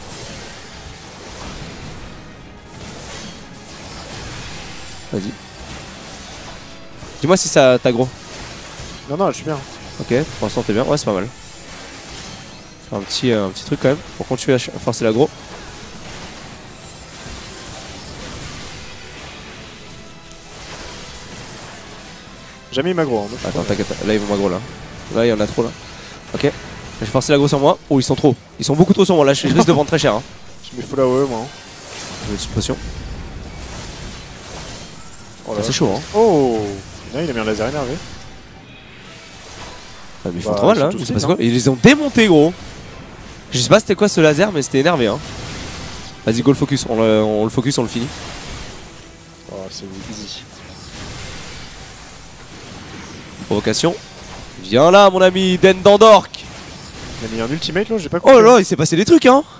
Vas-y. Dis-moi si ça t'aggro. Non non je suis bien. Ok, pour l'instant t'es bien, ouais c'est pas mal. Faire un petit, euh, un petit truc quand même pour continuer à forcer l'aggro. Jamais il m'a gros. Hein, Attends t'inquiète, là ils vont m'aggro là. Là il y en a trop là. Ok, j'ai forcé l'aggro sur moi. Oh ils sont trop, ils sont beaucoup trop sur moi là, je risque de vendre très cher hein. Je mets full A O E moi. Hein. Je mets une petite potion. Oh, Ah, c'est chaud hein. Oh là, il a mis un laser énervé. Ah, mais ils font Bah, trop mal ils là, sont tous il se passe vides, quoi? Ils les ont démontés gros. Je sais pas c'était quoi ce laser mais c'était énervé hein. Vas-y go le focus, on le, on le focus, on le finit. Oh c'est easy. Provocation. Viens là mon ami Den Dandork. Il a mis un ultimate là, j'ai pas compris. Oh là là il s'est passé des trucs hein.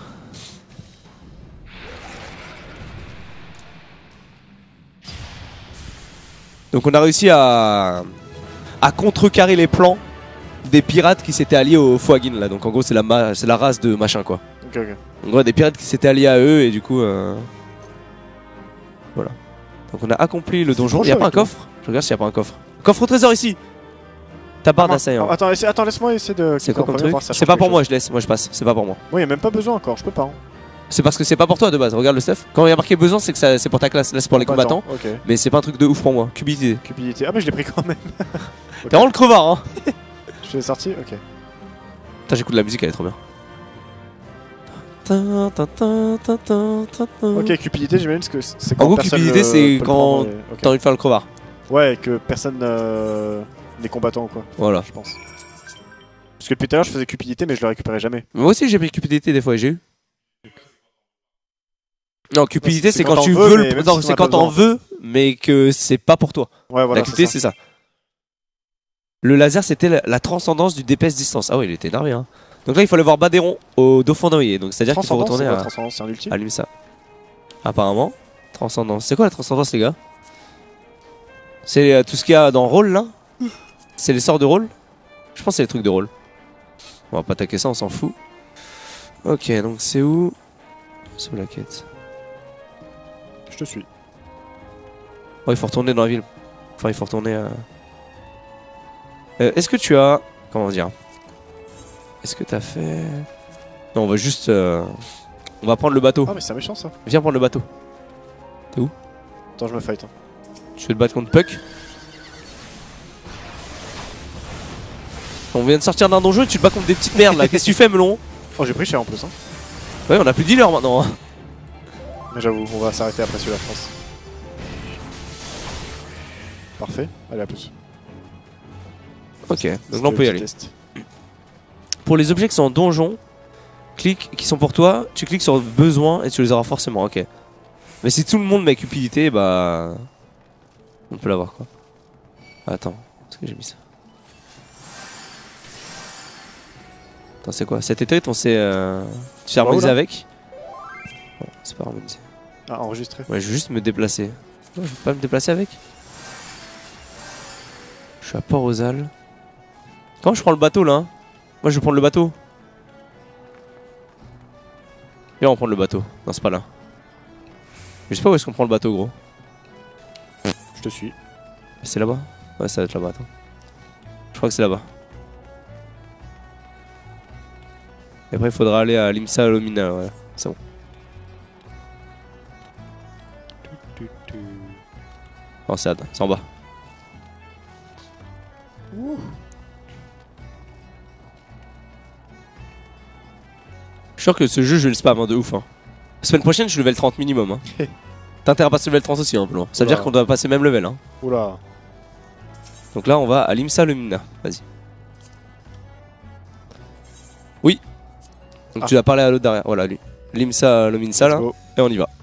Donc on a réussi à, à contrecarrer les plans des pirates qui s'étaient alliés aux Fuagin là. Donc en gros c'est la, ma la race de machin quoi. Ok ok. En gros des pirates qui s'étaient alliés à eux et du coup euh... voilà. Donc on a accompli le donjon. Il y a pas un coffre? Je regarde s'il y a pas un coffre. Coffre au trésor ici. ta barre Ah, d'assaillant. oh, Attends, essaie- attends laisse-moi essayer de. C'est quoi comme en premier, truc? voir si ça C'est change pas quelque pour moi, chose. je laisse. Moi je passe. C'est pas pour moi. Moi, y a même pas besoin encore, je peux pas. Hein. C'est parce que c'est pas pour toi de base. Regarde le stuff. Quand il y a marqué besoin, c'est que ça- c'est pour ta classe. Là, c'est pour les combattants. Ok. Mais c'est pas un truc de ouf pour moi. Cupidité. Cupidité. Ah, mais je l'ai pris quand même. T'es vraiment le crevard, hein. Je l'ai sorti. Ok. Putain, j'écoute la musique, elle est trop bien. Ok, cupidité, j'imagine que c'est quand En gros, personne, cupidité, euh, c'est peut le quand prendre et- ok. t'as envie de faire le crevard. Ouais, que personne euh, n'est combattant quoi. Voilà. Je pense. Parce que depuis tout à l'heure, je faisais cupidité, mais je le récupérais jamais. Moi aussi, j'ai pris cupidité des fois, et j'ai eu. Non, cupidité, c'est c'est quand quand, t'en tu veux, veux, mais le... même non, si t'en c'est as quand pas t'en besoin. veux, mais que c'est pas pour toi. Ouais, voilà. la cupidité, c'est c'est ça. Le laser, c'était la, la transcendance du D P S distance. Ah ouais, il était énervé. Hein. Donc là, il faut aller voir Badéron au Dauphin noyé. Donc c'est-à-dire qu'il faut Transcendance, retourner c'est quoi, à. Transcendance, c'est un ultime. Allume ça. Apparemment. Transcendance. C'est quoi la transcendance, les gars? C'est euh, tout ce qu'il y a dans rôle là? C'est les sorts de rôle? Je pense que c'est les trucs de rôle. On va pas attaquer ça, on s'en fout. Ok, donc c'est où? C'est où la quête? Je te suis. Oh, il faut retourner dans la ville. Enfin, il faut retourner à. Euh, Est-ce que tu as. Comment dire? Est-ce que t'as fait. Non, on va juste. euh, On va prendre le bateau. Ah, mais c'est méchant ça. Viens prendre le bateau. T'es où? Attends, je me fight. Hein. Tu veux te battre contre Puck? On vient de sortir d'un donjon et tu te bats contre des petites merdes là. Qu'est-ce que tu fais, melon? Oh, j'ai pris cher en plus. Hein. Ouais, on a plus de dealer maintenant. Mais j'avoue, on va s'arrêter après celui-là, je pense. Parfait. Allez, à plus. Ok, donc C'était là on peut y le aller. petit test. Pour les objets qui sont en donjon, clique, qui sont pour toi, tu cliques sur besoin et tu les auras forcément. Ok. Mais si tout le monde met cupidité, bah. On peut l'avoir quoi. Attends, est-ce que j'ai mis ça? Attends, c'est quoi? Cet état, on s'est. Euh... Tu t'es harmonisé là avec? Non, c'est pas harmonisé. Ah, enregistré. Ouais, je vais juste me déplacer. Ouais, je vais pas me déplacer avec? Je suis à Port-aux-Halles. Comment je prends le bateau là? Moi je vais prendre le bateau. Viens, on prend le bateau. Non, c'est pas là. Je sais pas où est-ce qu'on prend le bateau, gros. Je te suis. C'est là-bas? Ouais, ça va être là-bas, attends. Je crois que c'est là-bas. Et après, il faudra aller à l'Imsa Lomina, ouais. C'est bon. Non, c'est Ad, c'est en bas. Je suis sûr que ce jeu, je vais le spam hein, de ouf. Hein. La semaine prochaine, je suis level trente minimum. Hein. T'as intérêt à passer level trente aussi, un peu loin. Ça veut Oula. dire qu'on doit passer même level. Hein. Oula. Donc là, on va à l'Imsa Lumina. Vas-y. Oui. Donc Ah. tu dois parler à l'autre derrière. Voilà, lui. L'Imsa Lumina là. Let's go. Et on y va.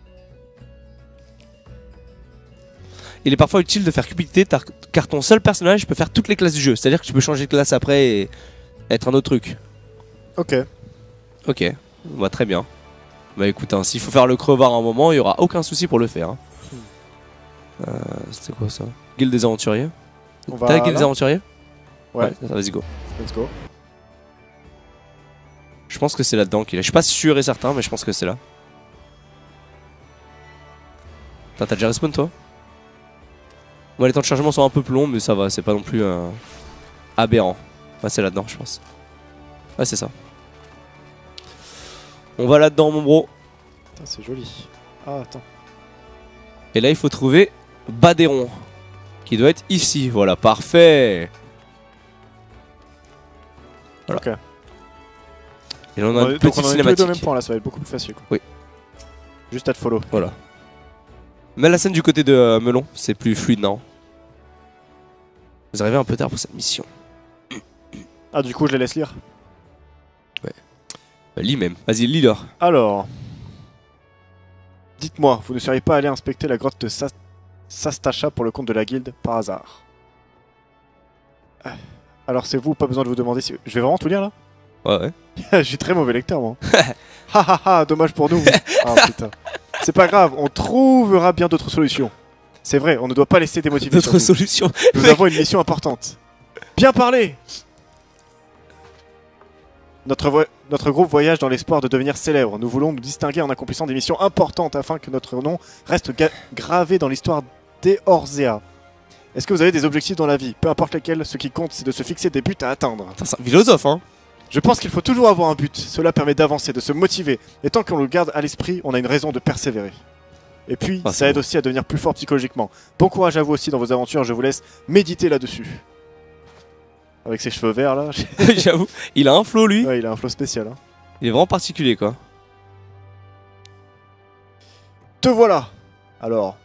Il est parfois utile de faire cupidité tar- car ton seul personnage peut faire toutes les classes du jeu. C'est-à-dire que tu peux changer de classe après et être un autre truc. Ok. Ok, bah très bien. Bah écoute, hein, s'il faut faire le crevard à un moment, il n'y aura aucun souci pour le faire. Hein. Euh, C'était quoi ça? Guilde des aventuriers. On va T'as la guilde là des aventuriers? Ouais. ça, Vas-y go. Let's go. Je pense que c'est là-dedans qu'il est. Je suis pas sûr et certain, mais je pense que c'est là. T'as t'as déjà respawn toi? Bon, les temps de chargement sont un peu plus longs, mais ça va, c'est pas non plus euh, aberrant. Ouais, c'est là-dedans, je pense. Ouais, c'est ça. On va là-dedans, mon bro. Putain, c'est joli. Ah, attends. Et là, il faut trouver Badéron, qui doit être ici. Voilà, parfait. Voilà. Ok. Et là, on a On une est- donc petite on en est tous les deux au même cinématique. point là, ça va être beaucoup plus facile. Quoi. Oui. Juste à te follow. Voilà. Mais la scène du côté de euh, Melon, c'est plus fluide, non? Vous arrivez un peu tard pour cette mission. Ah, du coup, je les laisse lire. Bah, lis même. Vas-y, lis leur. Alors. Dites-moi, vous ne seriez pas allé inspecter la grotte de Sa- Sastacha pour le compte de la guilde par hasard? Ah. Alors, c'est vous, pas besoin de vous demander si. Je vais vraiment tout lire là? Ouais, ouais. Je suis très mauvais lecteur, moi. Ha ha ha, dommage pour nous. Ah putain. C'est pas grave, on trouvera bien d'autres solutions. C'est vrai, on ne doit pas laisser démotiver. D'autres surtout. solutions. Nous avons une mission importante. Bien parlé. Notre, vo- notre groupe voyage dans l'espoir de devenir célèbre. Nous voulons nous distinguer en accomplissant des missions importantes afin que notre nom reste ga- gravé dans l'histoire d'Eorzea. Est-ce que vous avez des objectifs dans la vie? Peu importe lesquels, ce qui compte, c'est de se fixer des buts à atteindre. C'est un philosophe, hein. Je pense qu'il faut toujours avoir un but. Cela permet d'avancer, de se motiver. Et tant qu'on le garde à l'esprit, on a une raison de persévérer. Et puis, Ah, ça aide bon. aussi à devenir plus fort psychologiquement. Bon courage à vous aussi dans vos aventures, je vous laisse méditer là-dessus. Avec ses cheveux verts là, J'avoue, il a un flow lui. ouais, il a un flow spécial. Hein. Il est vraiment particulier quoi. Te voilà. Alors.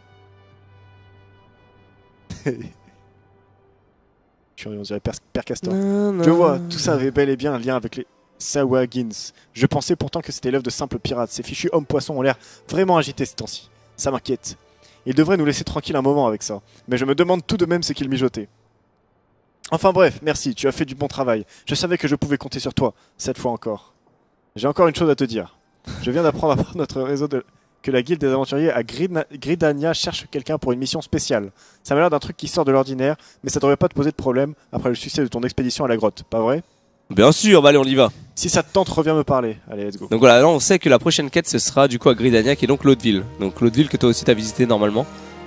Je suis on dirait Père, Père Castor. Je vois, tout ça avait bel et bien un lien avec les Sawagins. Je pensais pourtant que c'était l'œuvre de simples pirates. Ces fichus hommes-poissons ont l'air vraiment agités ces temps-ci. Ça m'inquiète. Ils devraient nous laisser tranquille un moment avec ça. Mais je me demande tout de même ce qu'ils mijotaient. Enfin bref, merci, tu as fait du bon travail. Je savais que je pouvais compter sur toi, cette fois encore. J'ai encore une chose à te dire. Je viens d'apprendre à part notre réseau de... que la guilde des aventuriers à Grid- Gridania cherche quelqu'un pour une mission spéciale. Ça m'a l'air d'un truc qui sort de l'ordinaire, mais ça devrait pas te poser de problème après le succès de ton expédition à la grotte, pas vrai? Bien sûr, bah allez on y va. Si ça te tente, reviens me parler. Allez, let's go. Donc voilà, là on sait que la prochaine quête ce sera du coup à Gridania qui est donc l'autre ville. Donc l'autre ville que toi aussi t'as visité normalement.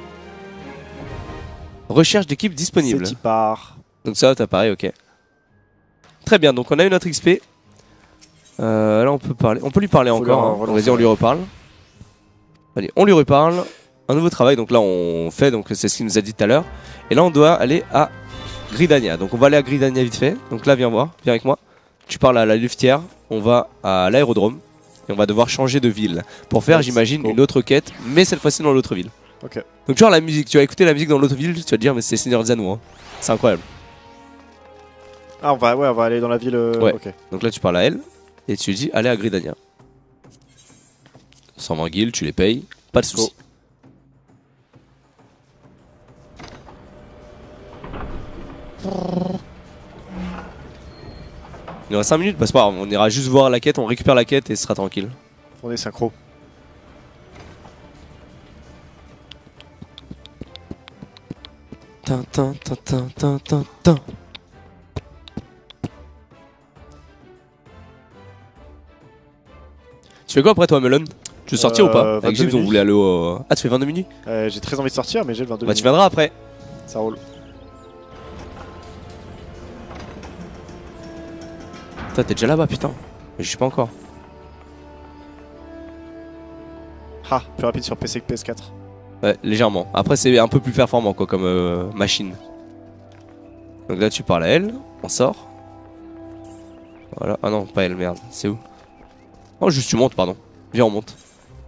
Recherche d'équipe disponible. C'est y part. Donc ça t'as pareil, ok. Très bien, donc on a eu notre X P. Euh, là on peut parler, on peut lui parler Faut encore. leur Hein. relancer. Vas-y on lui reparle. Allez, on lui reparle. Un nouveau travail, donc là on fait, donc c'est ce qu'il nous a dit tout à l'heure. Et là on doit aller à Gridania. Donc on va aller à Gridania vite fait. Donc là viens voir, viens avec moi. Tu parles à la luftière, on va à l'aérodrome. Et on va devoir changer de ville. Pour faire, Let's j'imagine, go. une autre quête, mais cette fois-ci dans l'autre ville. Ok. Donc genre la musique, tu vas écouter la musique dans l'autre ville, tu vas te dire mais c'est Seigneur des Anneaux. Hein. C'est incroyable. Ah, on va, ouais, on va aller dans la ville. euh, Ouais. Ok. Donc là tu parles à elle et tu lui dis allez à Gridania. cent vingt guilds, tu les payes, pas de soucis. Il nous reste cinq minutes, bah c'est pas grave, on ira juste voir la quête, on récupère la quête et ce sera tranquille. On est synchro. Tin, tin, tin, tin, tin, tin, tin. Tu fais quoi après toi Melon? Tu veux sortir Euh, ou pas? Avec vingt-deux Gibbs on minutes. voulait aller au... Ah tu fais vingt-deux minutes? Euh, J'ai très envie de sortir, mais j'ai le vingt-deux Bah tu minutes. viendras après. Ça roule. Toi t'es déjà là-bas putain. Mais je suis pas encore. Ah, plus rapide sur P C que P S quatre. Ouais, légèrement. Après c'est un peu plus performant quoi comme euh, machine. Donc là tu parles à elle, on sort. Voilà, ah non pas elle merde, c'est où? Oh juste tu montes pardon, viens on monte.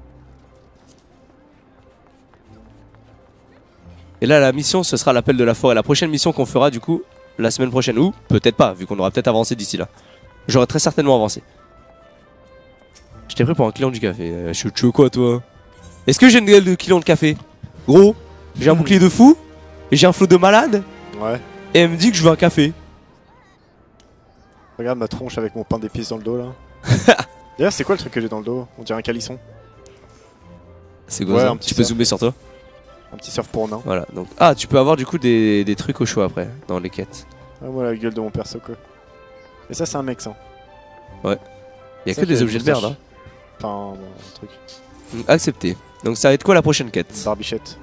Et là la mission ce sera l'appel de la forêt, la prochaine mission qu'on fera du coup la semaine prochaine ou peut-être pas vu qu'on aura peut-être avancé d'ici là. J'aurais très certainement avancé. Je t'ai pris pour un client du café, euh, je tu veux quoi toi? Est-ce que j'ai une gueule de client de café? Gros, j'ai un bouclier de fou et j'ai un flot de malade Ouais. et elle me dit que je veux un café. Regarde ma tronche avec mon pain d'épices dans le dos là. D'ailleurs, c'est quoi le truc que j'ai dans le dos? On dirait un calisson. C'est quoi Ouais, ça? un petit Tu peux surf. zoomer sur toi? Un petit surf pour nain. Voilà, donc. Ah, tu peux avoir du coup des, des trucs au choix après, dans les quêtes. Ah, voilà la gueule de mon perso quoi. Et ça, c'est un mec ça. Il y a Ça, que des c'est objets de moustache. merde. Hein. Enfin, bon, un truc. Donc, accepté. Donc ça va être quoi la prochaine quête? Barbichette.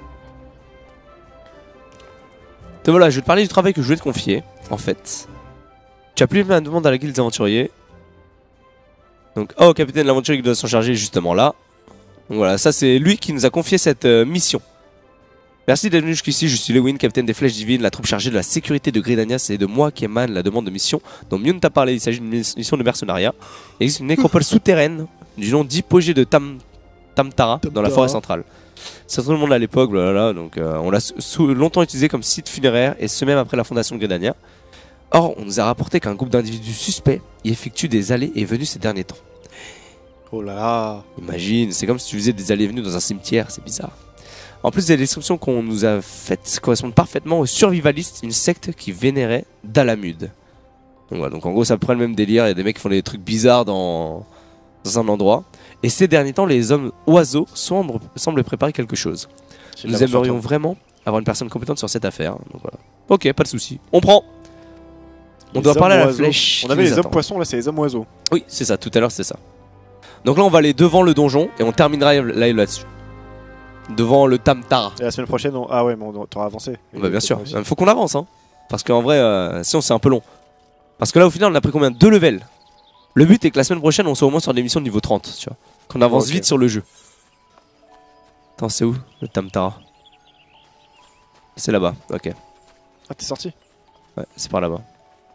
Donc voilà, je vais te parler du travail que je voulais te confier, en fait. Tu as plus ma demande à la guilde des aventuriers. Donc, oh, capitaine de l'aventurier qui doit s'en charger justement là. Donc voilà, ça c'est lui qui nous a confié cette euh, mission. Merci d'être venu jusqu'ici, je suis Lewin, capitaine des Flèches Divines, la troupe chargée de la sécurité de Gridania. C'est de moi qui émane la demande de mission dont Myun t'a parlé. Il s'agit d'une mission de mercenariat. Il existe une nécropole souterraine du nom d'hypogée de Tam Tamtara dans la forêt centrale. C'est tout le monde à l'époque, blablabla, donc euh, on l'a sou- longtemps utilisé comme site funéraire et ce même après la fondation de Gridania. Or, on nous a rapporté qu'un groupe d'individus suspects y effectue des allées et venues ces derniers temps. Oh là là. Imagine, c'est comme si tu faisais des allées et venues dans un cimetière, c'est bizarre. En plus, les descriptions qu'on nous a faites correspondent parfaitement aux survivalistes, une secte qui vénérait Dalamud. Donc voilà, donc en gros, ça prend le même délire, il y a des mecs qui font des trucs bizarres dans, dans un endroit. Et ces derniers temps, les hommes oiseaux semblent, semblent préparer quelque chose. J'ai de Nous l'avance sur aimerions toi. vraiment avoir une personne compétente sur cette affaire. Donc voilà. Ok, pas de souci. On prend. On Les doit parler hommes à la oiseaux. flèche. On qui avait nous les hommes attend. poissons, là c'est les hommes oiseaux. Oui, c'est ça, tout à l'heure c'était ça. Donc là on va aller devant le donjon et on terminera live là-dessus. Devant le Tamtara. Et la semaine prochaine, on... ah ouais, mais on t'auras avancé. Bah bien sûr, il faut qu'on avance hein. Parce qu'en vrai, euh, sinon c'est un peu long. Parce que là au final on a pris combien? Deux levels. Le but est que la semaine prochaine on soit au moins sur des missions de niveau trente, tu vois. Qu'on avance okay. vite sur le jeu. Attends, c'est où le Tamtara? C'est là-bas, ok. Ah, t'es sorti? Ouais, c'est par là-bas.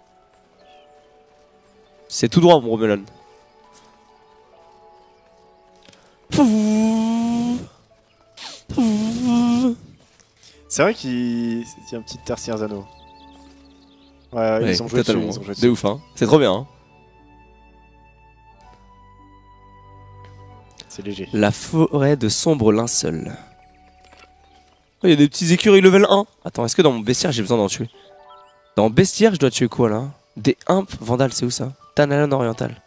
C'est tout droit mon Romelon. C'est vrai qu'il y a un petit tertiaire Zano. Ouais, ouais, ils ont joué totalement. dessus, ils ont joué dessus. De ouf, hein. C'est trop bien. Hein. C'est léger. La forêt de sombre linceul. Il oh, y a des petits écureuils level un. Attends, est-ce que dans mon bestiaire j'ai besoin d'en tuer? Dans mon bestiaire, je dois tuer quoi là? Des imps vandales, c'est où ça? Tanalan oriental.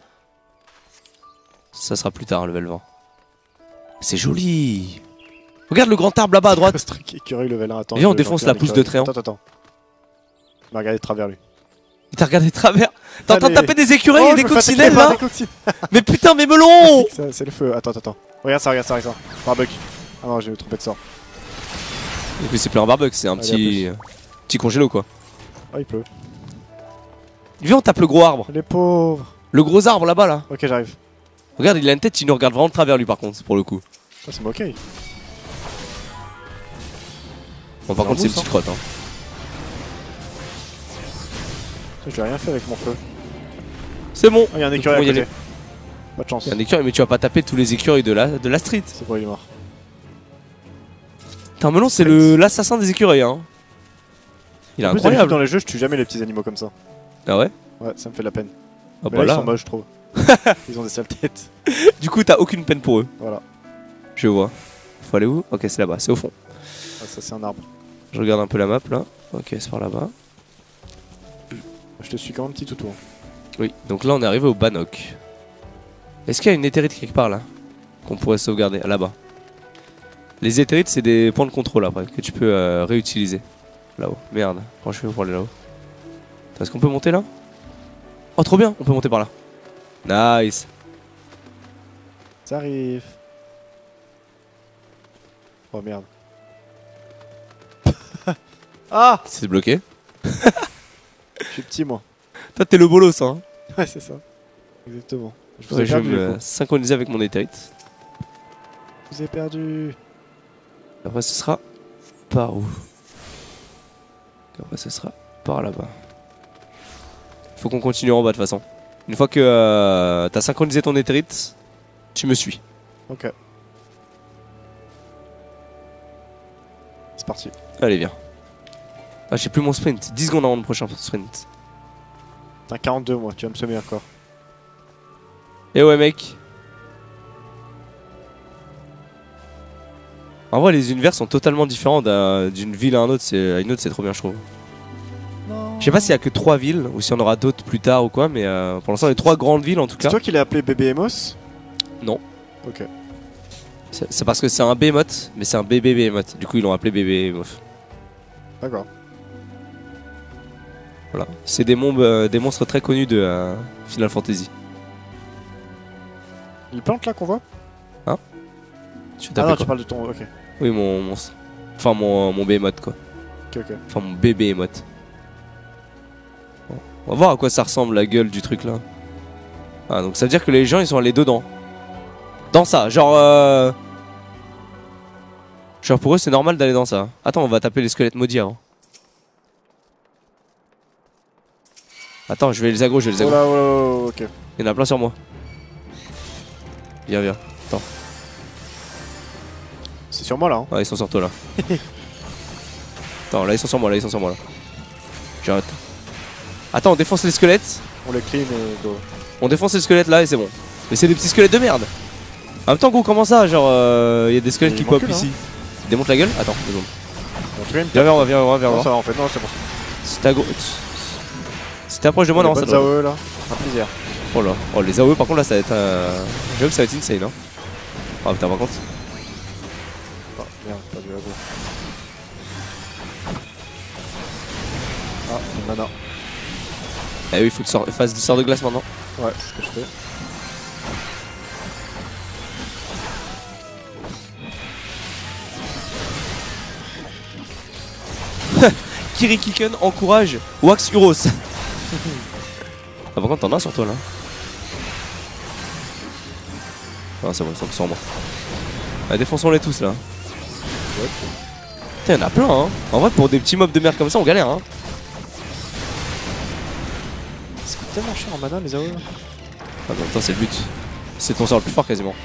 Ça sera plus tard, level vingt. C'est joli. Regarde le grand arbre là-bas à droite. Ce truc écureuil level un. Attends, viens, on défonce la pousse de tréant. Attends, attends. Il m'a regardé de travers lui. Il t'a regardé de travers. T'es en train de taper des écureuils oh, et des coccinelles là. Mais putain, mais melon. C'est le feu. Attends, attends. Regarde ça, regarde ça, regarde ça. Barbecue. Ah non, j'ai eu trompé de sort. Mais c'est plus un barbecue, c'est un Allez, petit petit congélo quoi. Ah, il pleut. Viens, on tape le gros arbre. Les pauvres. Le gros arbre là-bas là. Ok, j'arrive. Regarde, il a une tête, il nous regarde vraiment de travers lui par contre, pour le coup. Oh, c'est ok. Bon, par contre, c'est une petite crotte. Hein. Je vais rien faire avec mon feu. C'est bon. Il oh, y a un écureuil à côté. Pas de chance. Il y a un écureuil, mais tu vas pas taper tous les écureuils de la, de la street. C'est bon, il est mort. Putain, Melon, c'est l'assassin des écureuils. Hein. Il est en plus, incroyable. Dans les jeux, je tue jamais les petits animaux comme ça. Ah ouais? Ouais, ça me fait de la peine. Ah mais bah là, là, ils sont moches, je trouve. Ils ont des sales têtes. Du coup, t'as aucune peine pour eux. Voilà. Je vois. Faut aller où? Ok, c'est là-bas, c'est au fond. Ah, ça, c'est un arbre. Je regarde un peu la map là. Ok, c'est par là-bas. Je te suis quand même petit toutou. Oui, donc là on est arrivé au Bannock. Est-ce qu'il y a une éthérite quelque part là qu'on pourrait sauvegarder? Là-bas. Les éthérites c'est des points de contrôle après que tu peux euh, réutiliser. Là-haut. Merde, comment je fais pour aller là-haut? Est-ce qu'on peut monter là? Oh trop bien, on peut monter par là. Nice. Ça arrive. Oh merde. Ah, c'est bloqué. Je suis petit moi. Toi t'es le bolos hein. Ouais c'est ça. Exactement. Je, vous ai je vais me synchroniser avec mon éthérite. Je vous ai perdu. Après ce sera par où? Après ce sera par là-bas. Faut qu'on continue en bas de toute façon. Une fois que euh, t'as synchronisé ton éthérite, tu me suis. Ok. C'est parti. Allez viens. Ah j'ai plus mon sprint, dix secondes avant le prochain sprint. T'as quarante-deux moi, tu vas me semer encore. Eh ouais mec. En vrai les univers sont totalement différents d'une ville à un autre, à une autre c'est trop bien je trouve. Je sais pas s'il y a que trois villes ou s'il y en aura d'autres plus tard ou quoi, mais euh, pour l'instant les trois grandes villes en tout cas. C'est toi qui l'as appelé bébé Emos? Non. Ok. C'est parce que c'est un Behemoth, mais c'est un bébé Behemoth. Du coup ils l'ont appelé bébé Behemoth. D'accord. Voilà. C'est des, euh, des monstres très connus de euh, Final Fantasy. Les plantes là qu'on voit? Hein? Tu Ah non, quoi? tu parles de ton... ok. Oui mon monstre. Enfin mon, mon Behemoth quoi. Ok ok. Enfin mon bébé Behemoth. Bon. On va voir à quoi ça ressemble la gueule du truc là. Ah donc ça veut dire que les gens ils sont allés dedans. Dans ça, genre euh... Genre pour eux c'est normal d'aller dans ça. Attends on va taper les squelettes maudits avant. Attends je vais les aggro, je vais les aggro. Oh là, oh là, oh là, ok. Il y en a plein sur moi. Viens viens, attends. C'est sur moi là hein. Ouais ils sont sur toi là. Attends là ils sont sur moi, là ils sont sur moi là. J'arrête. Attends on défonce les squelettes. On les clean et go. On défonce les squelettes là et c'est bon. Mais c'est des petits squelettes de merde. En même temps gros comment ça genre il euh, y a des squelettes qui pop ici. Ils démontent la gueule? Attends deux secondes. Viens vers moi, viens vers moi, viens vers moi. Non ça va en fait, non c'est bon. Si t'aggro... Si t'approches de moi non ça doit... A O E là, un plaisir. Oh là, oh les A O E par contre là ça va être euh... j'avoue que ça va être insane hein. Oh putain par contre. Oh merde, pas du aggro. Ah, une mana. Eh oui il faut que tu fasses du sort de glace maintenant. Ouais, c'est ce que je fais. Kirikiken encourage Wax Uros. Ah, par contre, t'en as sur toi là. Ah, c'est bon, ils sont sans moi. Ah, défonçons-les tous là. Ouais. Putain, y'en a plein hein. En vrai, pour des petits mobs de merde comme ça, on galère hein. Ça coûte tellement cher en mana les A O E. Ah, en même temps, c'est le but. C'est ton sort le plus fort quasiment.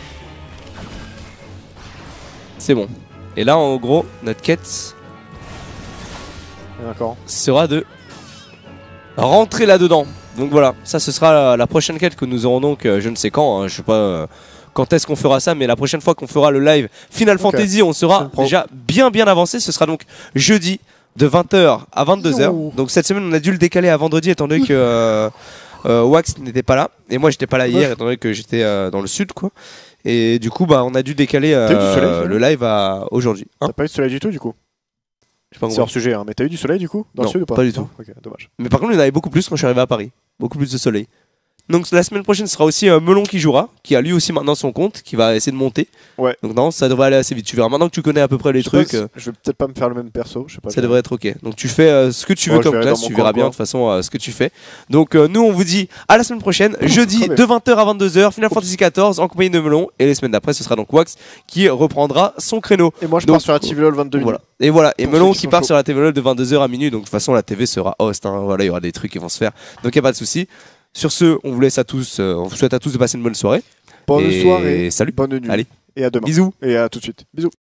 C'est bon. Et là, en gros, notre quête D'accord. sera de rentrer là-dedans. Donc voilà, ça ce sera la, la prochaine quête que nous aurons donc, euh, je ne sais quand, hein, je sais pas euh, quand est-ce qu'on fera ça, mais la prochaine fois qu'on fera le live Final okay. Fantasy, on sera déjà bien bien avancé. Ce sera donc jeudi de vingt heures à vingt-deux heures. No. Donc cette semaine, on a dû le décaler à vendredi étant donné que euh, euh, Wax n'était pas là. Et moi, j'étais pas là hier étant donné que j'étais euh, dans le sud, quoi. Et du coup, bah, on a dû décaler euh, du soleil, le live à aujourd'hui. Hein. T'as pas eu de soleil du tout, du coup? C'est hors sujet, hein. Mais t'as eu du soleil du coup dans non, le sud ou pas? Pas du tout. Ok, dommage. Mais par contre, il y en avait beaucoup plus quand je suis arrivé à Paris. Beaucoup plus de soleil. Donc la semaine prochaine, ce sera aussi euh, Melon qui jouera, qui a lui aussi maintenant son compte, qui va essayer de monter. Ouais. Donc non, ça devrait aller assez vite. Tu verras maintenant que tu connais à peu près les je trucs. Pas, je vais peut-être pas me faire le même perso, je sais pas. Ça devrait être ok. Donc tu fais euh, ce que tu veux ouais, comme classe, tu verras bien de toute façon euh, ce que tu fais. Donc euh, nous, on vous dit à la semaine prochaine, jeudi de vingt heures à vingt-deux heures, Final Fantasy quatorze en compagnie de Melon. Et les semaines d'après, ce sera donc Wax qui reprendra son créneau. Et moi, je donc, pars sur la T V LOL vingt-deux voilà. Et voilà. Et Pour Melon qui, qui part chauds. sur la T V LOL de vingt-deux heures à minuit. Donc de toute façon, la T V sera host. Hein. Voilà, il y aura des trucs qui vont se faire. Donc il y a pas de souci. Sur ce, on vous laisse à tous, euh, on vous souhaite à tous de passer une bonne soirée. Bonne et soirée. Salut. Bonne nuit. Allez. Et à demain. Bisous. Et à tout de suite. Bisous.